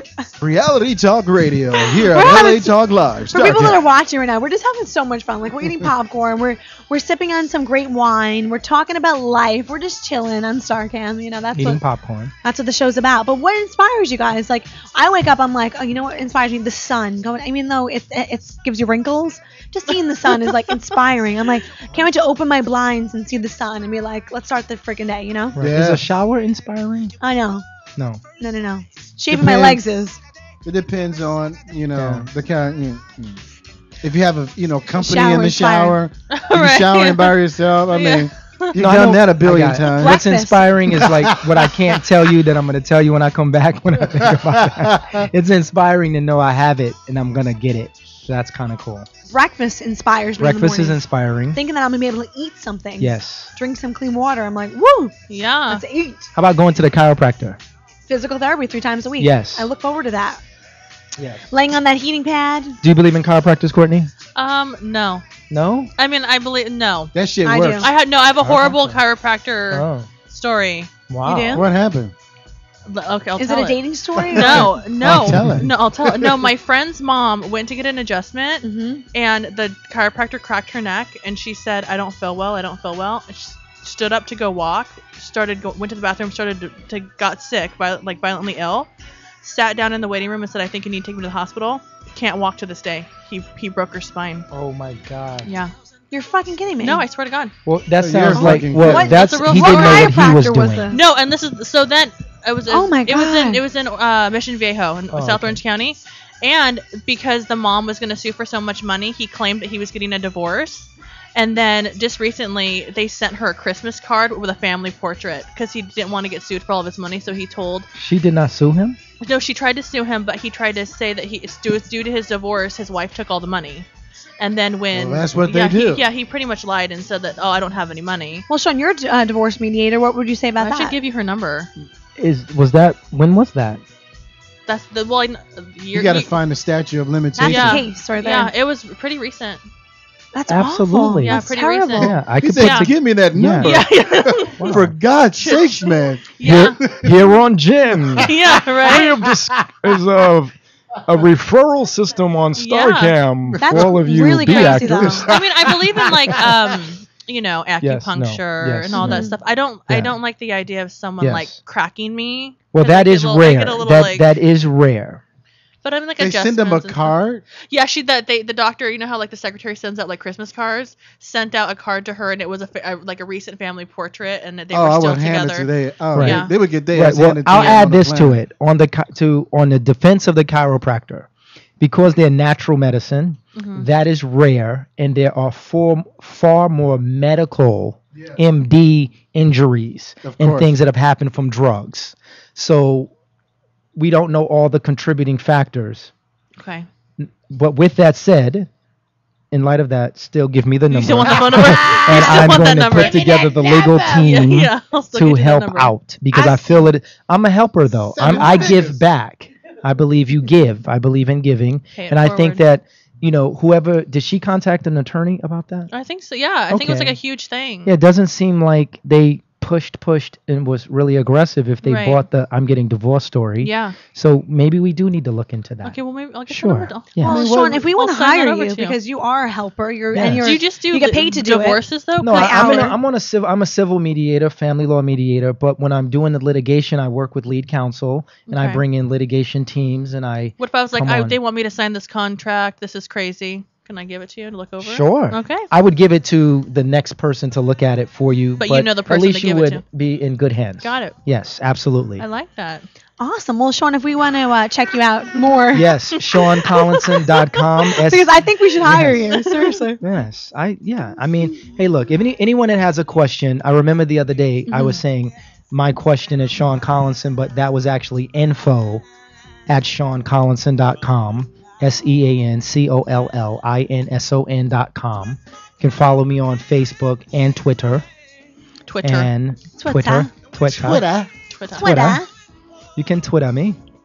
Reality Talk Radio here We're at L A having- Talk Live. For people that StarCam. are watching right now, we're just having so much fun. Like we're eating popcorn, we're we're sipping on some great wine, we're talking about life, we're just chilling on StarCam. You know, that's Eating what popcorn. that's what the show's about. But what inspires you guys? Like I wake up, I'm like, oh, you know what inspires me? The sun. Going. I mean, though it it gives you wrinkles. Just seeing the sun is like inspiring. I'm like, can't wait to open my blinds and see the sun and be like, let's start the freaking day. You know? Right. Is a shower inspiring? I know. No. No, no, no. Shaving my legs is. It depends on, you know, yeah. the kind. You know, if you have a, you know, company Shower in the inspiring. shower, if you're Right, showering yeah. by yourself. I Yeah. mean, you've No, I done know- that a I billion got it. times. What's inspiring is like what I can't tell you that I'm going to tell you when I come back when I think about that. It's inspiring to know I have it and I'm going to get it. So that's kind of cool. Breakfast inspires me. Breakfast in is the morning. inspiring. Thinking that I'm gonna be able to eat something. Yes. Drink some clean water. I'm like, woo. Yeah. Let's eat. How about going to the chiropractor? Physical therapy three times a week. Yes. I look forward to that. Yes. Laying on that heating pad. Do you believe in chiropractors, Courtney? Um, no. No? I mean, I believe no. That shit I works. do. I had no. I have a horrible chiropractor Oh. story. Wow. You do? What happened? L- Okay, I'll Is tell it a dating story? No, no, Oh, tell it. no. I'll tell it. No, my friend's mom went to get an adjustment, Mm-hmm. and the chiropractor cracked her neck, and she said, "I don't feel well. I don't feel well." And she stood up to go walk. Started go, went to the bathroom. Started to, to got sick, viol- like violently ill. Sat down in the waiting room and said, "I think you need to take me to the hospital." Can't walk to this day. He he broke her spine. Oh my God. Yeah. You're fucking kidding me. No, I swear to God. Well, that Oh, sounds you're like fucking well, What? that's That's a real he story. didn't know what he was Chiropractor was doing. this? No, and this is so then it was. Oh my It was in God. it was in uh, Mission Viejo in Oh, South okay. Orange County, and because the mom was going to sue for so much money, he claimed that he was getting a divorce. And then just recently, they sent her a Christmas card with a family portrait because he didn't want to get sued for all of his money. So he told, She did not sue him? no, she tried to sue him, but he tried to say that he it's due, it's due to his divorce. His wife took all the money. And then when Well, that's what they yeah, do. He, yeah, he pretty much lied and said that, oh, I don't have any money. Well, Sean, you're a uh, divorce mediator. What would you say about I that? should give you her number. Is was that when was that? That's the well. I, You got to find the statute of limitations. That's Yeah. the case right there. Yeah, it was pretty recent. That's Absolutely. awful. Yeah, That's pretty terrible. recent. Yeah, I He could said, put to- "Give me that Yeah. number." Yeah, yeah. For God's sakes, man. Yeah. Here, here on Jim. Yeah, right. have this is a, a referral system on Yeah. StarCam That's for all of you really B crazy, though. actors. I mean, I believe in like um, you know, Yes, no, acupuncture yes, and all no. that stuff. I don't, I Yeah. don't like the idea of someone Yes. like cracking me. Well, 'cause I that get is a little- I rare. get a little, That like- that is rare. But I'm like They send them a adjustments and stuff. card. Yeah, she that they the doctor, you know how like the secretary sends out like Christmas cards, sent out a card to her, and it was a, fa- a like a recent family portrait, and they oh, were I still would hand together. it to they. Oh, Right. Yeah. they, they would get their Right, ass well, handed to I'll them add on the this to planet. it on the chi- to on the defense of the chiropractor, because they're natural medicine. Mhm. That is rare, and there are far far more medical M D injuries Of and course. things that have happened from drugs. So we don't know all the contributing factors. Okay. But with that said, in light of that, still give me the number. You still want the phone number? and You still I'm want going that to number? put together the legal team Yeah, yeah, I'll still get to you that help number. out because I I, feel it. I'm a helper though. I'm, I give back. I believe you give. I believe in giving, Pay it and I think forward. that you know whoever did she contact an attorney about that? I think so. Yeah, I think it was like Okay. a huge thing. Yeah, it doesn't seem like they pushed, pushed, and was really aggressive if they Right. bought the "I'm getting divorced" story. Yeah. So maybe we do need to look into that. Okay, well maybe I'll get Sure. the number. I'll- Yeah. Well, I mean, Sean, what- if we I'll want to send that hire over you to you. because you are a helper, you're Yes. and you're Do you just do you get the paid to do divorces though? No, By I, I'm, in a, hour. I'm on a civil. I'm a civil mediator, family law mediator. But when I'm doing the litigation, I work with lead counsel, and I Okay. bring in litigation teams, and I. What if I was like, Come I, on. they want me to sign this contract? This is crazy. Can I give it to you to look over? Sure. Okay. I would give it to the next person to look at it for you. But you know the person at to least you give it would to. be in good hands. Got it. Yes, absolutely. I like that. Awesome. Well, Sean, if we want to uh, check you out more, Yes, Sean Collinson dot com. because I think we should hire you. Seriously. Yes, I yeah. I mean, hey, look, if any, anyone that has a question, I remember the other day I was saying my question is Sean Collinson, but that was actually info at Sean Collinson dot com. S E A N C O L L I N S O N dot com. You can follow me on Facebook and Twitter. Twitter. And Twitter. Twitter. Twitter. Twitter. Twitter. Twitter. You can Twitter me.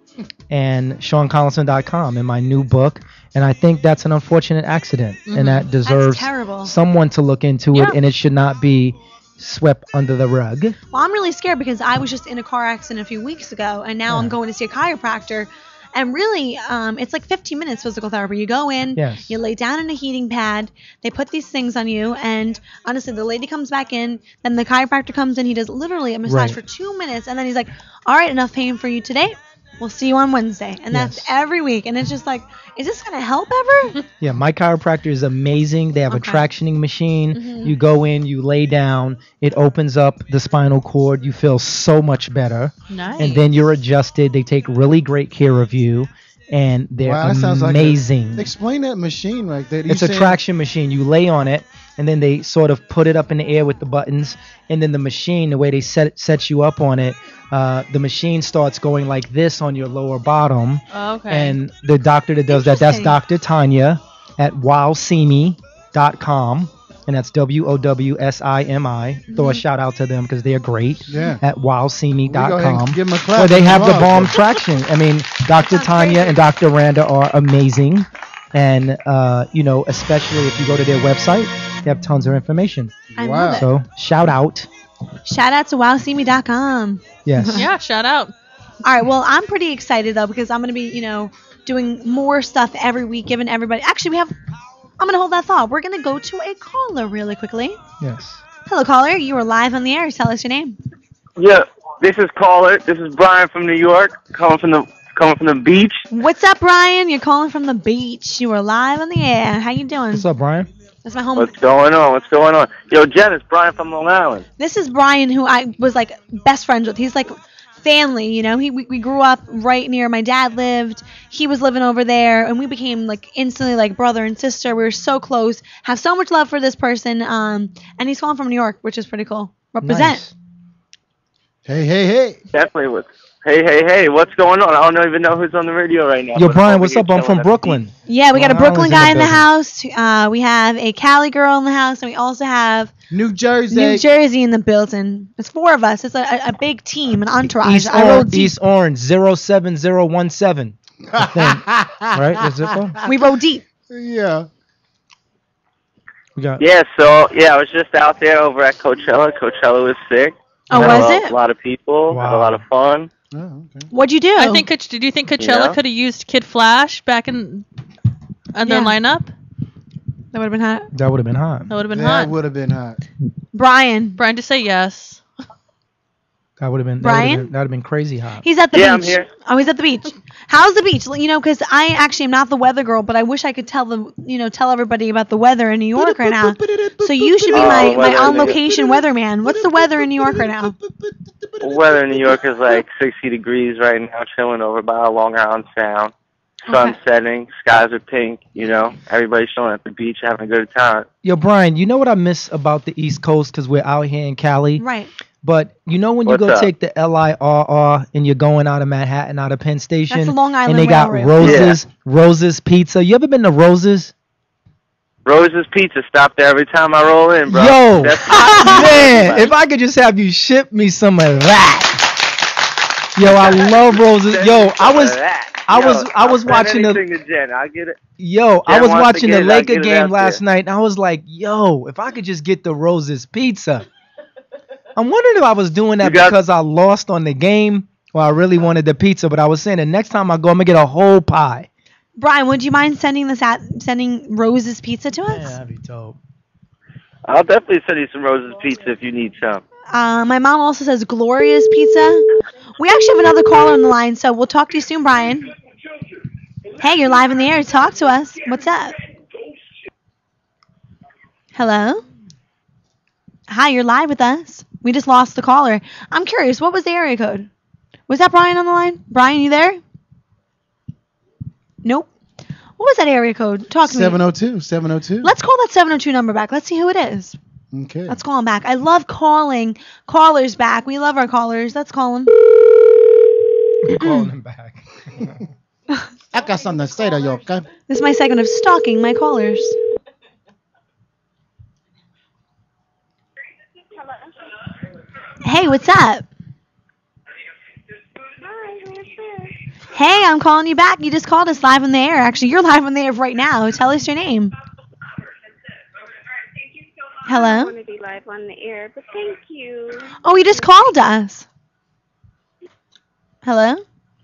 and Sean Collinson dot com in my new book. And I think that's an unfortunate accident, Mhm. and that That's deserves terrible. someone to look into Yeah. it, and it should not be swept under the rug. Well, I'm really scared because I was just in a car accident a few weeks ago, and now I'm Yeah. going to see a chiropractor. And really, um, it's like fifteen minutes physical therapy. You go in, Yes. you lay down in a heating pad, they put these things on you, and honestly, the lady comes back in, then the chiropractor comes in, he does literally a massage Right. for two minutes, and then he's like, all right, enough pain for you today. We'll see you on Wednesday. And that's every week. And it's just like, is this going to help ever? Yeah, my chiropractor is amazing. They have a Okay. tractioning machine. Mhm. You go in, you lay down, it opens up the spinal cord. You feel so much better. Nice. And then you're adjusted. They take really great care of you, and they're Wow, that sounds like a- amazing. Explain that machine right there. You It's a saying- traction machine. You lay on it, and then they sort of put it up in the air with the buttons, and then the machine, the way they set set you up on it, uh, the machine starts going like this on your lower bottom. Okay. And the doctor that does that, that's Interesting. Doctor Tanya at wow see me dot com, and that's W O W S I M I. Throw a Mhm. shout out to them because they're great. Yeah. At wow see me We go dot ahead com. and give 'em a clap Where they if you have the want. bomb traction. I mean, Doctor Tanya and Doctor Randa are amazing. And, uh, you know, especially if you go to their website, they have tons of information. I love it. So, shout out. Shout out to wow see me dot com. Yes. Yeah, shout out. All right, well, I'm pretty excited though because I'm going to be, you know, doing more stuff every week, giving everybody. Actually, we have. I'm going to hold that thought. We're going to go to a caller really quickly. Yes. Hello, caller. You are live on the air. Tell us your name. Yeah, this is caller. This is Brian from New York, calling from the coming from the beach. What's up, Brian? You're calling from the beach. You are live on the air. How you doing? What's up, Brian? That's my home. What's going on? What's going on? Yo, Jen, it's Brian from Long Island. This is Brian, who I was like best friends with. He's like family, you know. He we, we grew up right near my dad lived. He was living over there, and we became like instantly like brother and sister. We were so close. Have so much love for this person. Um, and he's calling from New York, which is pretty cool. Represent. Hey, hey, hey. Definitely. What's hey, hey, hey? What's going on? I don't even know who's on the radio right now. Yo, but Brian, over what's here up? I'm chilling from at the Brooklyn. Yeah, we got a Long Brooklyn Island's in guy the in the building. house. Uh, we have a Cali girl in the house, and we also have New Jersey. New Jersey in the building. It's four of us. It's a, a, a big team, an entourage. East, I or- rode deep. East Orange, zero seven zero one seven. I think. Right? That's zip code? We rode deep. Yeah. We got Yeah, so yeah, I was just out there over at Coachella. Coachella was sick. Oh, Had was a lot, it? A lot of people. Had a Wow. lot of fun. What'd you do? I think. Coach- Did you think Coachella Yeah. could have used Kid Flash back in on their Yeah. lineup? That would have been hot. that would have been hot. That would have been That hot. would have been hot. Brian. Brian, just say yes. That would have been. Brian? That would have been, been crazy hot. He's at the Yeah, I'm beach. here. Oh, he's at the beach. How's the beach? You know, because I actually am not the weather girl, but I wish I could tell the, you know, tell everybody about the weather in New York right now. So you should be Oh, my, weather my in on New York. location weatherman. What's the weather in New York right now? Weather in New York is like sixty degrees right now, chilling over by Long Island Sound. Sun Okay. setting, skies are pink. You know, everybody's chilling at the beach, having a good time. Yo, Brian, you know what I miss about the East Coast because we're out here in Cali? Right. But you know when you What's go up? take the L I R R and you're going out of Manhattan, out of Penn Station, That's the Long Island and they got Railroad. Roses, Roses Pizza. You ever been to Roses? Rose's Pizza, stop there every time I roll in, bro. Yo, That's man, if I could just have you ship me some of that. Yo, I love Roses. Yo, I was, I Yo, was, I I'll was send watching the. anything to Jen. I'll get it. Yo, I Jen was wants to watching the get it, I'll Laker get it game out last there. night, and I was like, yo, if I could just get the Roses Pizza. I'm wondering if I was doing that You got- because I lost on the game or I really wanted the pizza, but I was saying the next time I go, I'm going to get a whole pie. Brian, would you mind sending this at sending Rose's Pizza to us? Yeah, that'd be dope. I'll definitely send you some Rose's Pizza if you need some. Uh, my mom also says Gloria's Pizza. We actually have another caller on the line, so we'll talk to you soon, Brian. Hey, you're live in the air. Talk to us. What's up? Hello? Hi, you're live with us. We just lost the caller. I'm curious, what was the area code? Was that Brian on the line? Brian, you there? Nope. What was that area code? Talk to me. seven oh two. seven oh two. Let's call that seven oh two number back. Let's see who it is. Okay. Let's call him back. I love calling callers back. We love our callers. Let's call him. Calling him back. I got something to say to you, okay? This is my segment of stalking my callers. Hey, what's up? Hey, I'm calling you back. You just called us live on the air. Actually, you're live on the air right now. Tell us your name. Hello? I want to be live on the air, but thank you. Oh, you just called us. Hello?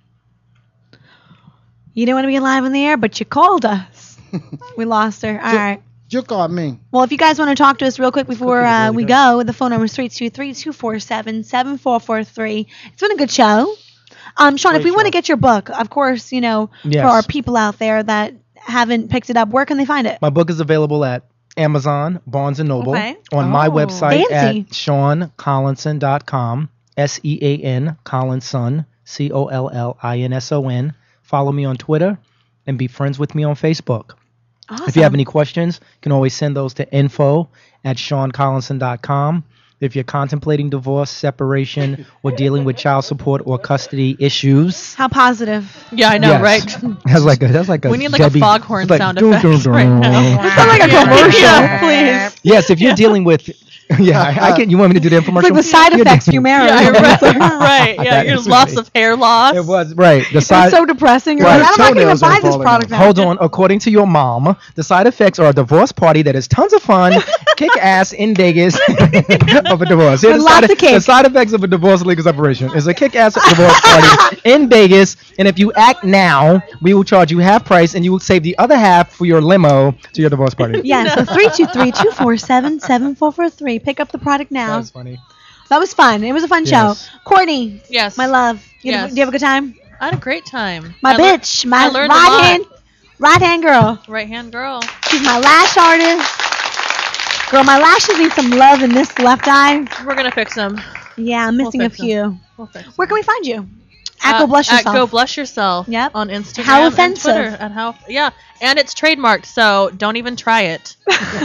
You didn't want to be live on the air, but you called us. We lost her. All right. You called me. Well, if you guys want to talk to us real quick before uh, we go, the phone number is three two three, two four seven, seven four four three. It's been a good show. Um, Sean, Great if we show. want to get your book, of course, you know, Yes. for our people out there that haven't picked it up, where can they find it? My book is available at Amazon, Barnes and Noble, Okay. on my Oh. website Fancy. at sean collinson dot com, S E A N, Collinson, C O L L I N S O N. Follow me on Twitter and be friends with me on Facebook. Awesome. If you have any questions, you can always send those to info at sean collinson dot com. If you're contemplating divorce, separation, or dealing with child support or custody issues. How positive. Yeah, I know, Yes. right? That's like a that's like a We need like Debbie- a foghorn it's like sound dun, effect dun, dun. right now. Sound like a commercial, Yeah. please. Yes, if you're dealing with yeah, I, I can. You want me to do the infomercial? It's like the side You're effects doing- for your marriage. Yeah, right, right. Yeah, That your is loss right. of hair loss. It was right. The It's side. so depressing. You're Right. like, I'm not going to Toenails are buy this falling product out. now. Hold on. According to your mom, the side effects are a divorce party that is tons of fun, kick ass in Vegas of a divorce. Here, And the, lots side, of cake. the side effects of a divorce legal separation is a kick ass divorce party in Vegas, and if you act now, we will charge you half price, and you will save the other half for your limo to your divorce party. Yeah, so three two three, two four seven, seven four four three. Pick up the product now. That's funny. That was fun. It was a fun Yes. show. Courtney, Yes. my love. You Yes. do you have a good time? I had a great time. My I lear- bitch, my I learned a right lot. hand, right hand girl. Right hand girl. She's my lash artist. Girl, my lashes need some love in this left eye. We're gonna fix them. Yeah, I'm We'll missing a fix 'em. few. We'll fix 'em. Where can we find you? At Uh, Go Blush At Yourself. Go Blush Yourself. Yep. On Instagram. How and offensive. Twitter. At how? Yeah, and it's trademarked, so don't even try it.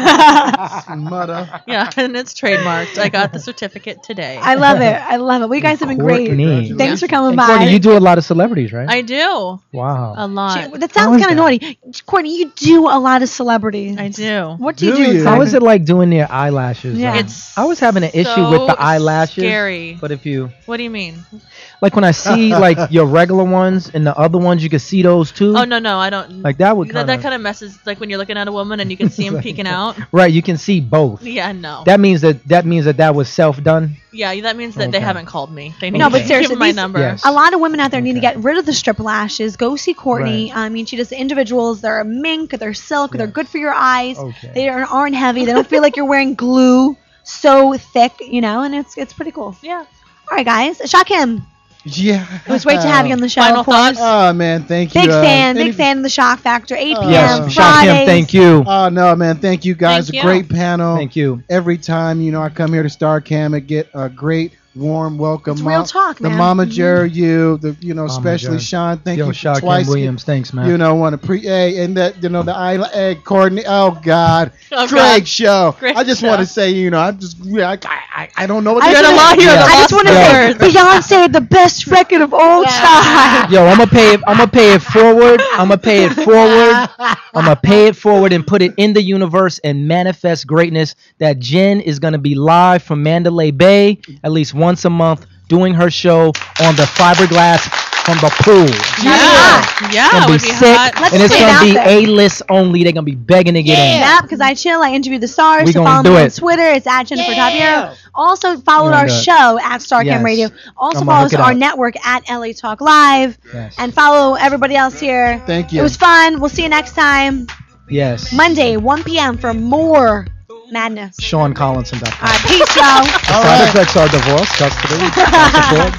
Mother. Yeah, and it's trademarked. I got the certificate today. I love it. I love it. Well, you guys have been great. Courtney. Thanks for coming And by. Courtney, you do a lot of celebrities, right? I do wow. a lot. She- that How sounds is kind of that? naughty. Courtney, you do a lot of celebrities. I do. What do you Do do? you? exactly? How is it like doing their eyelashes? Yeah. Um, It's I was having an issue so with the eyelashes. Scary. But if you What do you mean? like when I see like your regular ones and the other ones, you can see those too. Oh no, no, I don't. Like that would that, kind that of kind of messes like when you're looking at a woman and you can see them peeking out. right. You can see both. Yeah, no. That means that that means that that was self done. yeah, that means that they Okay. haven't called me. They need No, to but give seriously, my these- number. Yes. A lot of women out there need to Okay. get rid of the strip lashes. Go see Courtney. I mean, she does individuals. They're mink. They're silk. They're Yes. good for your eyes. Okay. They aren't aren't heavy. They don't feel like you're wearing glue so thick, you know, and it's it's pretty cool. Yeah. All right, guys. Shakim, Yeah. it was great to have you on the show. Final of course. thoughts? Oh man, thank you. Big uh, fan, any- big fan of the Shock Factor. eight p.m. Yes, Uh, shock him. Fridays. Thank you. Oh no, man, thank you guys. Thank a you. great panel. Thank you. Every time, you know, I come here to StarCam and get a great warm welcome. It's real talk, The man. Mama Mhm. Jerry, you, the you know, Mama especially Jerry. Sean. Thank Yo, you Shaquem twice. Williams, thanks, man. You know, want to pre hey, and that you know the island hey, Courtney. Oh God, Oh, great God. show. Great I just show. want to say, you know, I'm just yeah, I I, I don't know what I to just say. You're the law here, Yeah. the I just lost want to say words. Beyonce, the best record of all time. Yo, I'm gonna pay it. I'm gonna pay it forward. I'm gonna pay it forward. I'm gonna pay it forward and put it in the universe and manifest greatness. That Jen is gonna be live from Mandalay Bay at least once a month, doing her show on the fiberglass from the pool. Yeah. Yeah, It's gonna it be would be sick, hot. Let's and it's put it out gonna be there. A-list only. They're gonna be begging to get in. Yeah, because I chill. I interview the stars. We So gonna follow do me on it. Twitter. It's at Jennifer Tapiero. Also follow We our gonna do it. show at StarCam Yes. Radio. Also I'ma follow hook us it our up. network at L A Talk Live. Yes. And follow everybody else here. Thank you. It was fun. We'll see you next time. Yes. Monday, one p.m. for more madness. Sean Collinson dot com. All right, peace, y'all. All Side right. effects are divorce, custody, child support.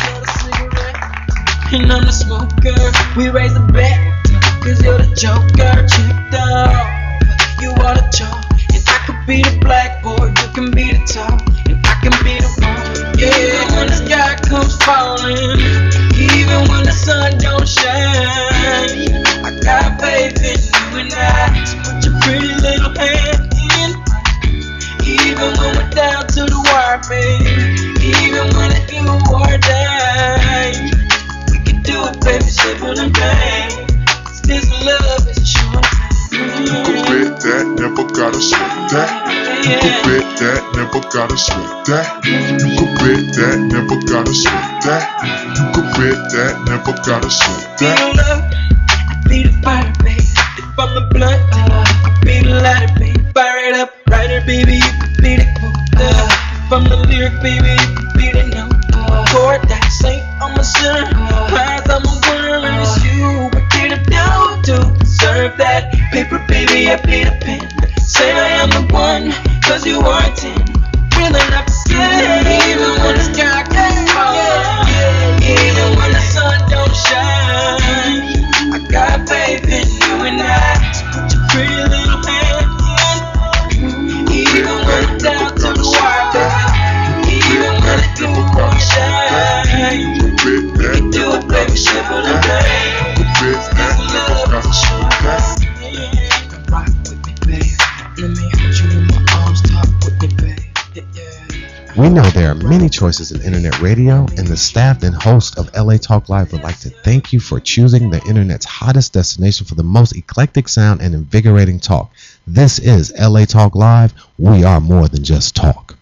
And I'm the smoker. We raise a bet. Cause you're the joker. Checked out. You are the chalk. And I could be the blackboard. You can be the top. And I can be the one. Yeah, when the sky comes falling. Even when the sun don't shine. I got faith in you and I. So put your pretty little hand in. Even when we're down to the wire, babe. Even when it's do or die. Do it, baby, simple and plain. This love is a short thing. Never bet that, never gotta sweat that. You could bet that, never gotta sweat that. You could bet that, never gotta sweat that. You could bet that, never gotta sweat that. Be the love, be the fire, baby. If I'm the blunt, uh, be the lighter, baby. Fire it up, writer, baby. You could be the quote. Uh, if I'm the lyric, baby, you could be the note. Uh, chord that ain't on my center. Prize, I'm a winner, and it's you. What did I do to deserve that? Paper, baby, I be the pen. Say I am the one, cause you are a ten. Real enough to say, even when the sky gets falling, even when the sun don't shine, I got faith in you and I. So put your pretty little hand in. Even when the doubts are wild, even when the blue won't shine, we can do it, baby, simple and plain. There's love to show us. Rock with me, baby. Let me hold you in my arms, talk with me, baby. We know there are many choices in internet radio, and the staff and host of L A Talk Live would like to thank you for choosing the internet's hottest destination for the most eclectic sound and invigorating talk. This is L A Talk Live. We are more than just talk.